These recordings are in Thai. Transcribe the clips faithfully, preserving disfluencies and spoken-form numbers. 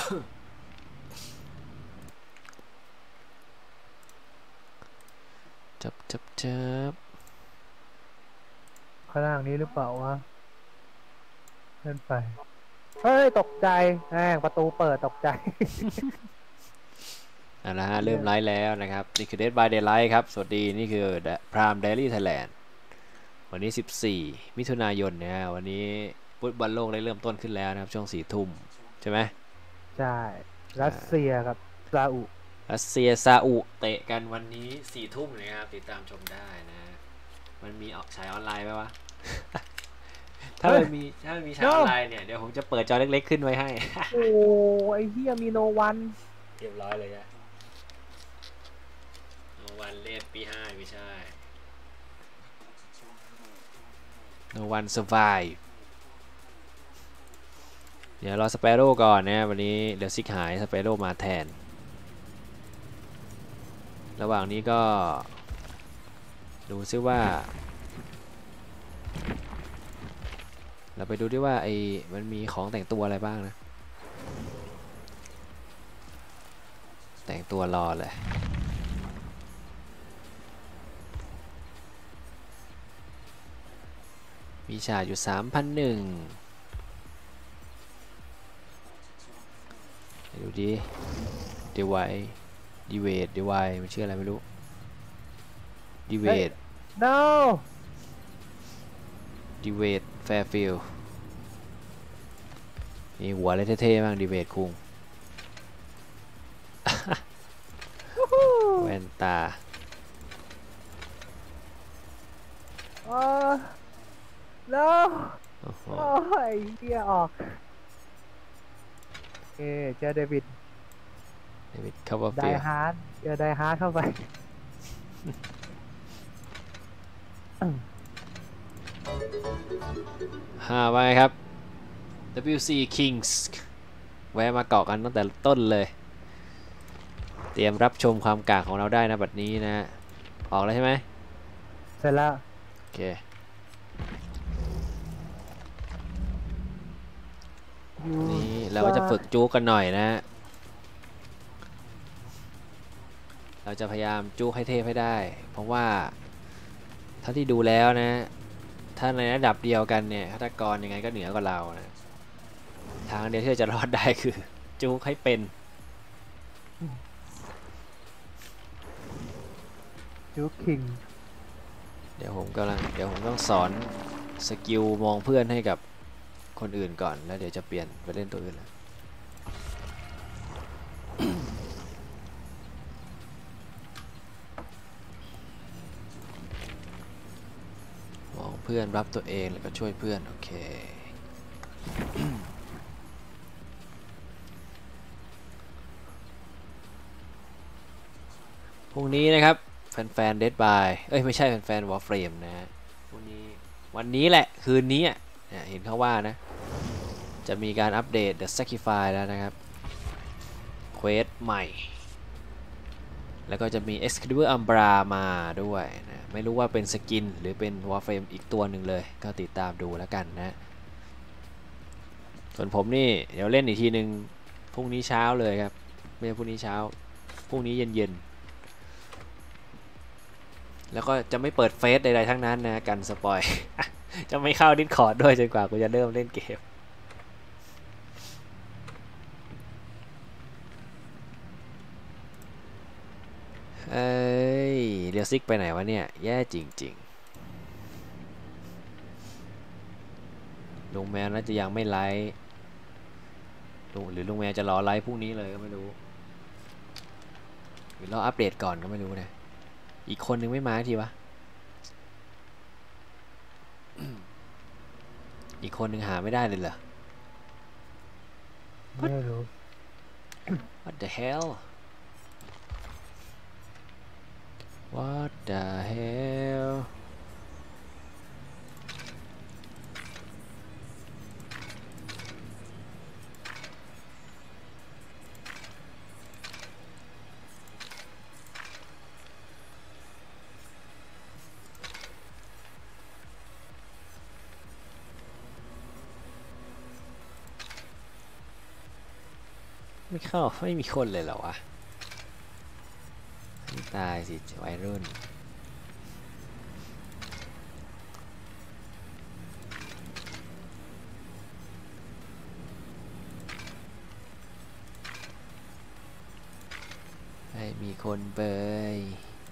จับจับจับข้างล่างนี้หรือเปล่าวะเล่นไปเฮ้ยตกใจแม่งประตูเปิดตกใจอ่ะนะฮะเริ่มไลฟ์แล้วนะครับนี่คือ Dead by Daylight ครับสวัสดีนี่คือ Prime Daily Thailand วันนี้สิบสี่มิถุนายนนะฮะวันนี้ฟุตบอลโลกได้เริ่มต้นขึ้นแล้วนะครับช่วงสี่ทุ่มใช่ไหมใช่รัสเซียกับซาอุรัสเซียซาอุเตะกันวันนี้สี่ทุ่มนะครับติดตามชมได้นะมันมีออกฉายออนไลน์ไหมวะ ถ้ามันมีถ้ามันมีฉายออนไลน์เนี่ยเดี๋ยวผมจะเปิดจอเล็กๆขึ้นไว้ให้โอ้ไอเฮียมีโนวันเรียบร้อยเลยอะโนวันเลดปีห้าไม่ใช่ No one survive เดี๋ยวรอสเปโร่ก่อนนะวันนี้เดี๋ยวซิกหายสเปโร่มาแทนระหว่างนี้ก็ดูซิว่าเราไปดูด้วยว่าไอ้มันมีของแต่งตัวอะไรบ้างนะแต่งตัวรอเลยมีฉากอยู่ สามพันหนึ่ง ดูดิเดวายดีเวดเดวายมันชื่ออะไรไม่รู้ดีเวด no ดีเวดแฟร์ฟิลด์มีหัวอะไรเท่ๆบ้างดีเวดคุง แว่นตาเออ no โอ้โหโอ้ยเฮียออกเอเจอเดวิดเดวิดคัพเปอร์ไดฟิลด์ฮาร์ดเจอไดฮาร์ดเข้าไปฮ่าว่าไงครับ ดับเบิลยู ซี Kings แวะมาเกาะกันตั้งแต่ต้นเลยเตรียมรับชมความกากของเราได้นะบัดนี้นะออกแล้วใช่ไหมเสร็จแล้วโอเคนี่เราก็จะฝึกจู๊กันหน่อยนะเราจะพยายามจู๊ให้เทพให้ได้เพราะว่าเท่าที่ดูแล้วนะถ้าในระดับเดียวกันเนี่ยฆาตกรยังไงก็เหนือกว่าเรานะทางเดียวที่จะรอดได้คือจู๊ให้เป็นจูคิงเดี๋ยวผมกำลังเดี๋ยวผมต้องสอนสกิลมองเพื่อนให้กับคนอื่นก่อนแล้วเดี๋ยวจะเปลี่ยนไปเล่นตัวอื่นแล้วมองเพื่อนรับตัวเองแล้วก็ช่วยเพื่อนโอเคพรุ่งนี้นะครับแฟนๆ Dead by เอ้ยไม่ใช่แฟนๆ Warframe นะฮะพรุ่งนี้วันนี้แหละคืนนี้อ่ะเห็นเขาว่านะจะมีการอัปเดต The Sacrifice แล้วนะครับเควสใหม่แล้วก็จะมี Excalibur Umbra มาด้วยนะไม่รู้ว่าเป็นสกินหรือเป็น Warframe อีกตัวหนึ่งเลยก็ติดตามดูแล้วกันนะส่วนผมนี่เดี๋ยวเล่นอีกทีหนึ่งพรุ่งนี้เช้าเลยครับไม่ใช่พรุ่งนี้เช้าพรุ่งนี้เย็นๆแล้วก็จะไม่เปิดเฟซใดๆทั้งนั้นนะกันสปอย จะไม่เข้า Discord ด้วยจนกว่ากูจะเริ่มเล่นเกมเอ้ยเรียวซิกไปไหนวะเนี่ยแย่จริงๆลุงแมวน่าจะยังไม่ไลฟ์ลุงหรือลุงแมวจะรอไลฟ์พรุ่งนี้เลยก็ไม่รู้หรือรออัปเดตก่อนก็ไม่รู้นะอีกคนนึงไม่มาทีวะอีกคนนึงหาไม่ได้เลยเหรอไม่รู้ What the hell What the hell ไม่เข้าไม่มีคนเลยเหรอวะไม่ตายสิวัยรุ่นไม่มีคนเบย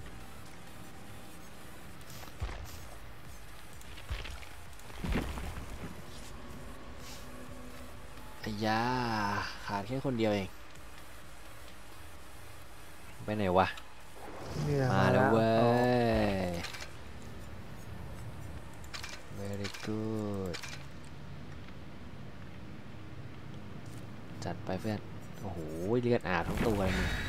อ้ยาขาดแค่คนเดียวเองไปไหนวะมาแล้วเว้ย very good จัดไปเพื่อนโอ้โหเลือดอาบทั้งตัวเลยมึง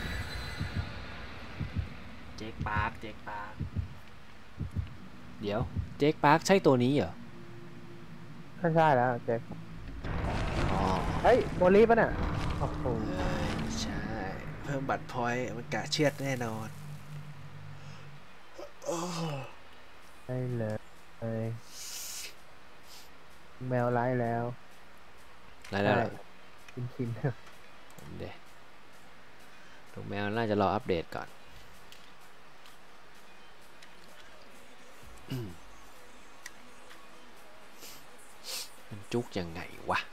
เจคปาร์คเจคปาร์คเดี๋ยวเจคปาร์คใช่ตัวนี้เหรอใช่ใช่แล้วเจ๊กอ๋อเฮ้ยโมลีป่ะเนี่ยโอ้โหใช่เพิ่มบัตรพอยต์มันกะเชือดแน่นอนได้เลยแมวไล่แล้วไล่แล้วชินชินเดี๋ยวลูกแมวน่าจะรออัปเดตก่อนมันจุกยังไงวะ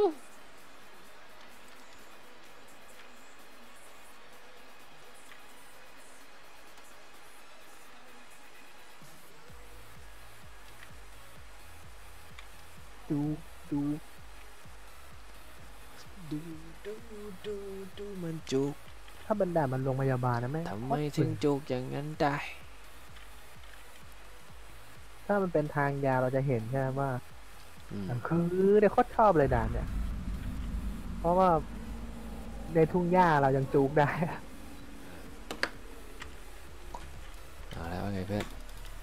ดูดูดูดูดูดูมันจุกถ้าบรรดามันโรงพยาบาลนะแม่ทำไมถึงจุกอย่างนั้นได้ถ้ามันเป็นทางยาวเราจะเห็นใช่ไหมว่าคือเดี๋ยวโคตรชอบเลยด่านเนี่ยเพราะว่าในทุ่งหญ้าเรายังจุกได้เอาแล้วว่าไงเพื่อน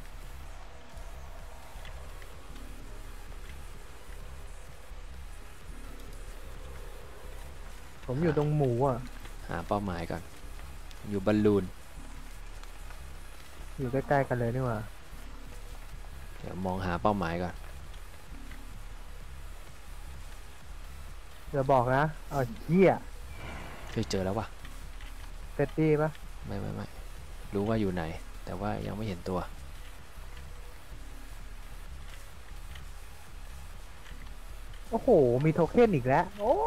ผมอยู่ตรงหมูอ่ะหาเป้าหมายก่อนอยู่บอลลูนอยู่ใกล้ๆกันเลยนี่หว่าเดี๋ยวมองหาเป้าหมายก่อนเดี๋ยวบอกนะเอาเหี้ยเคยเจอแล้ววะเฟตตี้ปะไม่ไม่ไม่รู้ว่าอยู่ไหนแต่ว่ายังไม่เห็นตัวโอ้โหมีโทเค็นอีกแล้วโอ้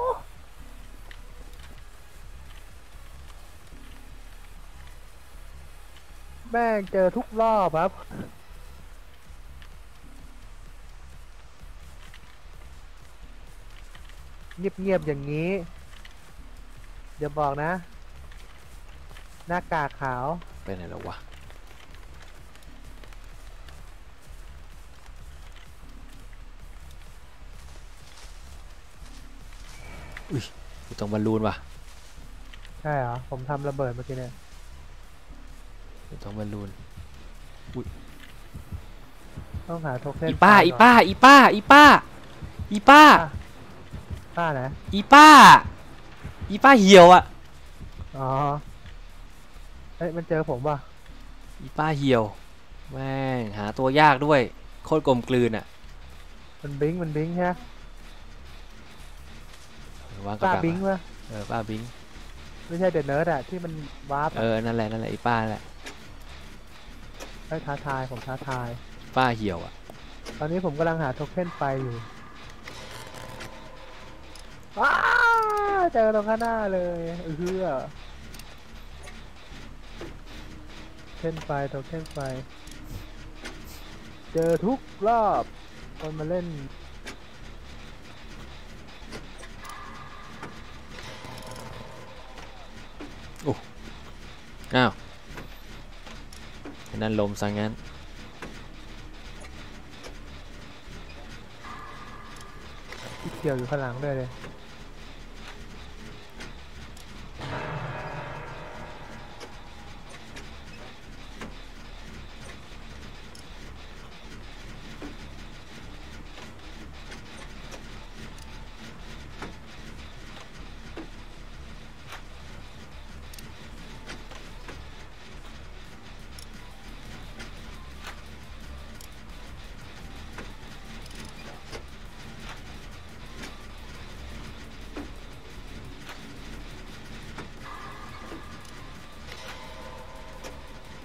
แม่งเจอทุกรอบครับเงียบๆอย่างนี้เดี๋ยวบอกนะหน้ากากขาวไปไหนแล้ววะอุ้ยอยู่ตรงบอลลูนวะใช่เหรอผมทำระเบิดเมื่อกี้เนี่ยอยู่ตรงบอลลูนอุ้ยต้องหาโทเค็นอีป้าอีป้าอีป้าอีป้าอีป้าป้าไหนอีป้าอีป้าเหี่ยวอ่ะอ๋อเอ้ยมันเจอผมป่ะอีป้าเหี่ยวแม่งหาตัวยากด้วยโคตรกลมกลืนอ่ะมันบิงมันบิงใช่ไหมป้าบิงวะเออป้าบิงไม่ใช่เดอะเนิร์ดอะที่มันวาร์ปเออนั่นแหละนั่นแหละอีป้าแหละให้ท้าทายผมท้าทายป้าเหี่ยวอ่ะตอนนี้ผมกำลังหาโทเค็นไฟอยู่ว้าเจอตรงข้างหน้าเลยเออเค็นไฟโทเค็นไฟเจอทุกรอบคนมาเล่นโอ้อ้าวนั่นลมซะงั้นที่เกี่ยวอยู่ข้างหลังด้วยเลย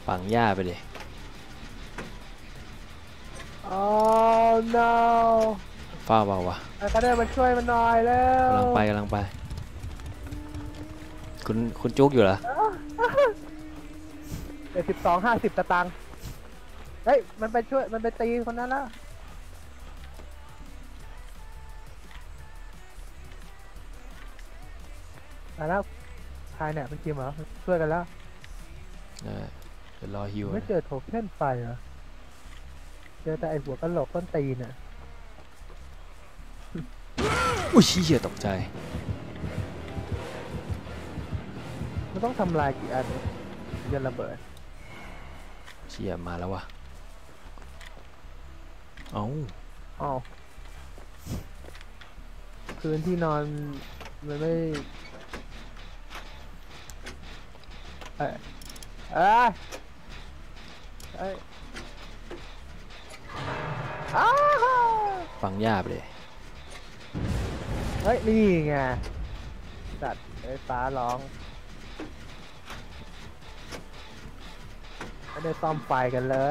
ฝังหญ้าไปดิ oh no เฝ้าเปล่าวะใครก็ได้มาช่วยมันหน่อยแล้วกำลังไปกำลังไปคุณคุณจุกอยู่เหรอเดี๋ยวสิบสองห้าสิบตะตังค์เฮ้ยมันไปช่วยมันไปตีคนนั้นแล้วมาแล้วใครเนี่ยเป็นทีมเหรอช่วยกันแล้วเออเดี๋ยวรอฮิวไม่เจอโทเค็นไฟเหรอเจอแต่ไอหัวกะโหลกต้นตีนน่ะอุ้ยเหี้ยตกใจมันต้องทำลายกี่อันถึงจะระเบิดเชี่ยมาแล้ววะเอ้าอ๋อคืนที่นอนมันไม่เอ้ยเอ้ยเอ้ยอ้าวฝังหญ้าไปเลยเฮ้ยนี่ไงสัตว์ไอ้ฟ้าร้องไม่ได้ซ่อมไฟกันเลย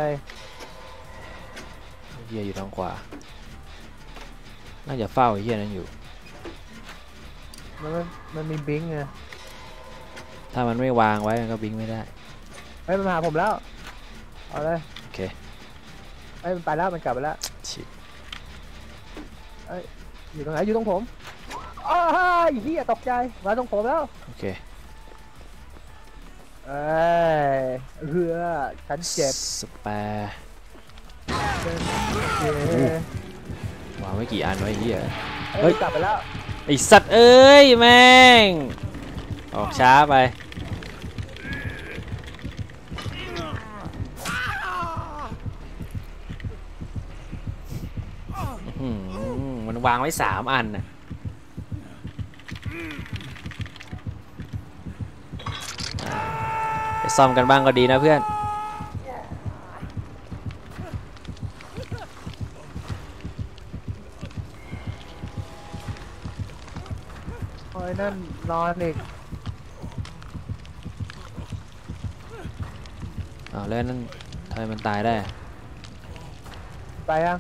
เฮียอยู่ทางขวาน่าจะเฝ้าไอ้เฮียนั้นอยู่มันมันมันมีบิงไงถ้ามันไม่วางไว้มันก็บิงไม่ได้เฮ้ยมันมาหาผมแล้วเอาเลยโอเคเฮ้ยมันไปแล้วมันกลับไปแล้วชิบเอ้ยอยู่ตรงไหนอยู่ตรงผมอ้าวเฮียตกใจมาตรงผมแล้วโอเคเอ้ยเฮือฉันเจ็บสแปร์เจ็บเย้วางไว้กี่อันไว้เฮีย เฮ้เฮ้ยยกลับไปแล้วไอสัตว์เอ้ยแม่งออกช้าไปอื้อหือมันวางไว้สามอันน่ะไปซ่อมกันบ้างก็ดีนะเพื่อนโอ้ยนั่นนอนอีกอ้าวแล้วนั่นทำไมมันตายได้ไปยัง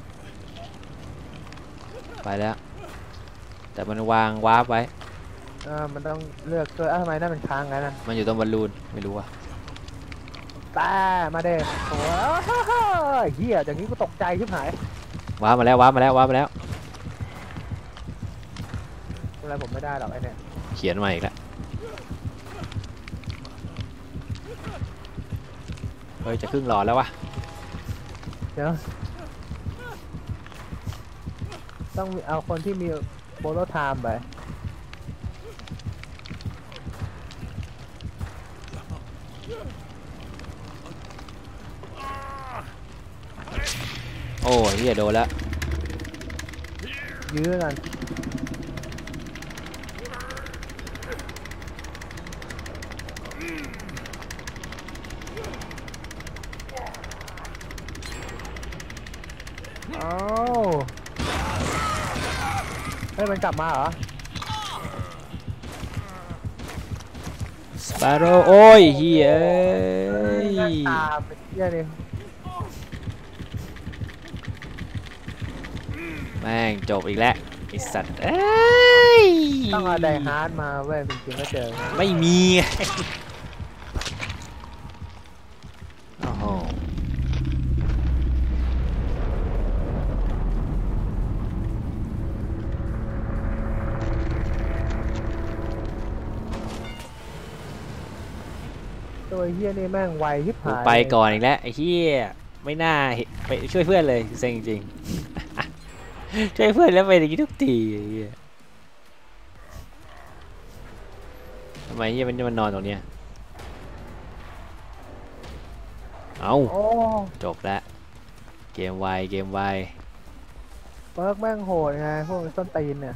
ไปแล้ว แต่มันวางวาร์ปไว้เออมันต้องเลือกตัวอ้าวทำไมนั่นมันค้างงั้นน่ะมันอยู่ตรงบอลลูนไม่รู้ว่ะแต่มาเด้โอ้ยเฮียอย่างนี้กูตกใจชิบหายวาร์ปมาแล้ววาร์ปมาแล้ววาร์ปมาแล้วอะไรผมไม่ได้หรอกไอเนี่ยเขียนมาอีกแล้วเฮ้ยจะครึ่งหลอดแล้ววะเดี๋ยวต้องมีเอาคนที่มีโบโลไทม์ไปโอ้ยเฮียโดนแล้วยื้อกันเอ้าเฮ้ยมันกลับมาเหรอสปาโร่โอ้ยเฮียเอ้ยหน้าตาเป็นเหี้ยนี่แม่งจบอีกแล้วไอสัตว์เอ้ยต้องเอาไดฮาร์ดมาเว้ยจริงๆก็เจอไม่มีไงโอ้โหตัวเฮียนี่แม่งไวทิบกูหายไปก่อนอีกแล้วไอ้เฮียไม่น่าไปช่วยเพื่อนเลยเซ็งจริง ช่วยเพื่อนแล้วไปอย่างนี้ทุกทีไอ้เฮียทำไมเฮียมันจะมานอนตรงเนี้ยเอาโอ้จบแล้วเกมไวเกมไวเปิร์กแม่งโหดไงพวกต้นตีนเนี่ย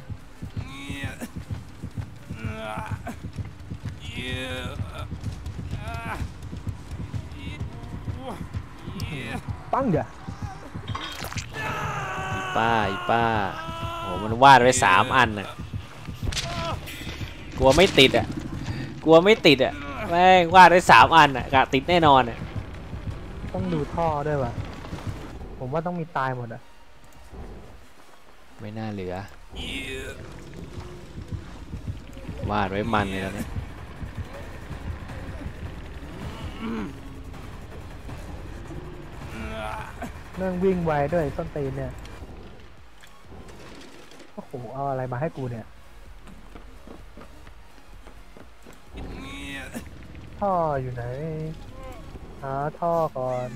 ปังเดี๋ยวอีป้าอีป้าโอ้มันวาดไว้สามอันน่ะกลัวไม่ติดอ่ะกลัวไม่ติดอ่ะแม่งวาดไว้สามอันอ่ะกะติดแน่นอนอ่ะต้องดูท่อด้วยว่ะผมว่าต้องมีตายหมดอะไม่น่าเหลือวาดไว้มันเลยแล้วเนี่ยเรื่องวิ่งไวด้วยส้นตีนเนี่ยโอ้โหเอาอะไรมาให้กูเนี่ยท่ออยู่ไหนหาท่อก่อน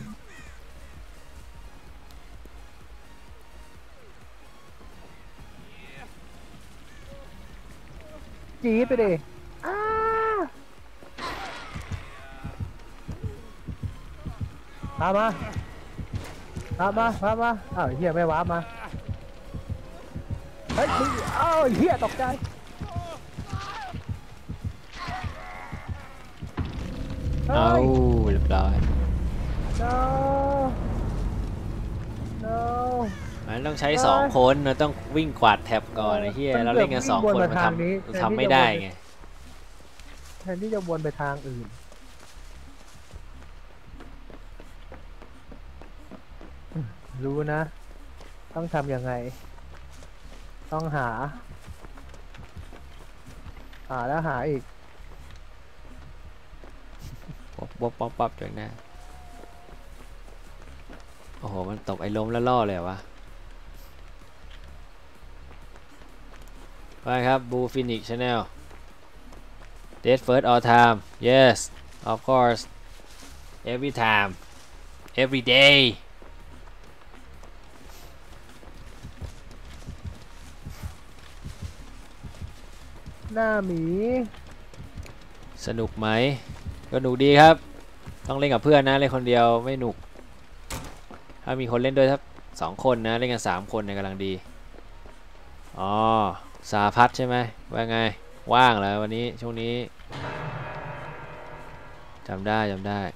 จีดไปดิอ้ามามามามามามาอ้าวเฮียไม่ว้ามาเฮ้ยมึงอ้าวเฮียตกใจเอาเรียบร้อย no no มันต้องใช้สองคนเราต้องวิ่งกวาดแท็บก่อนไอ้เหี้ยเราเล่นกันสองคนมันทำทำไม่ได้ไงแทนที่จะวนไปทางอื่นรู้นะต้องทำยังไงต้องหาหาแล้วหาอีกป๊บป๊บป๊บป๊บจากหน้าโอ้โหมันตบไอ้ล้มแล้วล่อเลยวะไปครับบูฟินิกชาแนล Dead first all time yes of course every time every day หน้าหมีสนุกไหมก็หนุกดีครับต้องเล่นกับเพื่อนนะเล่นคนเดียวไม่หนุกถ้ามีคนเล่นด้วยครับสองคนนะเล่นกันสามคนเนี่ยกำลังดีอ๋อสาพัฒใช่ไหมว่าไงว่างแล้ววันนี้ช่วงนี้จำได้จำได้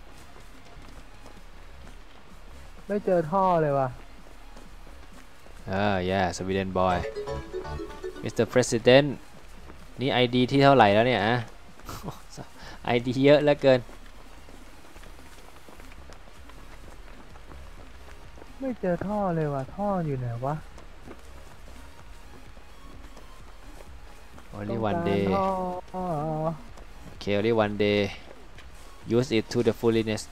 ไม่เจอท่อเลยว่ะเออ yeah Sweden boy มิสเตอร์ President นี่ ไอ ดี ที่เท่าไหร่แล้วเนี่ยอะ ไอ ดี เยอะเหลือเกินไม่เจอท่อเลยว่ะท่ออยู่ไหนวะ only one day okay only one day use it to the fullness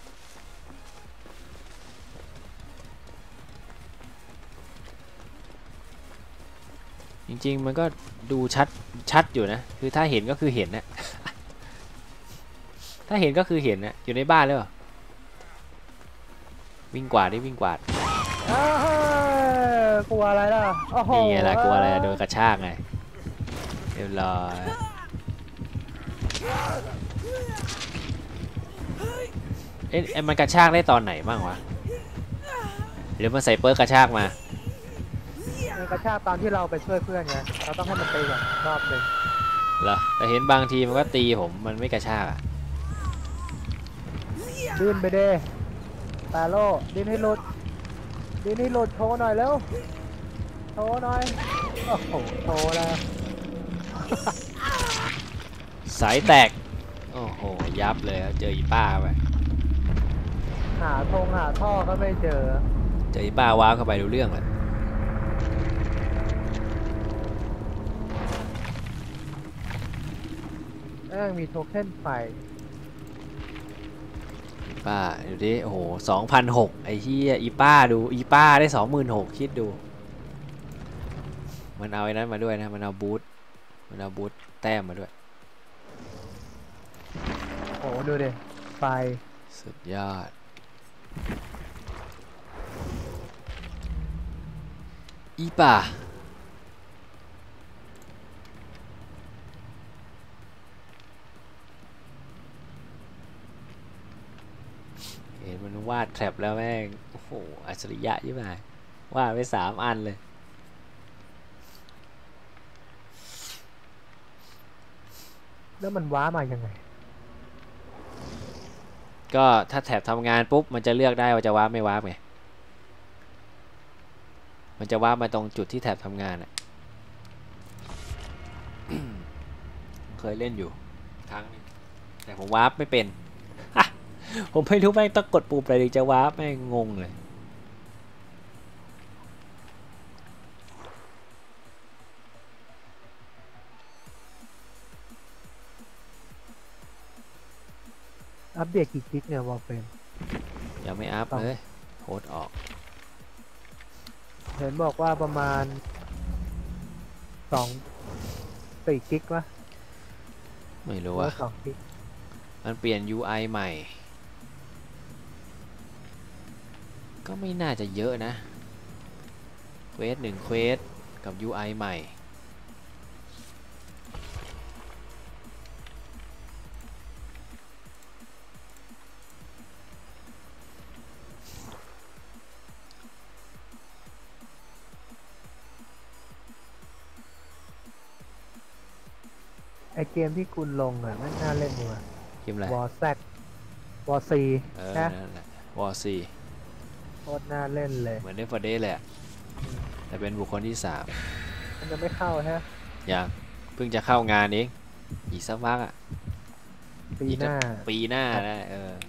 จริงๆมันก็ดูชัดชัดอยู่นะคือถ้าเห็นก็คือเห็นนะถ้าเห็นก็คือเห็นนะอยู่ในบ้านเลยเหรอวิ่งกวาดได้วิ่งกวาดกลัวอะไรล่ะนี่ไงล่ะกลัวอะไรโดนกระชากไงเรียบร้อยเอ๊ะมันกระชากได้ตอนไหนบ้างวะหรือมันใส่เปิร์กกระชากมามันกระชากตอนที่เราไปช่วยเพื่อนไงเราต้องให้มันตีก่อนรอบหนึ่งเหรอแต่เห็นบางทีมันก็ตีผมมันไม่กระชากอ่ะดิ้นไปเด้ตาโล่ดิ้นให้หลุดดิ้นให้หลุดโชว์หน่อยเร็วโชว์หน่อยโอ้โหโชว์แล้วสายแตกโอ้โหยับเลยเจออีป้าไปหาธงหาท่อก็ไม่เจอเจออีป้าว้าวเข้าไปดูเรื่องเลยเอ้ยมีโทเค็นไฟอีป้าดูดิโอ้โหสองพันหกไอ้เหี้ยอีป้าดูอีป้าได้สองหมื่นหกคิดดูมันเอาไอ้นั้นมาด้วยนะมันเอาบูทมันเอาบูทแต้มมาด้วยโอ้ดูดิไฟสุดยอดอีป้าเห็นมันวาดแทร็บแล้วแม่งโอ้โหอัจฉริยะยิ่งไปวาดไปสามอันเลยแล้วมันว้ามายังไงก็ถ้าแถบทำงานปุ๊บมันจะเลือกได้ว่าจะว้าไม่ว้าไงมันจะว้ามาตรงจุดที่แถบทำงานอ่ะ เคยเล่นอยู่ครั้งนึงแต่ผมว้าไม่เป็นผมไม่รู้แม่งต้องกดปุ่มอะไรถึงจะวาร์ปแม่งงงเลยอัปเดตกี่กิกเนี่ยวอลเฟรมยังไม่อัพเลยโพสต์ออกเห็นบอกว่าประมาณสองสี่กิกวะไม่รู้ว่าอะสองกิกมันเปลี่ยน ยู ไอ ใหม่ ก็ไม่น่าจะเยอะนะเควสหนึ่งเควสกับ ยู ไอ ใหม่ไอเกมที่คุณลงอ่ะไม่น่าเล่นดีว่ะเกมอะไรวอร์แซกวอร์ซีเออนะนั่นแหละวอร์ซีโคตรน่าเล่นเลยเหมือนเดฟเฟอร์เดย์เลยอะแต่เป็นบุคคลที่สามมันจะไม่เข้าฮะยังเพิ่งจะเข้างานเองอีกสักพักอะปีหน้าปีหน้านะเออ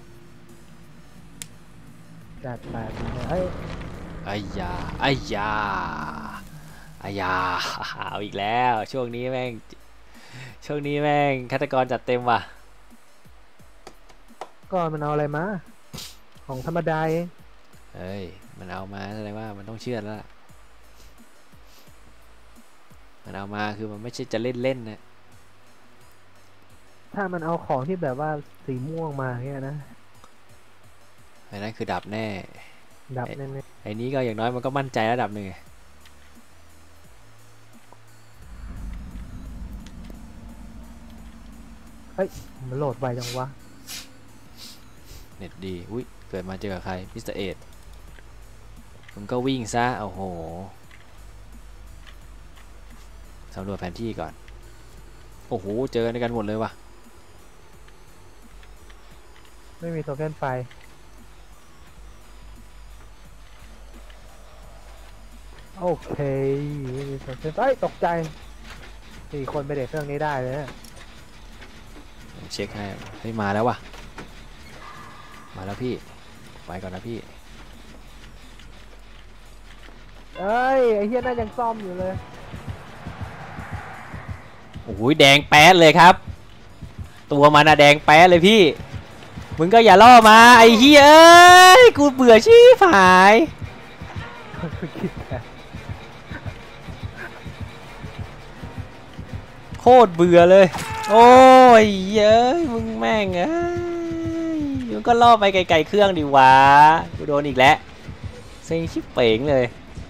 จัดไปปีหน้าเอ้ยไอ้ยาไอ้ยาไอ้ยาเอาอีกแล้วช่วงนี้แม่งช่วงนี้แม่งฆาตกรจัดเต็มว่ะก่อนมันเอาอะไรมา ของธรรมดาเองเฮ้ยมันเอามาแสดงว่ามันต้องเชื่อแล้วล่ะมันเอามาคือมันไม่ใช่จะเล่นเล่นนะถ้ามันเอาของที่แบบว่าสีม่วงมาเงี้ยนะไอ้นั่นคือดับแน่ดับแน่ไอ้นี้ก็อย่างน้อยมันก็มั่นใจระดับหนึ่งไงๆเฮ้ยมันโหลดไวจังวะเน็ตดีอุ้ยเกิดมาเจอกับใครมิสเตอร์เอ็ดมึงก็วิ่งซะโอ้โหสำรวจแผนที่ก่อนโอ้โหเจอในกันหมดเลยว่ะไม่มีโทเค็นไฟโอเคไม่มีโทเค็นไฟเอ้ยตกใจสี่คนไปเด็กเครื่องนี้ได้เลยนะเช็คให้เฮ้ยมาแล้วว่ะมาแล้วพี่ไปก่อนนะพี่เอ้ยไอ้เฮียน่ายังซ่อมอยู่เลยโอ้ยแดงแป๊ดเลยครับตัวมันอะแดงแป๊ดเลยพี่มึงก็อย่าล่อมาไอ้เฮ้ยเอ้ยกูเบื่อชีพหายโคตรเบื่อเลยโอ้ยเย้ยมึงแม่งเอ้ยมึงก็ล่อไปไกลๆเครื่องดิวะกูโดนอีกแล้วเซ็งชิบเป๋งเลย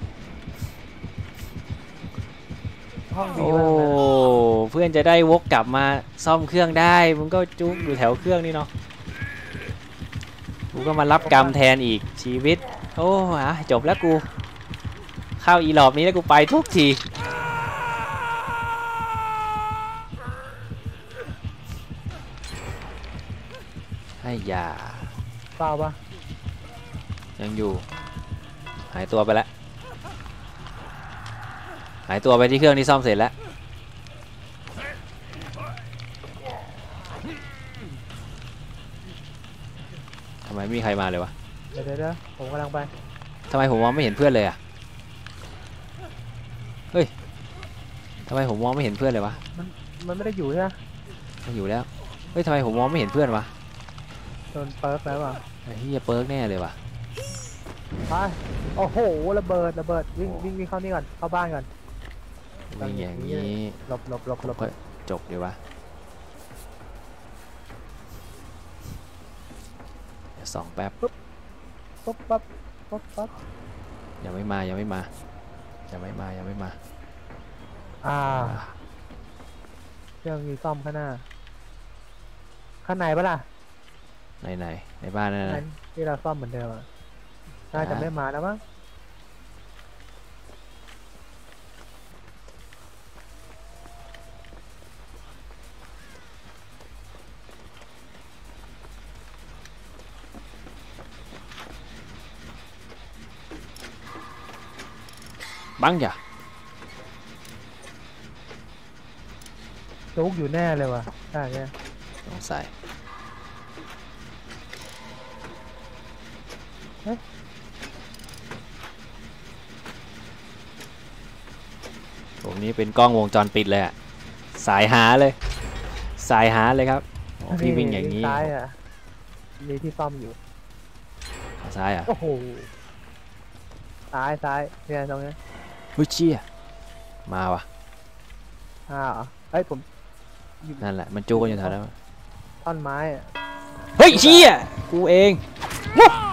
ห้องดีโอ้มากนะเพื่อนจะได้วกกลับมาซ่อมเครื่องได้มึงก็จุกอยู่แถวเครื่องนี่เนาะกูก็มารับกรรมแทนอีกชีวิตโอ้อะจบแล้วกูเข้าอีหลอบนี้แล้วกูไปทุกทีให้ยาเปล่าปะยังอยู่หายตัวไปแล้วหายตัวไปที่เครื่องที่ซ่อมเสร็จแล้วทำไมไม่มีใครมาเลยวะเดี๋ยวเดี๋ยวเดี๋ยวผมกำลังไปทำไมผมมองไม่เห็นเพื่อนเลยอ่ะเฮ้ยทำไมผมมองไม่เห็นเพื่อนเลยวะมันมันไม่ได้อยู่ใช่ไหมมันอยู่แล้วเฮ้ยทำไมผมมองไม่เห็นเพื่อนวะโดนเปิร์กแล้วอ่ะไอ้เฮียเปิร์กแน่เลยวะไปโอ้โหระเบิดระเบิดวิ่งวิ่งวิ่งเข้านี่ก่อนเข้าบ้านก่อนวิ่งอย่างนี้หลบหลบหลบหลบก็จบดีวะเดี๋ยวส่องแป๊บปุ๊บปั๊บปุ๊บปั๊บยังไม่มายังไม่มายังไม่มายังไม่มาอ่าเครื่องมีซ่อมข้างหน้าข้างในปะล่ะไหนไหนในบ้านนั่นไหนนะที่เราซ่อมเหมือนเดิมอ่ะน่าจะไม่มาแล้วมั้งบังอย่าจุกอยู่แน่เลยว่ะใช่เนี่ยสงสัยตรงนี้เป็นกล้องวงจรปิดเลยอะสายหาเลยสายหาเลยครับพี่วิ่งอย่างนี้ซ้ายอ่ะมีที่ซ่อมอยู่ซ้ายอ่ะโอ้โหซ้ายซ้ายเนี่ยตรงนี้เฮ้ยเชี่ยมาวะอ้าวเฮ้ยผมนั่นแหละมันจู้กันอยู่แถวนั้นท่อนไม้อะเฮ้ยเชี่ยกูเองวุ๊บ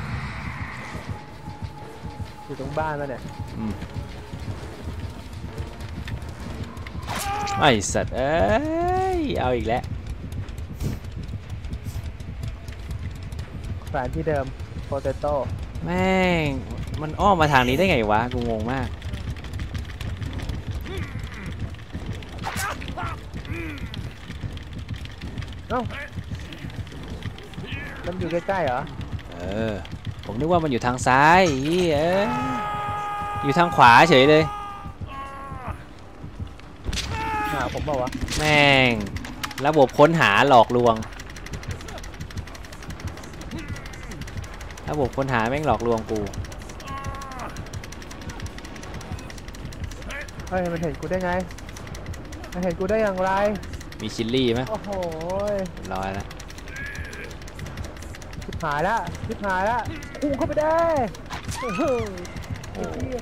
อยู่ตรงบ้านแล้วเนี่ยไอสัตว์เอ้ยเอาอีกแล้วแขวนที่เดิมโปเตโต้แม่งมันอ้อมมาทางนี้ได้ไงวะกูงงมากเอ้ามันอยู่ใกล้ๆเหรอเออผมนึกว่ามันอยู่ทางซ้ายเอ้ยอยู่ทางขวาเฉยเลยหาผมบอกว่าแม่งระบบค้นหาหลอกลวงระบบค้นหาแม่งหลอกลวงกูเฮ้ยมันเห็นกูได้ไงมันเห็นกูได้อย่างไรมีชิลลี่ไหมโอ้โหเรียบร้อยแล้วชิบหายละชิบหายละพุ่งเข้าไปได้โอ้โหไอ้เหี้ย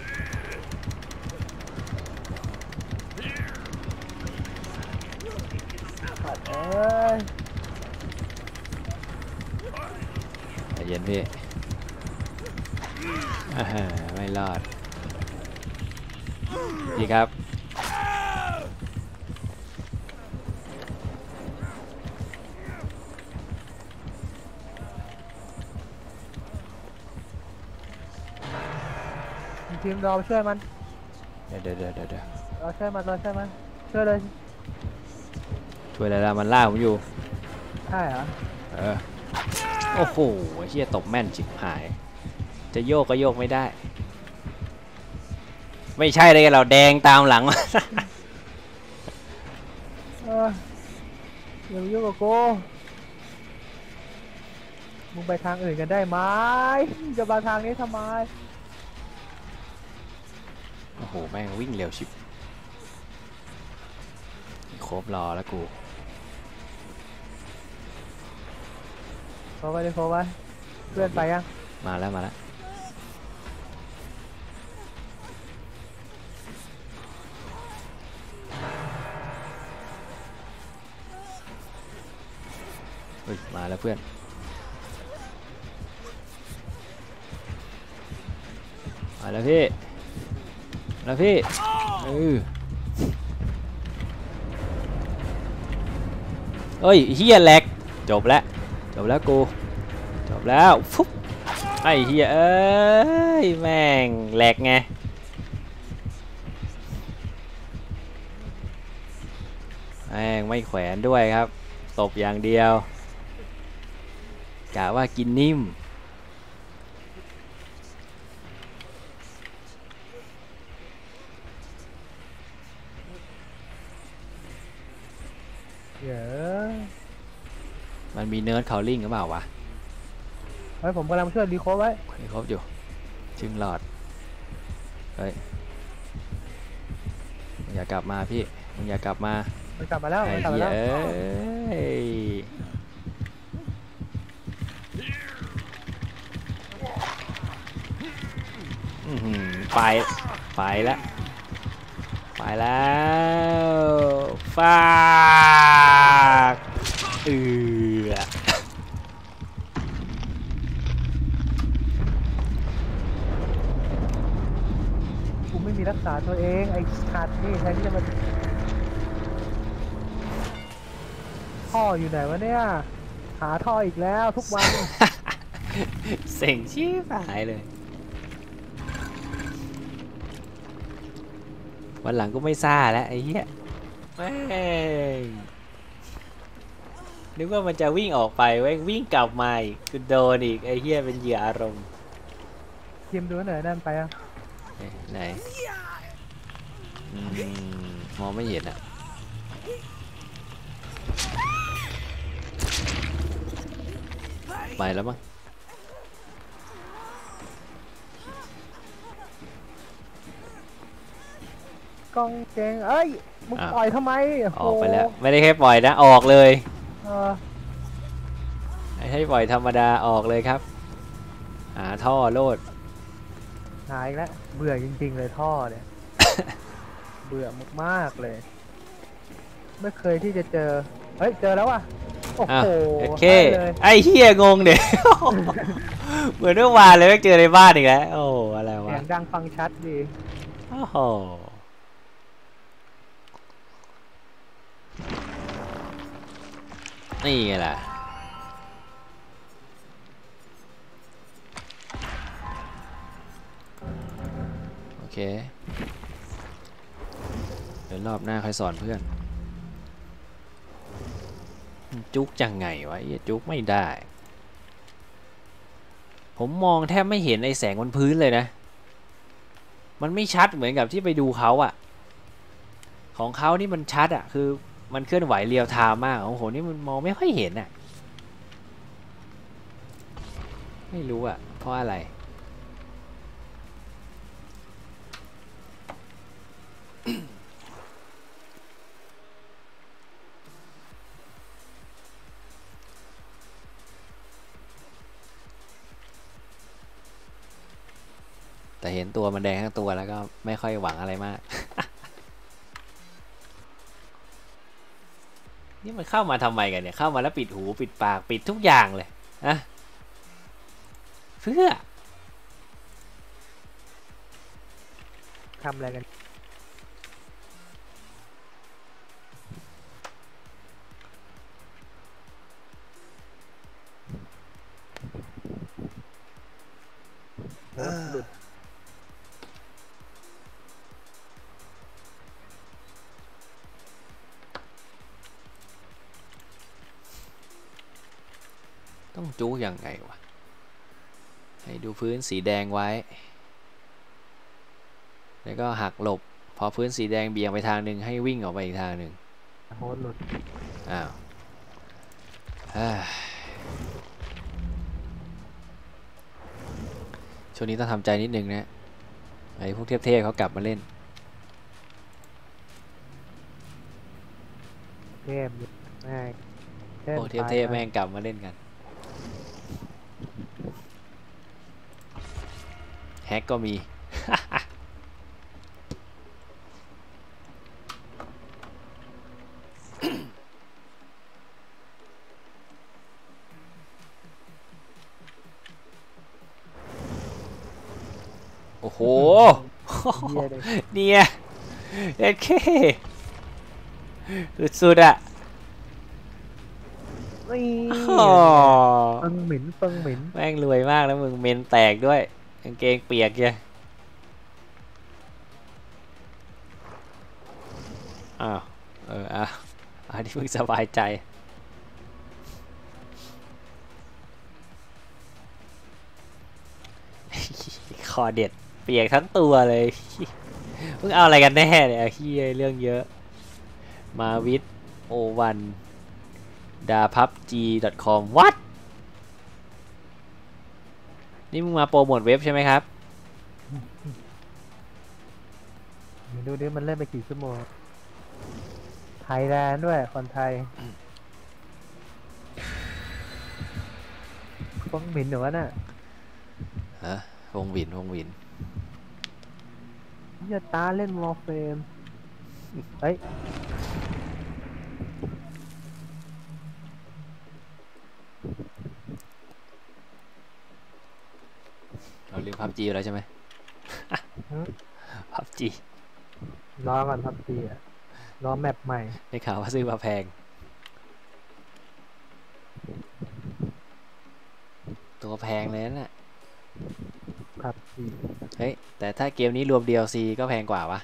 ปัดเอ้ยใจเย็นพี่อ่าฮะไม่รอดดีครับทีมเราช่วยมันเดี๋ยวเดี๋ยวเดี๋ยวเดี๋ยวเราช่วยมันเราช่วยมันช่วยเลยช่วยอะไรล่ะมันล่าผมอยู่ใช่เหรอเออโอ้โหเฮียตบแม่นจิบหายจะโยกก็โยกไม่ได้ไม่ใช่เลยเราแดงตามหลังเอออย่ามายุ่งกับกูมึงไปทางอื่นกันได้ไหมจะมาทางนี้ทำไมโอ้โหแม่งวิ่งเร็วชิบโคบรอแล้วกูโคไปเลยโคไปเพื่อนไปยังมาแล้วมาแล้วเฮ้ยมาแล้วเพื่อนมาแล้วพี่แล้วพี่เออเฮ้ยเฮียแหลกจบแล้วจบแล้วกูจบแล้วฟุ๊บไอ้เฮียเอ้ยแม่งแหลกไงแม่งไม่แขวนด้วยครับตบอย่างเดียวกะว่ากินนิ่มเยอะมันมีเนิร์ดคาวลิ่งหรือเปล่าวะเฮ้ยผมกำลังช่วยรีโคฟไว้ให้ครบอยู่จึงหลอดเฮ้ยมึงอย่ากลับมาพี่มึงอย่ากลับมามันกลับมาแล้วไอ้มันกลับมาเหี้ยแล้วเอ้ยอื้อหือไปไปแล้วไปแล้วฟากเอือกูไม่มีรักษาตัวเองไอ้ขาดนี่แทนที่จะมาท่ออยู่ไหนวะเนี่ยหาท่ออีกแล้วทุกวันเซ็งชิบหายเลยวันหลังก็ไม่ซ่าแล้วไอ้เหี้ยแม่งนึกว่ามันจะวิ่งออกไปเว้ยวิ่งกลับมาอีกคือโดนอีกไอ้เหี้ยเป็นเหยื่ออารมณ์ทีมดูหน่อยนั่นไปอ่ะเอ๊ะไหนอืมมองไม่เห็นอ่ะไปแล้วมั้งกองเกงเอ้ยมึงปล่อยทำไมออกไปแล้วไม่ได้แค่ปล่อยนะออกเลยเออไม่ให้ปล่อยธรรมดาออกเลยครับหาท่อโลดหายแล้วเบื่อจริงๆเลยท่อเนี่ย เบื่อมากๆเลยไม่เคยที่จะเจอเฮ้ยเจอแล้วว่ะโอ้โหโอเคไอ้เฮียงงเดี๋ยวเหมือนเมื่อวานเลยไม่เจอในบ้านอีกแล้วโอ้อะไรวะเสียงดังฟังชัดดีโอ้โหนี่ไงล่ะโอเคเดี๋ยวรอบหน้าค่อยสอนเพื่อนจุกจังไงวะจุกไม่ได้ผมมองแทบไม่เห็นไอ้แสงบนพื้นเลยนะมันไม่ชัดเหมือนกับที่ไปดูเขาอะของเขานี่มันชัดอะคือมันเคลื่อนไหวเรียลไทม์มากของผมนี่มันมองไม่ค่อยเห็นอะไม่รู้อะเพราะอะไรแต่เห็นตัวมันแดงทั้งตัวแล้วก็ไม่ค่อยหวังอะไรมาก นี่มันเข้ามาทำไมกันเนี่ยเข้ามาแล้วปิดหูปิดปากปิดทุกอย่างเลยนะเพื่อทำอะไรกันหลุดต้องจู้ยังไงวะให้ดูพื้นสีแดงไว้แล้วก็หักหลบพอพื้นสีแดงเบี่ยงไปทางหนึ่งให้วิ่งออกไปอีกทางหนึ่งโคตรหลุดอ้าวช่วงนี้ต้องทำใจนิดนึงนะไอ้พวกเทพๆเขากลับมาเล่นเทพแม่งพวกเทพๆแม่งกลับมาเล่นกันแฮกก็มี โอ้โหเนี่ยเอ็ดเคสุดๆอะเฟิงหมิ่นเฟิงหมิ่นแม่งรวยมากแล้วมึงเมนแตกด้วยกางเกงเปียกเลยอ้าวเอออ่ะอันนี้มึงสบายใจคอเด็ดเปียกทั้งตัวเลยมึงเอาอะไรกันแน่เนี่ยขี้เรื่องเยอะมาวิทโอวันดาพับจี .com วัดนี่มึงมาโปรโมทเว็บใช่ไหมครับดูดิมันเล่นไปกี่ชั่วโมงไทยแลนด์ด้วยคนไทยฟงหมิ่นหรือวะน่ะฮะวงวินวงวินอย่าตาเล่นวอลเฟมเฮ้ยเราลืมพับจีแล้วใช่ไหมพับจีรอก่อนพับจีอะรอแมปใหม่ได้ข่าวว่าซื้อมาแพงตัวแพงเลยน่ะพับจีเฮ้ยแต่ถ้าเกมนี้รวม ดี แอล ซี ก็แพงกว่าวะ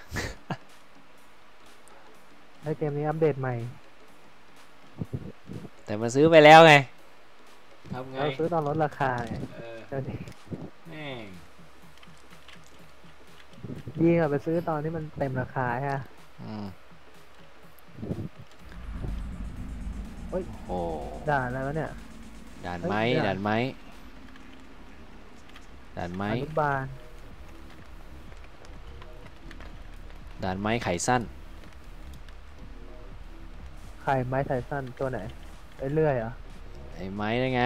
ไอเกมนี้อัปเดตใหม่แต่มันซื้อไปแล้วไงทำไงเราซื้อตอนลดราคาไงเจ้าดิดีกว่าไปซื้อตอนที่มันเต็มราคาฮะโอ้ยโอ้ด่านแล้วเนี่ยด่านไหมด่านไหมด่านไหมอนุบาลด่านไม้ไขสั้นใครไม้ไททันตัวไหนไอ้เลื่อยเหรอ่ะไอ้ไม้ได้ไง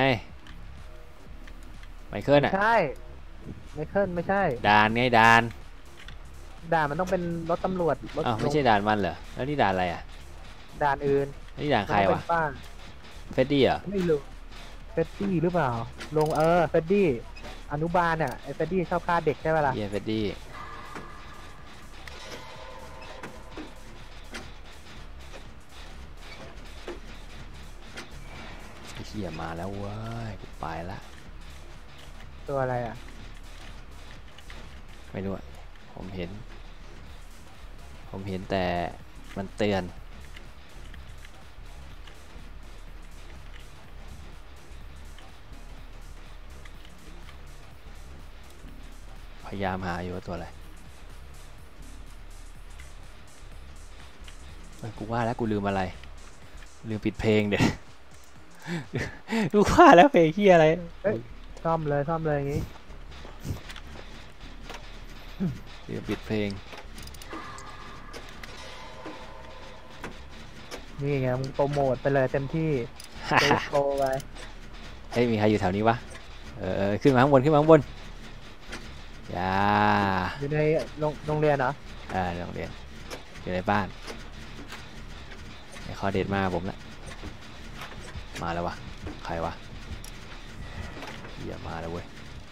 ไมเคิลไม่อ่ะใช่ไม่เคิลไม่ใช่ด่านไงด่านด่านมันต้องเป็นรถตำรวจรถอ้าวไม่ใช่ลงด่านมันเหรอแล้วนี่ด่านอะไรอ่ะด่านอื่นนี่ด่านใครมันต้อวะงเป็นบ้านเฟดดี้เหรอไม่รู้เฟดดี้หรือเปล่า ลงเออเฟดดี้อนุบาลเนี่ยไอ้เฟดดี้ชอบฆ่าเด็กใช่ไหมล่ะเฮียเฟดดี้ไอ้เฮียมาแล้วเว้ยกูไปละตัวอะไรอ่ะไม่รู้อะผมเห็น ผมเห็นแต่มันเตือนพยายามหาอยู่ว่าตัวอะไรเอ้ยกูว่าแล้วกูลืมอะไรลืมปิดเพลงเดี๋ยว กูว่าแล้วเพลงเฮียอะไรซ่อมเลยซ่อมเลยอย่างงี้ลืมปิดเพลงนี่ไงมึงโปรโมทไปเลยเต็มที่โปรโปรไปเฮ้ยมีใครอยู่แถวนี้วะเออเออขึ้นมาข้างบนขึ้นมาข้างบนอย่าอยู่ในโรงโรงเรียนเหรออ่าโรงเรียนอยู่ในบ้านไอ้คอเด็ดมาผมละมาแล้ววะใครวะเหี้ยมาแล้วเว้ย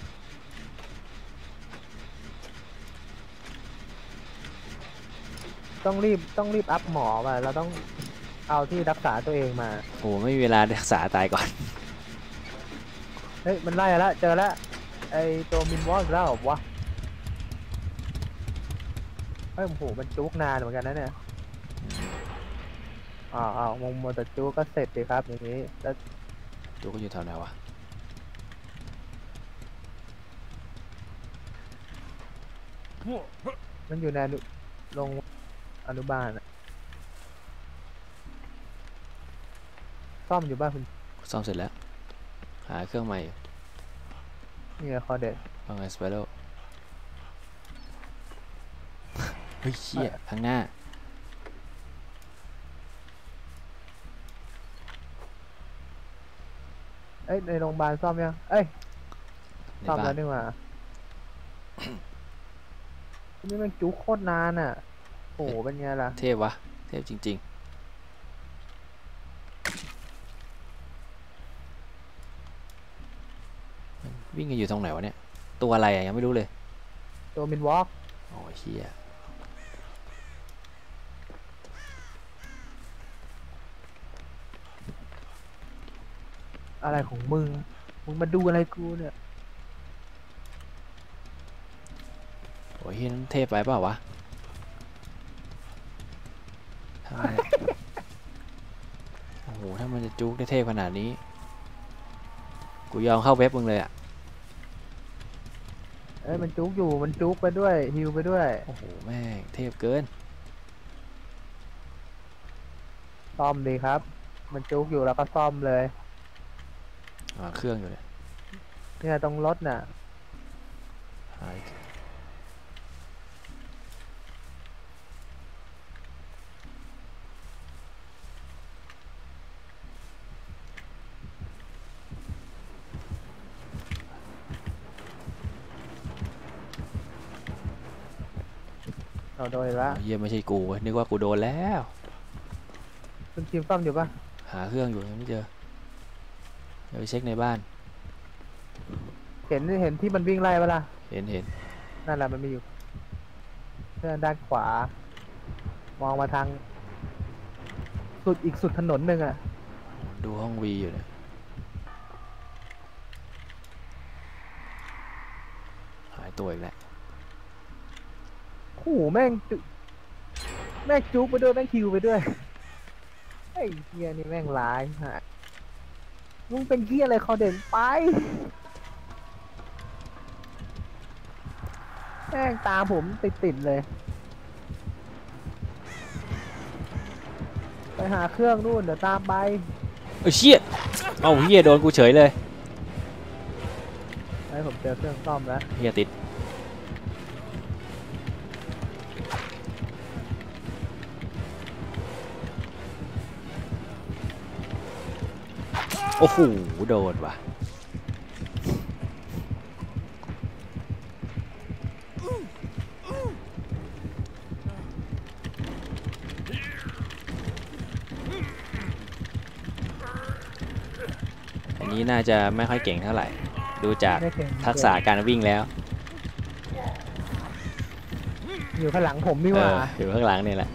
ต้องรีบต้องรีบอัพหมอมาเราต้องเอาที่รักษาตัวเองมาโอ้ไม่มีเวลารักษาตายก่อนเฮ้ยมันไล่แล้วเจอแล้วไอ้ตัวมินวอลแล้วเหรอวะเฮ้ยโอ้โหมันจุกนานเหมือนกันนะเนี่ยอ้าวอ้าวมงโมวแต่จุกก็เสร็จสิครับอย่างนี้แล้วดูก็อยู่แถวไหนวะมันอยู่ในอนุโรงอนุบาลอะซ่อมอยู่บ้านคุณซ่อมเสร็จแล้วหาเครื่องใหม่อยู่นี่ไงคอเด็ดว่าไงสไปโร่เฮ้ยเชี่ยข้างหน้าเอ้ยในโรงพยาบาลซ่อมยังเอ้ยในซ่อมบ้าแล้นวนี่หว่า นี่มันจุกโคตรนานอ่ะโอ้โหเป็นไงล่ะเทพวะเทพจริงๆมันวิ่งกันอยู่ตรงไหนวะเนี่ยตัวอะไรอะยังไม่รู้เลยตัวมินวอล์กโอ้ยเชี่ยอะไรของมึง มึงมาดูอะไรกูเนี่ยโอ้ยเฮียนั่นเทพไปเปล่าวะถ้ามัน โอ้โหถ้ามันจะจุกได้เทพขนาดนี้กูยอมเข้าเว็บมึงเลยอะเอ้ยมันจุกอยู่มันจุกไปด้วยฮิวไปด้วยโอ้โหแม่งเทพเกินซ่อมดีครับ มันจุกอยู่แล้วก็ซ่อมเลยวางเครื่องอยู่เลยเนี่ยตรงรถน่ะหายเราโดนอีกแล้วเยี่ยไม่ใช่กูเว้ยนึกว่ากูโดนแล้วคุณทีมซ่อมอยู่ปะหาเครื่องอยู่ยังไม่เจอเดี๋ยวไปเช็คในบ้านเห็นเห็นที่มันวิ่งไล่ปะล่ะเห็นเห็นนั่นแหละมันมีอยู่เพื่อนด้านขวา มองมาทาง สุดอีกสุดถนนหนึ่งอ่ะดูห้องวีอยู่เนี่ยหายตัวอีกแล้วโอ้โหแม่งจุแม่งจุกไปด้วยแม่งคิวไปด้วยไอ้เฮียนี่แม่งร้ายฮะมึงเป็นเฮียอะไรคอเด่นไปแม่งตามผมติดติดๆเลย ไปหาเครื่องนู่นเดี๋ยวตามไปเอ้ยเชี่ยเอ้าเฮียโดนกูเฉยเลยไอ้ผมเจอเครื่องซ่อมแล้วเฮียติดโอ้โหโดนว่ะอันนี้น่าจะไม่ค่อยเก่งเท่าไหร่ดูจากไม่เก่งทักษะการวิ่งแล้วอยู่ข้างหลังผมนี่เอหว่าออยู่ข้างหลังนี่แหละ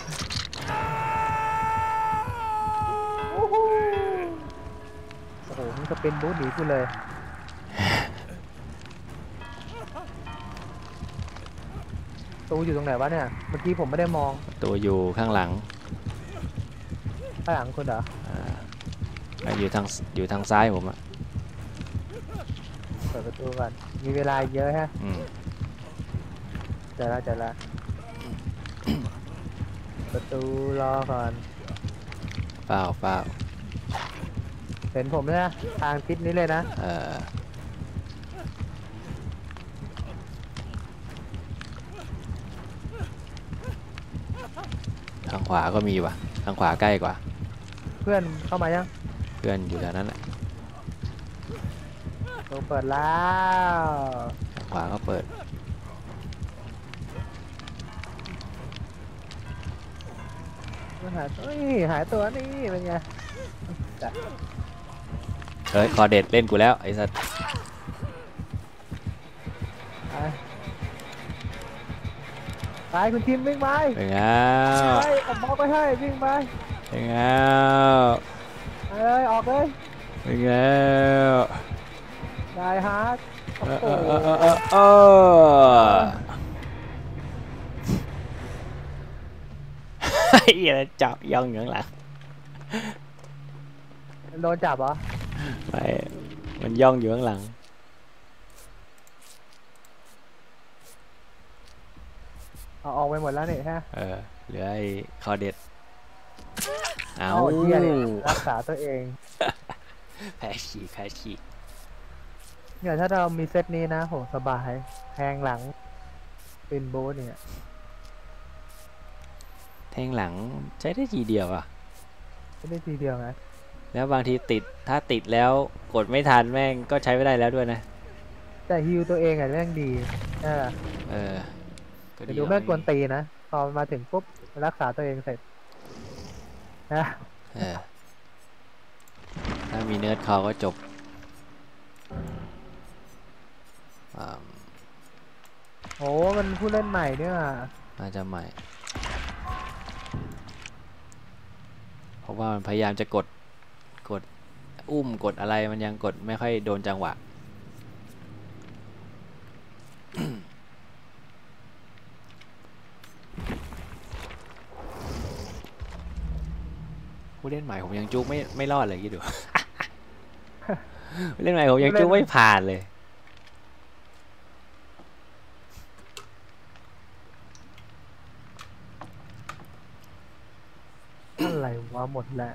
โอ้โหโอ้โหมันจะเป็นบูธหนีกูเลยตูอยู่ตรงไหนวะเนี่ยเมื่อกี้ผมไม่ได้มองตัวอยู่ข้างหลังข้างหลังคุณเหรออ่าอยู่ทางอยู่ทางซ้ายผมอะเปิดประตูก่อนมีเวลาเยอะฮะอืมเจอแล้วเจอแล้วประตูรอก่อนเปล่าเปล่าเห็นผมเลยนะทางทิศนี้เลยนะเออทางขวาก็มีว่ะทางขวาใกล้กว่าเพื่อนเข้ามายังเพื่อนอยู่แถวนั้นแหละประตูเปิดแล้วทางขวาก็เปิดมันหายตัวนี่หายตัวนี่เป็นไงจ้ะเฮ้ยคอเด็ดเล่นกูแล้วไอ้สัสไปไปคุณทีมวิ่งไปเป็นไงแล้วไปผมบอกไปให้วิ่งไปเป็นไงแล้วไปเลยออกเลยเป็นไงแล้วได้ฮาร์ดโอ้เออโหเออเออเออเออไอ้เหี้ยจับย่องอยู่ข้างหลังโดนจับเหรอไปมันย่องอยู่ข้างหลังเอาออกไปหมดแล้วนี่ฮะเออเหลือไอ้คอเด็ดเอาเอาเที่ยนี่รักษาตัวเองแพ้ฉีกแพ้ฉีกเนี่ยถ้าเรามีเซตนี้นะโหสบายแทงหลังเป็นโบสเนี่ยแทงหลังใช้ได้ทีเดียวอ่ะไม่ได้ทีเดียวนะแล้วบางทีติดถ้าติดแล้วกดไม่ทันแม่งก็ใช้ไม่ได้แล้วด้วยนะแต่ฮิวตัวเองอ่ะแม่งดีเออเออก็แต่ดีดูว่าแม่งกวนตีนะพอมาถึงปุ๊บรักษาตัวเองเสร็จนะเออถ้ามีเนิร์ดคอก็จบอ่าโหมันผู้เล่นใหม่เนี่ยน่าจะใหม่ เพราะว่ามันพยายามจะกดกดอุ้มกดอะไรมันยังกดไม่ค่อยโดนจังหวะ ผู้เล่นใหม่ผมยังจุกไม่ไม่รอดเลยคิดดู ผู้เล่นใหม่ผมยังจุกไม่ผ่านเลยอะไรวะหมดแหละ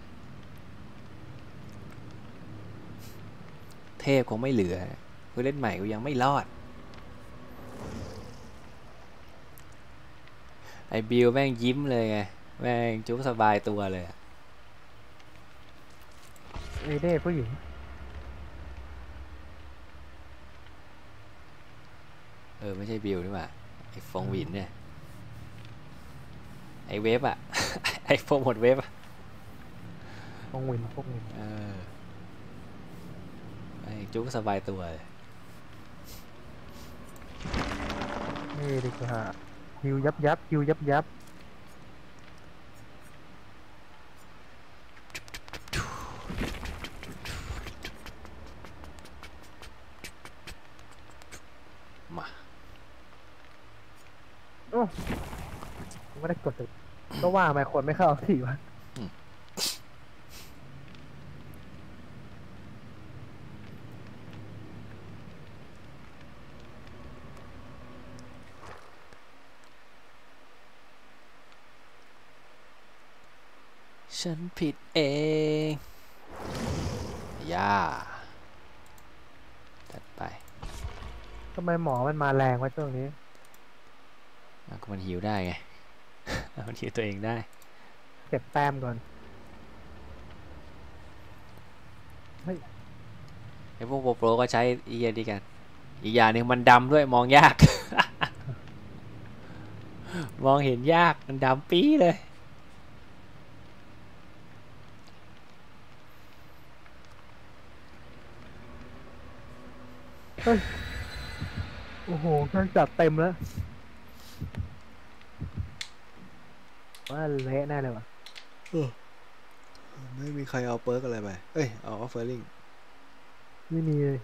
เทพคงไม่เหลือผู้เล่นใหม่กูยังไม่รอดไอ้บิลแม่งยิ้มเลยไงแม่งจุกสบายตัวเลยอะมีเด้ผู้หญิงเออไม่ใช่บิลนี่หว่าไอ้ฟงหวินเนี่ยไอ้เวฟอะ ไอ้พวกหมดเวฟอะพวกวินพวกวินเออไอ้จุกสบายตัวเลยนี่ดีกว่าฮิวยับยับฮิวยับยับมาโอ้ไม่ได้กดเลยก็ว่าทำไมคนไม่เข้าสิวะฉันผิดเองย่าจัดไปทำไมหมอมันมาแรงวะช่วงนี้อ่ะก็มันหิวได้ไง มันหิวตัวเองได้เก็บแต้มก่อนเฮ้ยไอพวกโปรโปรก็ใช้อีเดีกันอีกอย่างหนึ่งมันดำด้วยมองยาก มองเห็นยากมันดำปี๊เลยเฮ้ยโอ้โหเครื่องจับเต็มแล้วว่าเละแน่เลยวะไม่มีใครเอาเปิร์กอะไรไปเอ้ยเอาออฟเฟอร์ลิงไม่มีเลย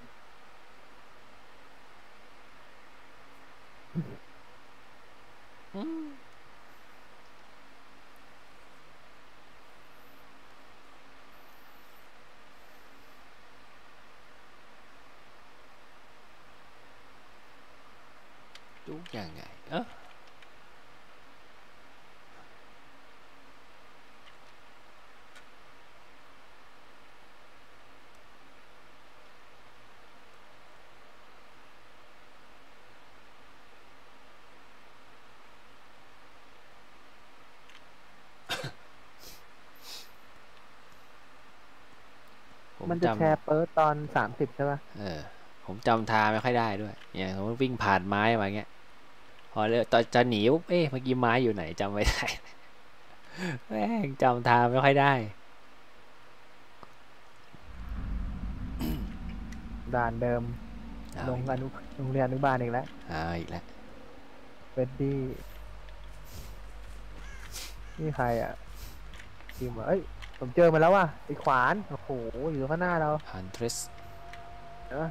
จุกยังไงเออมันจะแชร์เปิร์ตอนสามสิบใช่ป่ะเออผมจำทางไม่ค่อยได้ด้วยเนี่ยผมวิ่งผ่านไม้มาเงี้ยพอเลยตอนจะหนีเอ๊ะเมื่อกี้ไม้อยู่ไหนจำไม่ได้แม่งจำทางไม่ค่อยได้ด่านเดิมลงอนุโรงเรียนอนุบาลอีกแล้วอ่าอีกแล้วเฟดดี้นี่ใครอ่ะทีมเอ้ยผมเจอมาแล้วว่ะไอ้ขวานโอ้โหอยู่ข้างหน้าเราฮันเทรสเออ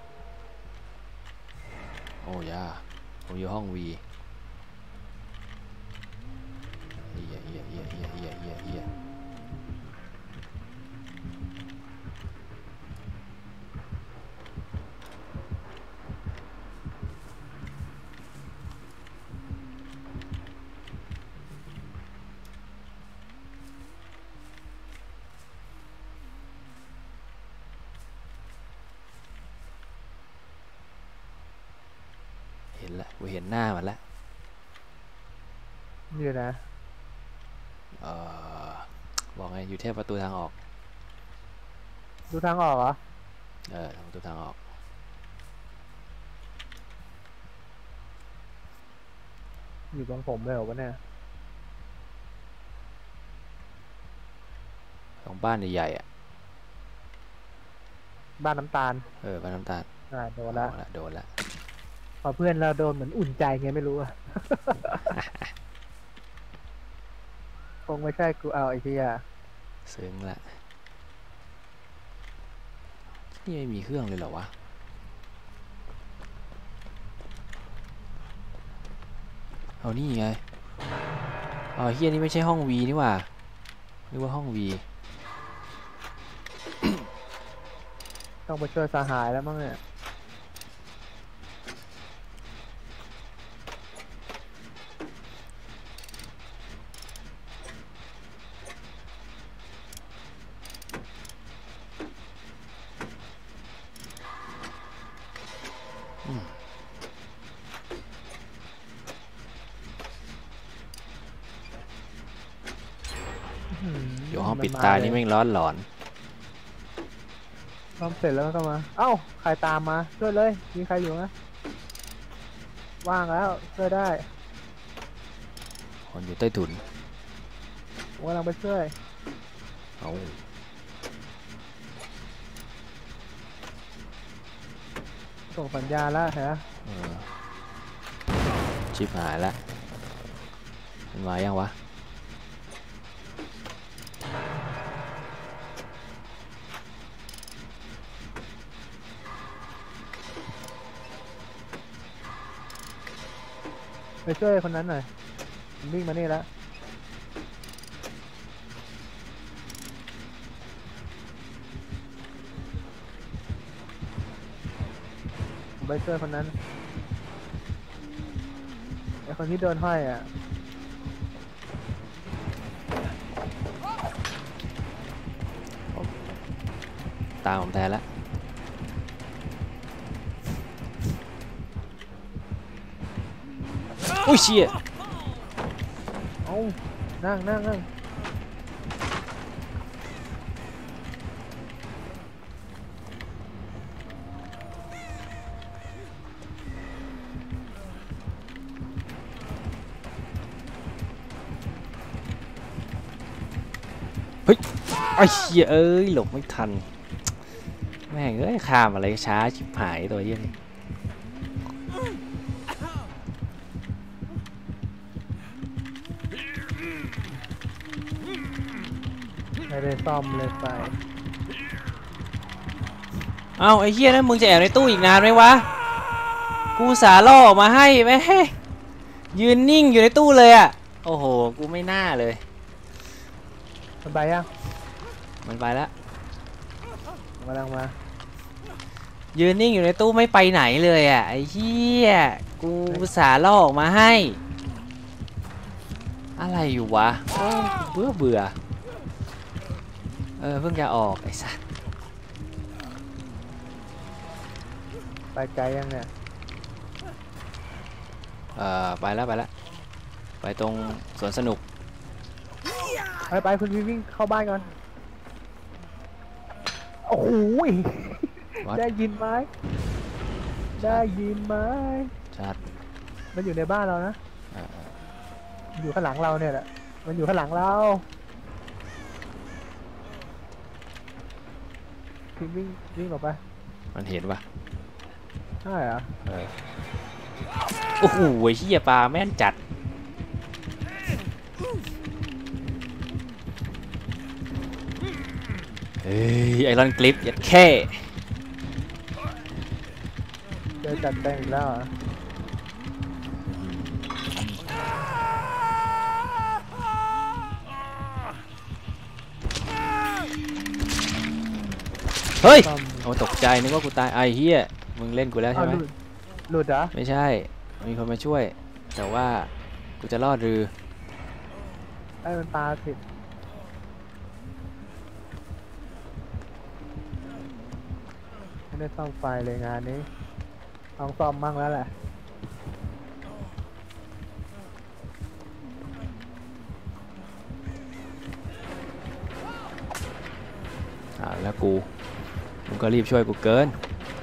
โอ้ยาผมอยู่ห้องวีเฮียเฮียเฮียเฮียเฮียเฮียเฮียเห็นละกูเห็นหน้ามันละนี่นะเออบอกไงอยู่เทพประตูทางออกดูทางออกเหรอเออประตูทางออกอยู่ตรงผมเลยเหรอวะเนี่ยตรงบ้านใหญ่ๆอ่ะบ้านน้ำตาลเออบ้านน้ำตาลอ่าโดนละโดนละพอเพื่อนเราโดนเหมือนอุ่นใจไงไม่รู้อะคงไม่ใช่กูเอาไอ้ที่อะซึ้งละนี่ไม่มีเครื่องเลยเหรอวะเอานี่ไงอ๋อเฮียนี่ไม่ใช่ห้องวีนี่ว่านึกว่าห้องวีต้องไปช่วยสหายแล้วมั้งเนี่ยอยู่ห้องปิดตานี่แม่งร้อนหลอนทำเสร็จแล้วก็มาเอ้าใครตามมาช่วยเลยมีใครอยู่ไหมว่างแล้วช่วยได้คนอยู่ใต้ถุนผมกำลังไปช่วยเอาส่งสัญญาแล้วเหรอชิบหายแล้วมันมายังวะไปช่วยคนนั้นหน่อยวิ่งมานี่แล้วไปช่วยคนนั้นไอคนที่โดนห้อยอ่ะตามผมแทนแล้วอุ้ยเชี่ยเอานั่งนั่งนั่งฮ้ยไอ้เหี้ยเอ้ยหลบไม่ทันแม่งเอ้ยข้ามอะไรช้าชิบหายตัวเหี้ยนี่ไม่ได้ซ่อมเลยไปเอ้าไอ้เหี้ยนั่นมึงจะแอบในตู้อีกนานไหมวะกูสาล่อออกมาให้แม่ยืนนิ่งอยู่ในตู้เลยอ่ะโอ้โหกูไม่น่าเลยมันไปยังมันไปแล้วกำลังมายืนนิ่งอยู่ในตู้ไม่ไปไหนเลยอ่ะไอ้เหี้ยกูสาล่อออกมาให้อะไรอยู่วะโอ้เบื่อเบื่อเออเพิ่งจะออกไอ้สัสไปไกลยังเนี่ยเออไปแล้วไปแล้วไปตรงสวนสนุกไปไปคุณวิ่งเข้าบ้านก่อนโอ้โหได้ยินไหมได้ยินไหมชัดมันอยู่ในบ้านเรานะอยู่ข้างหลังเราเนี่ยแหละมันอยู่ข้างหลังเราคุณวิ่งวิ่งออกไปมันเห็นปะใช่เหรอโอ้โหเฮียปลาแม่นจัดเฮ้ยไอรอนกลิปยัดแค่เจอจัดแต่งแล้วเหรอเฮ้ยโอ้ตกใจนึกว่ากูตายไอ้เฮียมึงเล่นกูแล้วใช่ไหมหลุดเหรอไม่ใช่มีคนมาช่วยแต่ว่ากูจะรอดหรือไอ้มันตาผิดไม่ได้ซ่อมไฟเลยงานนี้ต้องซ่อมมั่งแล้วแหละอ่าแล้วกูมึงก็รีบช่วยกูเกิน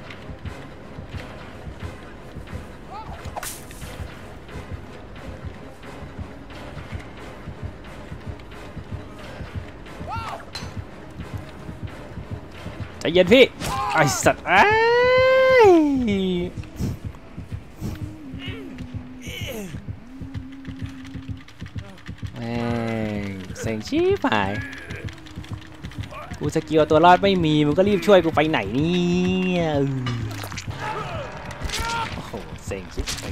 ใจเย็นพี่ไอสัตว์ไอ้แม่งเซ็งชี้ผายกูสกิลตัวรอดไม่มีมึงก็รีบช่วยกูไปไหนเนี่ยโอ้โหเซ็งชิบไป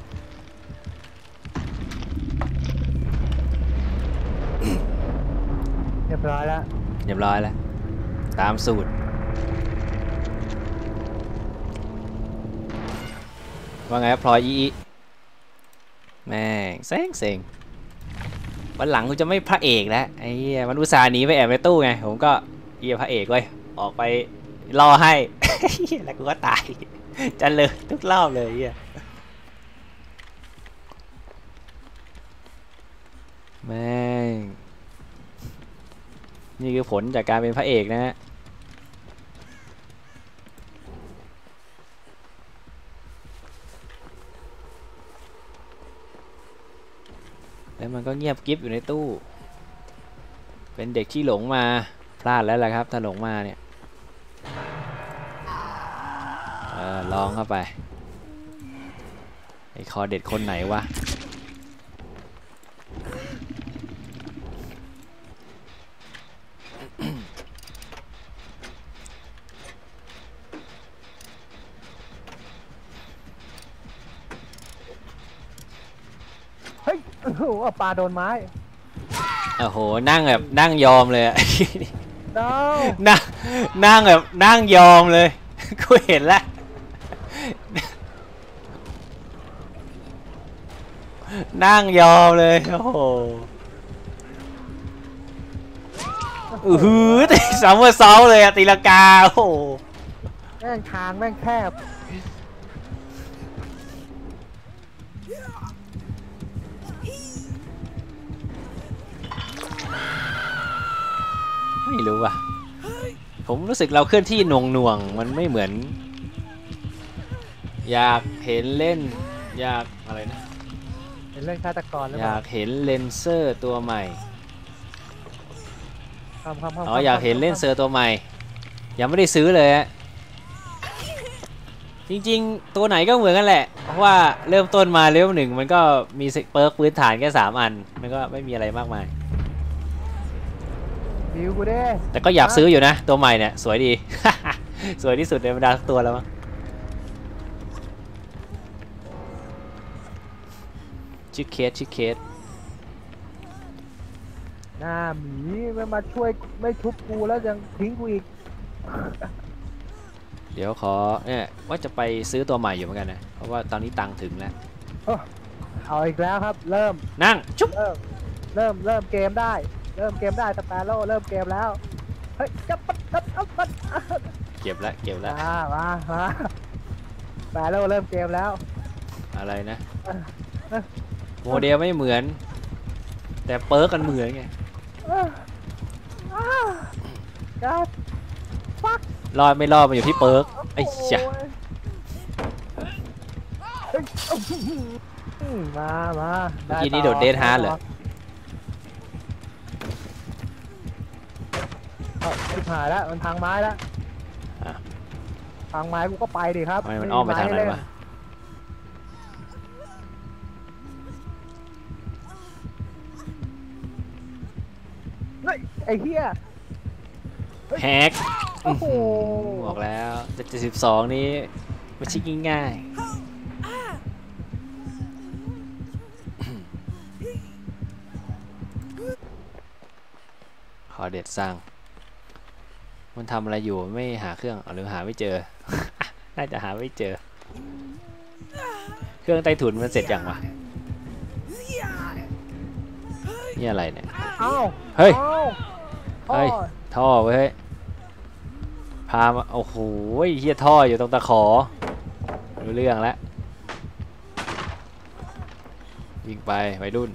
เรียบร้อยแล้วเรียบร้อยแล้วตามสูตรว่าไงพลอยอีแม่งเซ็งเซ็งวันหลังกูจะไม่พระเอกแล้วไอ้เหี้ยมันอุตส่าห์หนีไปแอบในตู้ไงผมก็เหี้ยพระเอกเว้ยออกไปรอให้แล้วกูก็ตายจะเลยทุกรอบเลยเหี้ยแม่งนี่คือผลจากการเป็นพระเอกนะฮะแล้วมันก็เงียบกิ๊บอยู่ในตู้เป็นเด็กที่หลงมาพลาดแล้วแหละครับถ้าหลงมาเนี่ยเออลองเข้าไปไอ้คอเด็ดคนไหนวะเฮ้ยโอ้โหปลาโดนไม้โอ้โหนั่งแบบนั่งยอมเลยอะ no นั่งนั่งแบบนั่งยอมเลยกูเห็นแล้วนั่งยอมเลยโอ้โหอือหือตีสามวันเสาเลยอะตีลังกาโอ้โหแม่งทางแม่งแคบไม่รู้ว่ะผมรู้สึกเราเคลื่อนที่หน่วงหน่วงมันไม่เหมือนอยากเห็นเล่นอยากอะไรนะเห็นเล่นฆาตกรหรือเปล่าอยากเห็นเลนเซอร์ตัวใหม่ฆำคำคำอ๋ออยากเห็นเล่นเซอร์ตัวใหม่ ยังไม่ได้ซื้อเลยฮะจริงๆตัวไหนก็เหมือนกันแหละเพราะว่าเริ่มต้นมาเลเวลหนึ่งมันก็มีเปิร์กพื้นฐานแค่สามอันมันก็ไม่มีอะไรมากมายบิวกูเด้แต่ก็อยากซื้ออยู่นะตัวใหม่เนี่ยสวยดี สวยที่สุดในบรรดาตัวแล้วมั้งชิคเคสชิคเคสหน้าหมีไม่มาช่วยไม่ชุบกูแล้วยังทิ้งกูอีกเดี๋ยวขอเนี่ยว่าจะไปซื้อตัวใหม่อยู่เหมือนกันนะเพราะว่าตอนนี้ตังค์ถึงแล้วเอาอีกแล้วครับ เริ่มนั่งชุบเริ่มเริ่มเริ่มเกมได้ เริ่มเกมได้สเปโร่เริ่มเกมแล้วเฮ้ยจับปัดจับปัดปัดเก็บแล้วเก็บแล้วมามามาสเปโร่เริ่มเกมแล้วอะไรนะโมเดลไม่เหมือน แต่เปิร์กกันเหมือนไงกัดฟักรอดไม่รอดมันอยู่ที่เปิร์กไอ้จ้ะมามาเมื่อกี้นี้โดดเดทฮาร์ดเหรอชิบหายแล้วมันทางไม้แล้วทางไม้กูก็ไปดิครับทำไมมันอ้อมไปทางไหนวะไอ้เหี้ยแฮกโอ้โหบอกแล้วเจ็ดสิบสองนี้ไม่ใช่ง่ายๆ ขอเด็ดสร้างมันทำอะไรอยู่ไม่หาเครื่องหรือหาไม่เจอ น่าจะหาไม่เจอ เครื่องใต้ถุนมันเสร็จยังวะนี่อะไรเนี่ยเอ้าเฮ้ยเอ้าเฮ้ย ท่อเว้ยพามาโอ้โหเฮียท่ออยู่ตรงตะขอรู้เรื่องแล้ววิ่งไปวัยรุ่น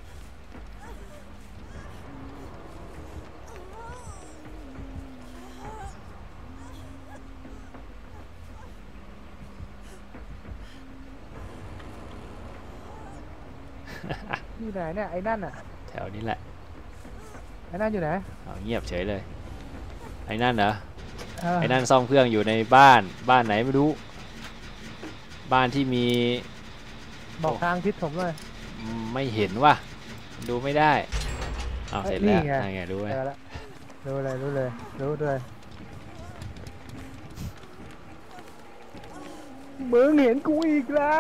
อยู่ไหนเนี่ยไอ้นั่นอ่ะแถวนี้แหละไอ้นั่นอยู่ไหนเอาเงียบเฉยเลยไอ้นั่นเหรอเออไอ้นั่นซ่อมเครื่องอยู่ในบ้านบ้านไหนไม่รู้บ้านที่มีบอกทางทิศผมเลยไม่เห็นว่ะดูไม่ได้เอาเสร็จแล้วนี่ไงนั่นไงรู้ไหมเจอแล้วรู้เลยรู้เลยรู้เลยมึงเห็นกูอีกแล้ว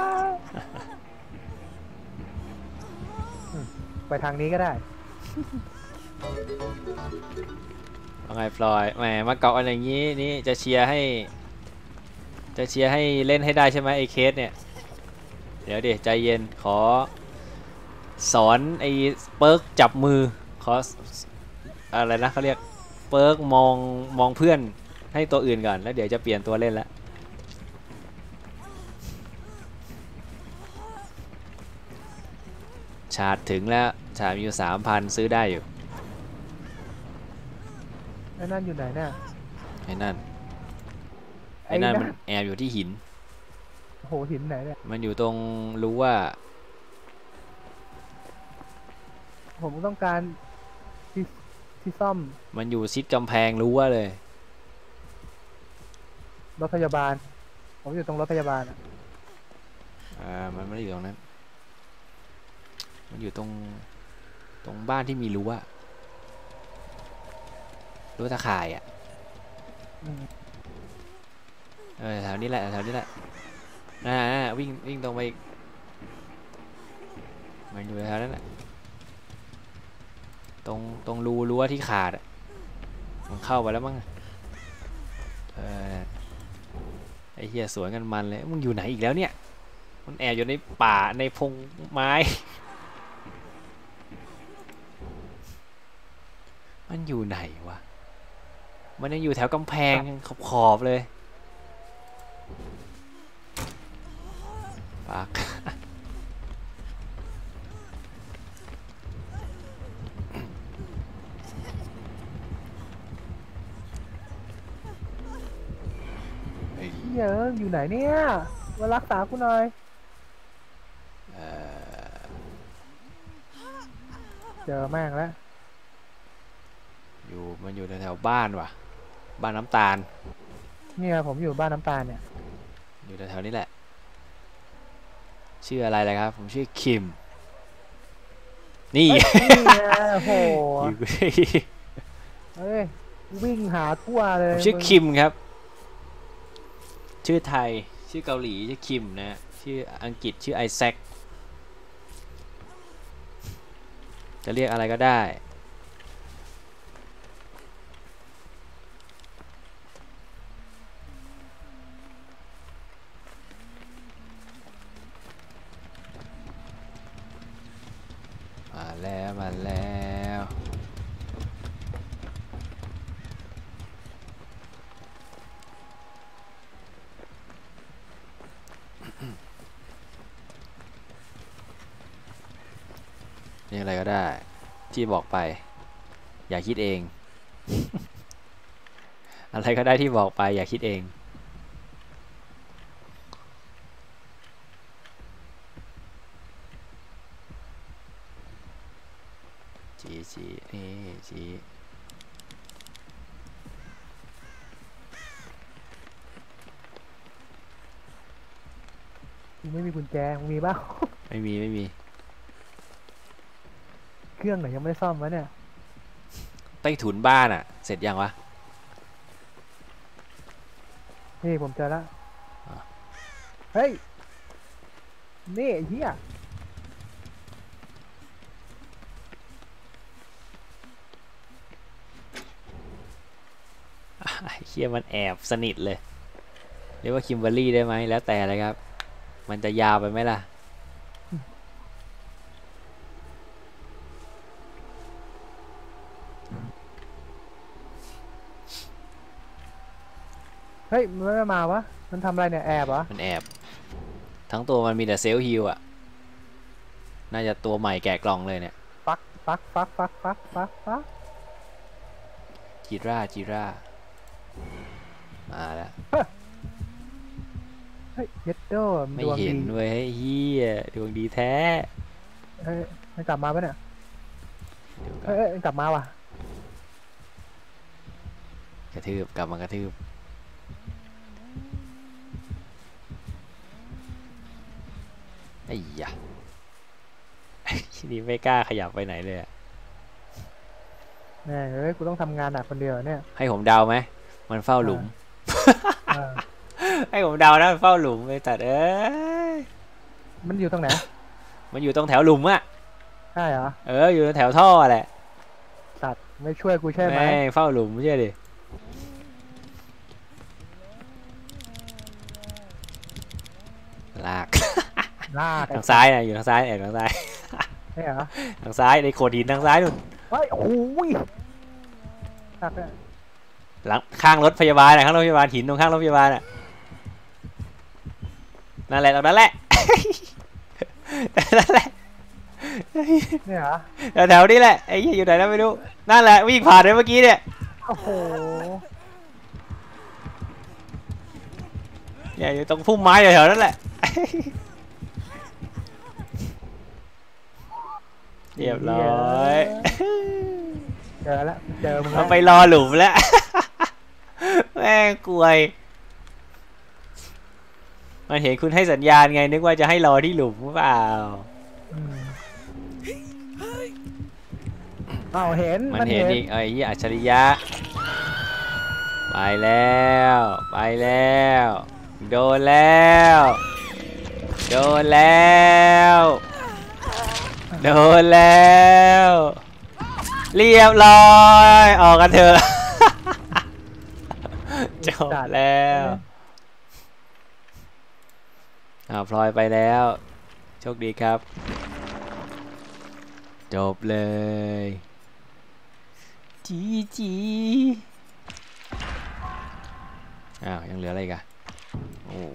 อืมไปทางนี้ก็ได้ว่าไงฟลอยแหมมาเกาะอะไรอย่างนี้นี่จะเชียร์ให้จะเชียร์ให้เล่นให้ได้ใช่ไหมไอ้เคสเนี่ยเดี๋ยวดิใจเย็นขอสอนไอ้เปิร์กจับมือขออะไรนะเขาเรียกเปิร์กมองมองเพื่อนให้ตัวอื่นก่อนแล้วเดี๋ยวจะเปลี่ยนตัวเล่นแล้วชาร์จถึงแล้วชาร์จมีอยู่สามพันซื้อได้อยู่ไอ้นั่นอยู่ไหนเนี่ยไอ้นั่นไอ้นั่นมันแอบอยู่ที่หินโอ้โหหินไหนเนี่ยมันอยู่ตรงรู้ว่าผมต้องการที่ที่ซ่อมมันอยู่ชิดกำแพงรู้ว่าเลยรถพยาบาล ผมอยู่ตรงรถพยาบาลอะอ่ามันไม่ได้อยู่ตรงนั้นมันอยู่ตรงตรงบ้านที่มีรั้วรั้วตะข่ายอ่ะอืมเออแถวนี้แหละแถวนี้แหละน่าวิ่งวิ่งตรงไปอีกมันอยู่แถวนั้นแหละตรงตรงรูรั้วที่ขาดอะมันเข้าไปแล้วมั้งเออไอ้เหี้ยสวนกันมันเลยมึงอยู่ไหนอีกแล้วเนี่ยมันแอบอยู่ในป่าในพงไม้มันอยู่ไหนวะมันยังอยู่แถวกำแพงขอบขอบเลยปากเหี้ยอะอยู่ไหนเนี่ย มารักษากูหน่อยเออเจอแม่งแล้วอยู่มันอยู่แถวๆบ้านว่ะบ้านน้ำตาลเนี่ยผมอยู่บ้านน้ำตาลเนี่ยอยู่แถวๆนี้แหละชื่ออะไรเลยครับผมชื่อคิมนี่นี่ไงโอ้โหอยู่เฮ้ยวิ่งหาทั่วเลยผมชื่อคิมครับชื่อไทยชื่อเกาหลีชื่อคิมนะชื่ออังกฤษชื่อไอแซคจะเรียกอะไรก็ได้มาแล้วมาแล้วเรียกอะไรก็ได้ที่บอกไปอย่าคิดเอง อะไรก็ได้ที่บอกไปอย่าคิดเองจีจีนี่จีมึงไม่มีกุญแจมึงมีบ้างไม่มีไม่มีเครื่องไหนยังไม่ได้ซ่อมวะเนี่ยใต้ถุนบ้านอ่ะเสร็จยังวะนี่ผมเจอแล้วอ่ะเฮ้ยนี่ไอ้เหี้ยไอ้เฮียมันแอบสนิทเลยเรียกว่าคิมเบอร์รี่ได้ไหมแล้วแต่เลยครับมันจะยาวไปไหมล่ะเฮ้ยมันไม่มาวะมันทำอะไรเนี่ยแอบเหรอมันแอบทั้งตัวมันมีแต่เซลล์ฮิลอ่ะน่าจะตัวใหม่แกะกล่องเลยเนี่ยฟักฟักฟักฟักฟักฟักฟักจิร่าจิร่ามาแล้วเฮ้ยเย็ดโดมไม่ดวงเห็นดีเว้ยเฮียดวงดีแท้เฮ้ยมันกลับมาปะเนี่ยเดี๋ยวก่อเฮ้นยเอ้ยมันกลับมาว่ะกระทืบกลับมากระทืบไอ้ยะ ทีนี้ไม่กล้าขยับไปไหนเลยอะแม่งเฮ้ยกูต้องทำงานหนักคนเดียวเนี่ยให้ผมเดาไหมมันเฝ้าหลุมอ่าให้ผมเดานะมันเฝ้าหลุมไปตัดเอ้ยมันอยู่ตรงไหนมันอยู่ตรงแถวหลุมอะใช่เหรอเอออยู่แถวท่อแหละสัตว์ไม่ช่วยกูใช่ไหมแม่งเฝ้าหลุมไม่ใช่ดิลากลากไอ้ทางซ้ายนะอยู่ทางซ้ายแอบทางซ้ายใช่เหรอทางซ้ายในโขดหินทางซ้ายนู่นเฮ้ยโอ้ยตักเนี่ยหลังข้างรถพยาบาลนะข้างรถพยาบาลหินตรงข้างรถพยาบาลอ่ะนั่นแหละตรงนั้นแหละ นั่นแหละเนี่ยเหรอแถวๆนี้แหละไอ้เหี้ยอยู่ไหนแล้วไม่รู้นั่นแหละวิ่งผ่านไปเมื่อกี้เนี่ยโอ้โหเนี่ยอยู่ตรงพุ่มไม้แถวๆนั่นแหละ เรียบร้อยเจอแล้วเจอมึงแล้เราวไปรอหลุมแล้ว แม่งกลวยมันเห็นคุณให้สัญญาณไงนึกว่าจะให้รอที่หลุมหรือเปล่าอืมอ้าวเห็นมันเห็นอีกไอ้ยี่อัจฉริยะไปแล้วไปแล้วโดนแล้วโดนแล้วโดนแล้วเรียบร้อยออกกันเถอะ จบแล้วอ่าพลอยไปแล้วโชคดีครับจบเลยจีจีอ้าวยังเหลืออะไรอีกันโอ้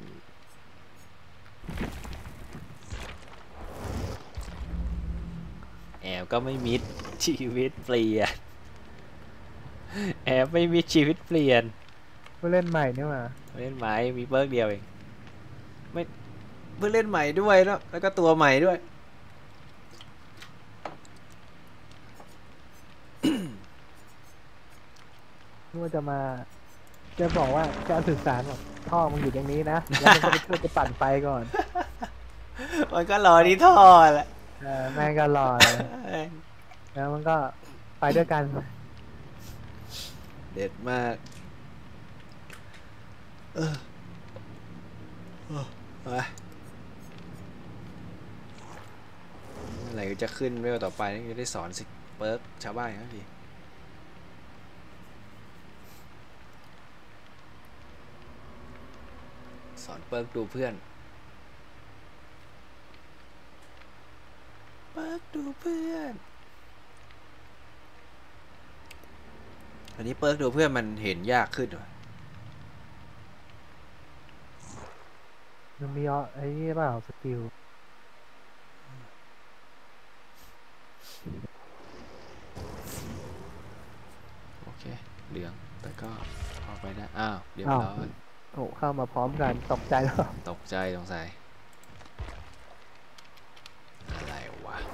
แอบก็ไม่มิดชีวิตเปลี่ยนแอบไม่มิดชีวิตเปลี่ยนผู้เล่นใหม่นี่หว่าเล่นใหม่มีเบิร์กเดียวเองไม่เพิ่งเล่นใหม่ด้วยแล้วแล้วก็ตัวใหม่ด้วยนึกว่าจะมาจะบอกว่าจะสื่อสารบอกท่อมึงอยู่ตรงนี้นะแล้วมันก็ไปช่วยจะปั่นไฟก่อนมันก็รอที่ท่อแหละเออแม่งก็รอเลยแล้วมันก็ไปด้วยกันเด็ดมากเออเออไปเมื่อไหร่จะขึ้นเวลต่อไปนี่จะได้สอนสิเปิร์กชาวบ้านครับพี่สอนเปิร์กดูเพื่อนเปิร์กดูเพื่อนอันนี้เปิร์กดูเพื่อนมันเห็นยากขึ้นว่ะมันมีอ่ะไอ้นี่เปล่าสกิลโอเคเหลืองแต่ก็ออกไปได้อ้าวเรียบร้อยโอ้เข้ามาพร้อมกันตกใจแล้วตกใจสงสัยอะไรวะ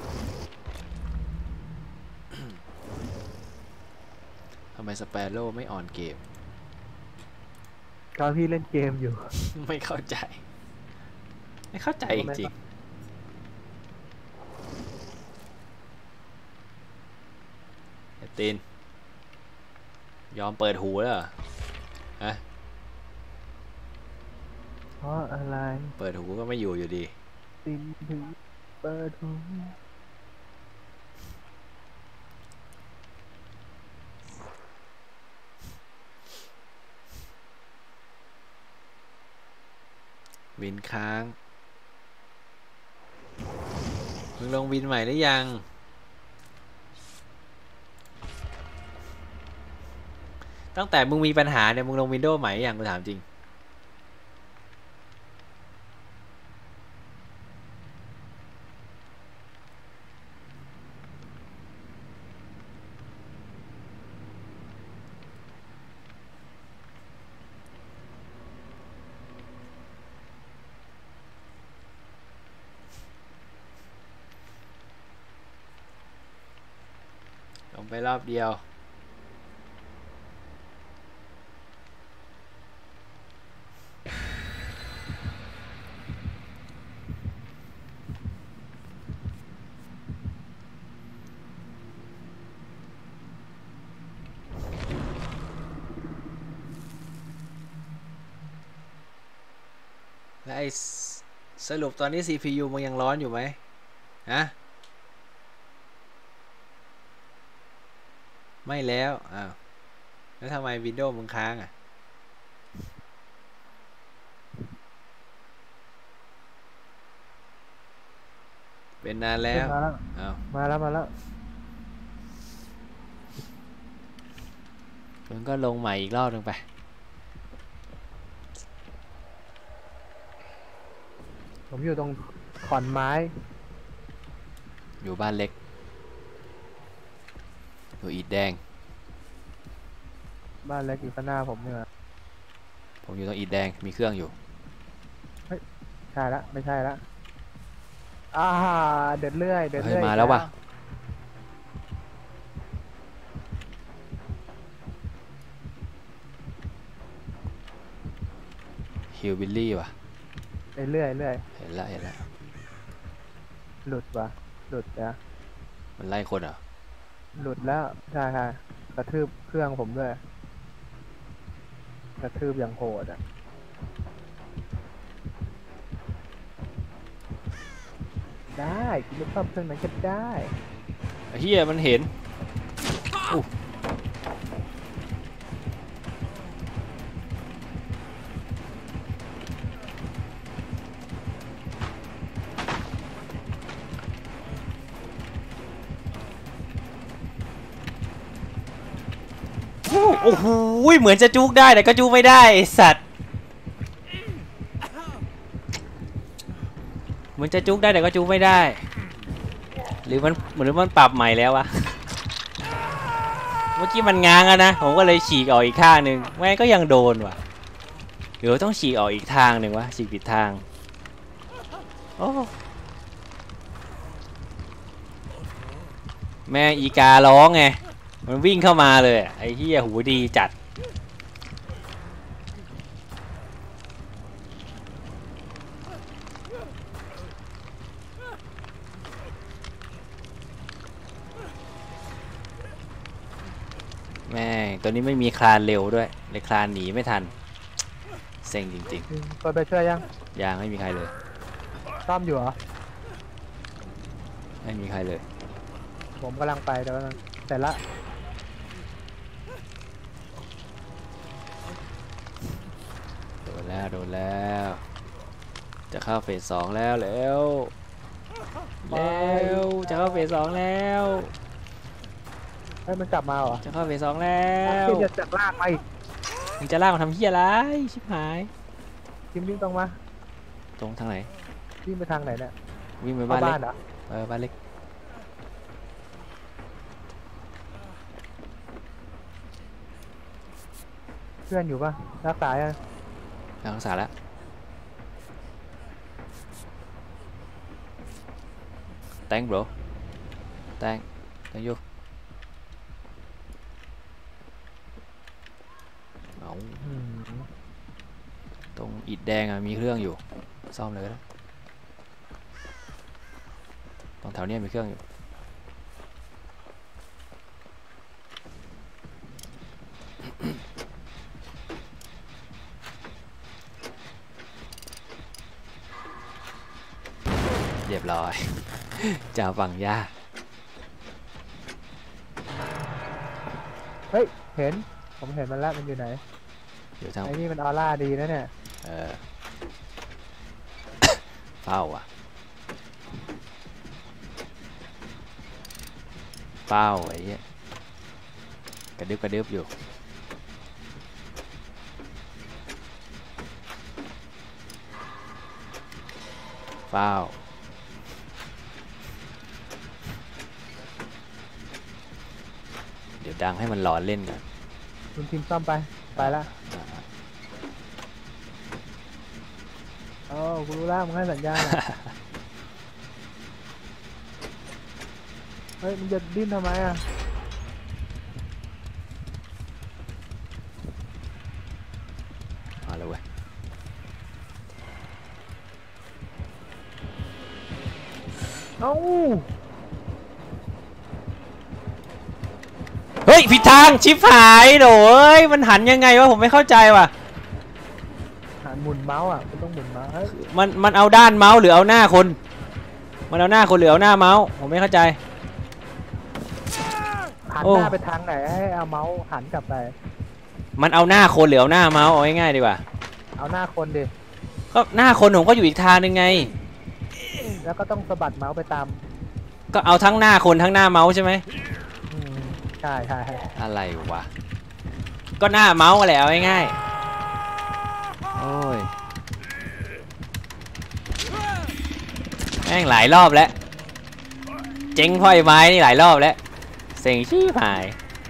ทำไมสเปโร่ไม่ออนเกมตอนพี่เล่นเกมอยู่ไม่เข้าใจ ไม่เข้าใจจริงๆไอตินยอมเปิดหูแล้วเหรอฮะเพราะอะไรเปิดหูก็ไม่อยู่อยู่ดีตินถึงเปิดหูวินค้างมึงลงวินใหม่หรือยังตั้งแต่มึงมีปัญหาเนี่ยมึงลงวินโดว์ใหม่ยังกูถามจริงลงไปรอบเดียวแล้วไอ้สรุปตอนนี้ ซี พี ยู มึงยังร้อนอยู่ไหมฮะไม่แล้วอ้าวแล้วทำไมวินโดว์มึงค้างอ่ะเป็นนานแล้วมาแล้วอ้าวมาแล้วมาแล้วมึงก็ลงใหม่อีกรอบหนึ่งไปผมอยู่ตรงขอนไม้อยู่บ้านเล็กอยู่อิฐแดงบ้านเล็กอยู่ข้างหน้าผมเนี่ยผมอยู่ตรงอิฐแดงมีเครื่องอยู่ใช่ละไม่ใช่ละอ่าเดินเรื่อยเดินเฮ้ยเรื่อยมาแล้วว่ะฮิลบิลลี่ว่ะไปเรื่อยเรื่อยเห็นแล้วเห็นแล้วหลุดว่ะหลุดนะมันไล่คนเหรอหลุดแล้วใช่ใช่กระทืบเครื่องผมด้วยกระทืบอย่างโหดอ่ะได้คุณจะชอบเครื่องนั้นก็ได้ไอ้เฮียมันเห็นอู้โอ้โหเหมือนจะจุกได้แต่ก็จุกไม่ได้ไอ้สัตว์เหมือนจะจุกได้แต่ก็จุกไม่ได้หรือมันหรือมันปรับใหม่แล้ววะเมื่อกี้มันง้างอะนะผมก็เลยฉีกออกอีกข้างหนึ่งแม่งก็ยังโดนว่ะเดี๋ยวต้องฉีกออกอีกทางหนึ่งวะฉีกผิดทางโอ้แม่งอีการ้องไงมันวิ่งเข้ามาเลยไอ้เหี้ยหูดีจัดแม่งตัวนี้ไม่มีคลานเร็วด้วยเลยคลานหนีไม่ทันเซ็งจริงกดไปช่วยยังๆยังไม่มีใครเลยซ่อมอยู่เหรอไม่มีใครเลยผมกำลังไปแต่ว่าเสร็จละโดนแล้วโดนแล้วจะเข้าเฟสสองแล้วแล้วแล้วจะเข้าเฟสสองแล้วเฮ้ยมันกลับมาเหรอจะเข้าเฟสสองแล้วที่จะจากลากไปมึงจะลากมาทำเหี้ยอะไรชิบหายจิมวิ่งตรงมาตรงทางไหนวิ่งไปทางไหนเนี่ยวิ่งไปเข้าบ้านเล็บ้าก นเหรอเออบ้านเล็กเพื่อนอยู่ปะรักษายังทางรักษาแล้วแตง bro แตงแตงยูเอาอืมตรงอิฐแดงอะมีเครื่องอยู่ซ่อมเลยนะตรงแถวเนี้ยมีเครื่องอยู่เรียบร้อย จะฝั่งยากเฮ้ยเห็นผมเห็นมันแล้วมันอยู่ไหนอยู่ทางไอ้นี่มันออร่าดีนะเนี่ยเออ เฝ้าอ่ะเฝ้าไอ้เหี้ยกระดึบกระดึบอยู่เฝ้าเดี๋ยวดังให้มันหลอนเล่นกันคุณทีมซ่อมไปไปละอ๋อกูรู้แล้วมึงให้สัญญาณอะ เฮ้ยมึงจะดิ้นทำไมอ่ะเอาเลยเว้ยเอ้าเฮ้ยผิดทางชิบหายโดยมันหันยังไงวะผมไม่เข้าใจว่ะหันหมุนเมาส์อ่ะมันต้องหมุนเมาส์เฮ้ยมันมันเอาด้านเมาส์หรือเอาหน้าคนมันเอาหน้าคนหรือเอาหน้าเมาส์ผมไม่เข้าใจหันโอ้หน้าไปทางไหนให้เอาเมาส์หันกลับไปมันเอาหน้าคนหรือเอาหน้าเมาส์เอาง่ายๆดีกว่าเอาหน้าคนดิก็หน้าคนผมก็อยู่อีกทางนึงไงแล้วก็ต้องสะบัดเมาส์ไปตามก็เอาทั้งหน้าคนทั้งหน้าเมาส์ใช่ไหมอืมใช่ใช่อะไรวะก็หน้าเมาส์แหละเอาง่ายๆโอ้ยแม่งหลายรอบแล้วเจ๊งพ่อยไม้นี่หลายรอบแล้วเซ็งชี้หาย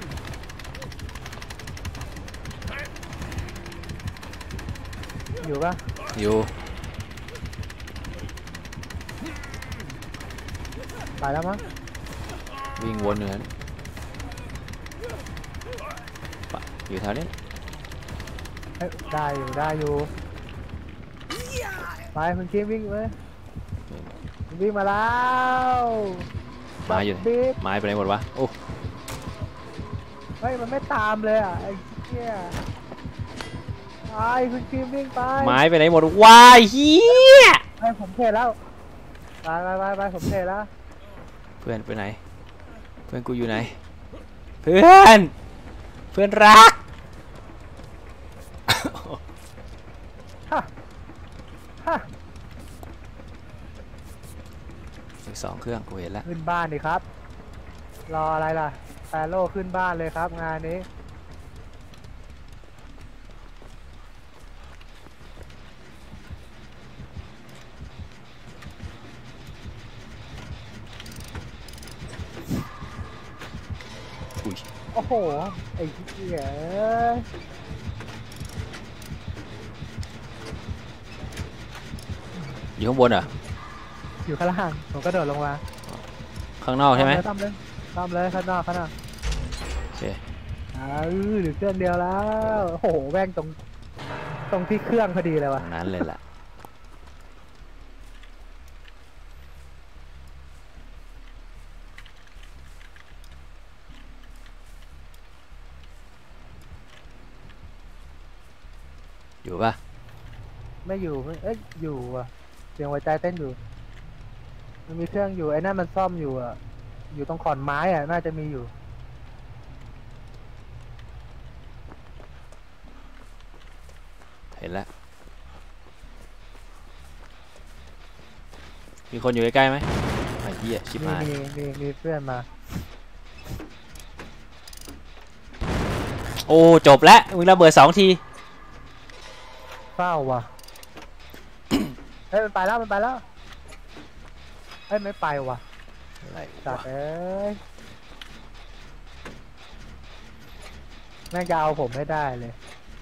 อยู่ปะอยู่ไปแล้วมั้งวิ่งวนอยู่นั้นปะอยู่แถวนี้เฮ้ยได้อยู่ได้อยู่ไปคุณคิมวิ่งเลยคุณวิ่งมาแล้วมาอยู่บิ๊กไม้ไปไหนหมดวะโอ้เฮ้ยมันไม่ตามเลยอ่ะไอ้เหี้ยไปคุณคิมวิ่งไปไม้ไปไหนหมดวายเฮียไปผมเทแล้วไปไปไปไปผมเทแล้วเพื่อนไปไหนเพื่อนกูอยู่ไหนเพื่อนเพื่อนรักฮะฮะอีกสองเครื่องกูเห็นแล้วขึ้นบ้านดิครับ รออะไรล่ะแปโร่ขึ้นบ้านเลยครับงานนี้อุ้ยโอ้โหไอ้เหี้ยอยู่ข้างบนเหรออยู่ข้างล่างผมก็โดดลงมาข้างนอกใช่ไหมทำเลยทำเลยข้างนอกข้างนอกโอเคอ้าวเหรือเครื่องเดียวแล้วโอ้โหแม่งตรงตรงที่เครื่องพอดีเลยตรว่ะงนั้นเลยล่ะอยู่ปะไม่อยู่เอ้ยอยู่อ่ะเสียงหัวใจเต้นอยู่มันมีเครื่องอยู่ไอ้นั่นมันซ่อมอยู่อ่ะอยู่ตรงขอนไม้อ่ะน่าจะมีอยู่เห็นแล้วมีคนอยู่ใกล้ๆไหมไอ้เหี้ยชิบมีหายมีมีมีเพื่อนมาโอ้จบแล้วมึงระเบิดสองทีเศร้าว่ะ เฮ้ยมันไปแล้วมันไปแล้วเฮ้ยไม่ไปว่ะอะไรจัดวะเอ้ยแม่งจะเอาผมไม่ได้เลย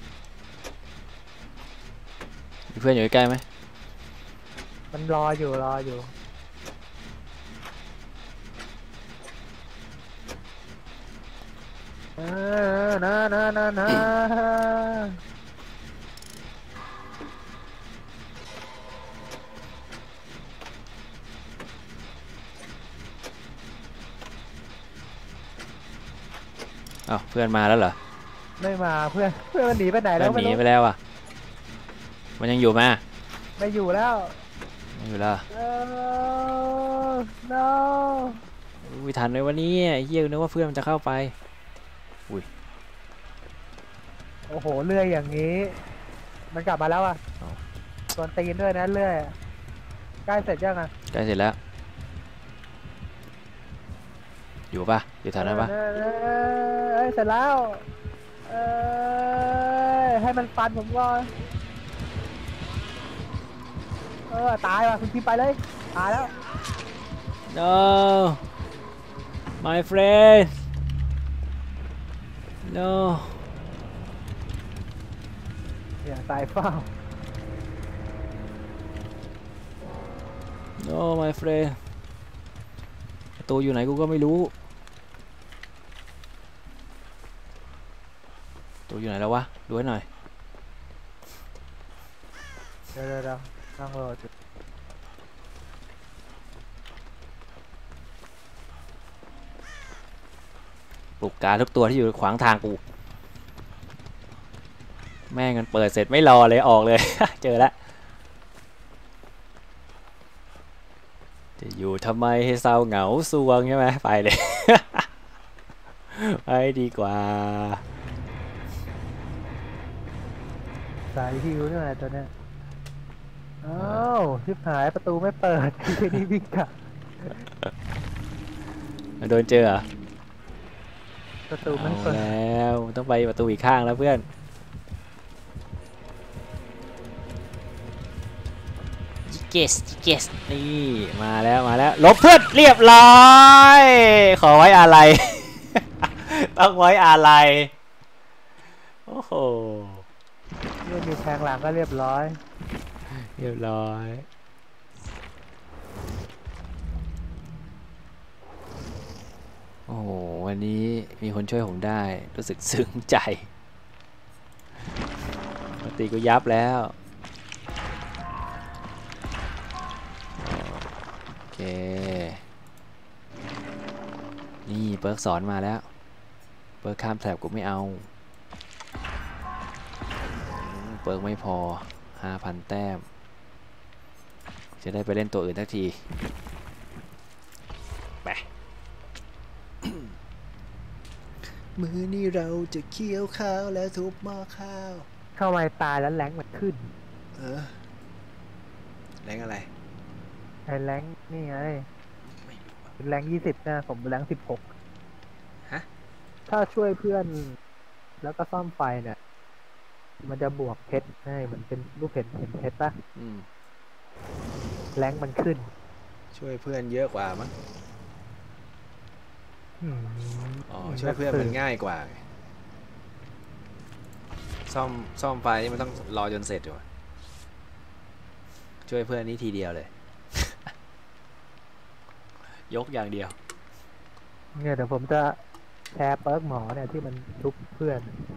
มีเพื่อนอยู่ใกล้ๆไหมมันรออยู่รออยู่เออนะนะนะนะอ้าวเพื่อนมาแล้วเหรอไม่มาเพื่อนเพื่อนมันหนีไปไหนเพื่แล้อวน ไม่หนีรู้ไปแล้วอ่ะมันยังอยู่ไหมไม่อยู่แล้วไม่อยู่แล้วเออ no วิทันเลยวันนี้ไอ้เหี้ยนึกว่าเพื่อนมันจะเข้าไปโอ้โหเลื่อยอย่างนี้ มันกลับมาแล้วอ่ะอ้าวโดนตีนด้วยนะเลื่อยอะใกล้เสร็จยังอ่ะใกล้เสร็จแล้วอยู่ปะอยู่แถวนั้นปะเออเออเอ้ยเสร็จแล้วเอ้ยให้มันฟันผมก่อนเออตายว่ะคุณพิมพ์ไปเลยตายแล้ว no my friend no เนี่ยตายเฝ้า no my friend ประตูอยู่ไหนกูก็ไม่รู้ประตูอยู่ไหนแล้ววะดูให้หน่อยเดี๋ยวเดี๋ยวเดี๋ยวนั่งรอจุดปลุกกาทุกตัวที่อยู่ขวางทางกูแม่งมันเปิดเสร็จไม่รอเลยออกเลย เจอแล้วจะอยู่ทำไมให้เศร้าเหงาสวงใช่ไหมไปเลย ไปดีกว่าสายฮิวนี่แหละตัวเนี้ยอ้าวชิบหายประตูไม่เปิด ที่นี่วิ่งกลับโดนเจอเหรอประตูเอาไม่เปิดแล้วต้องไปประตูอีกข้างแล้วเพื่อนจิเกสจิเกสนี่มาแล้วมาแล้วลบเพื่อนเรียบร้อยขอไว้อะไร ต้องไว้อะไรโอ้โหเมื่อมีแทงหลังก็เรียบร้อยเรียบร้อยโอ้โหวันนี้มีคนช่วยผมได้รู้สึกซึ้งใจปกติก็ยับแล้วโอเคนี่เปิร์กสอนมาแล้วเปิร์กข้ามแถบกูไม่เอาเปิร์กไม่พอ ห้าพัน แต้มจะได้ไปเล่นตัวอื่นทักทีไป มือนี้เราจะเคี้ยวข้าวและทุบหม้อข้าวเข้าไปตายแล้วแรงมันขึ้นเออแรงอะไรไอ้แรงนี่ไงไม่รู้อะเป็นแรงยี่สิบนะผมแรงสิบหกฮะถ้าช่วยเพื่อนแล้วก็ซ่อมไฟเนี่ย มันจะบวกเพชรให้เหมือนเป็นรูปเห็นเห็นเพชรปะอืมแรงมันขึ้นช่วยเพื่อนเยอะกว่ามั้งอืมอ๋อช่วยเพื่อนมันง่ายกว่าไงซ่อมซ่อมไฟนี่มันต้องรอจนเสร็จอยู่อะช่วยเพื่อนนี่ทีเดียวเลย ยกอย่างเดียวเนี่ยเดี๋ยวผมจะแชร์เปิร์กหมอเนี่ยที่มันทุบเพื่อน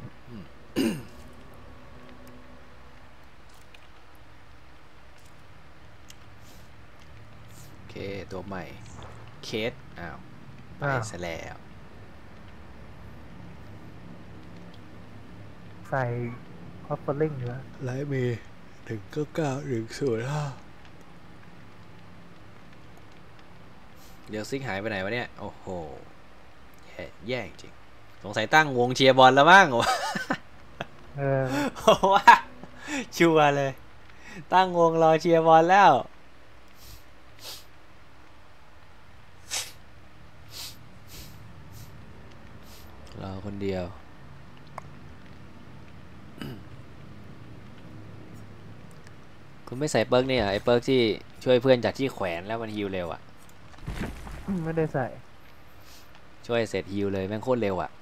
โอเคตัวใหม่เคสอ้าวไปอ้าวซะแล้วใส่คอฟเฟอร์ลิงเหรอไลท์เมย์ถึงเก้าเก้าหนึ่งศูนย์ห้าเดี๋ยวซิกหายไปไหนวะเนี่ยโอ้โหแย่แย่จริงสงสัยตั้งวงเชียร์บอลแล้วมั้งเออเพราะว่าชัวร์เลยตั้งวงรอเชียร์บอลแล้วรอคนเดียวคุณไม่ใส่เปิร์กเนี่ยไอ้เปิร์กที่ช่วยเพื่อนจากที่แขวนแล้วมันฮิวเร็วอ่ะไม่ได้ใส่ช่วยเสร็จฮิวเลยแม่งโคตรเร็วอ่ะ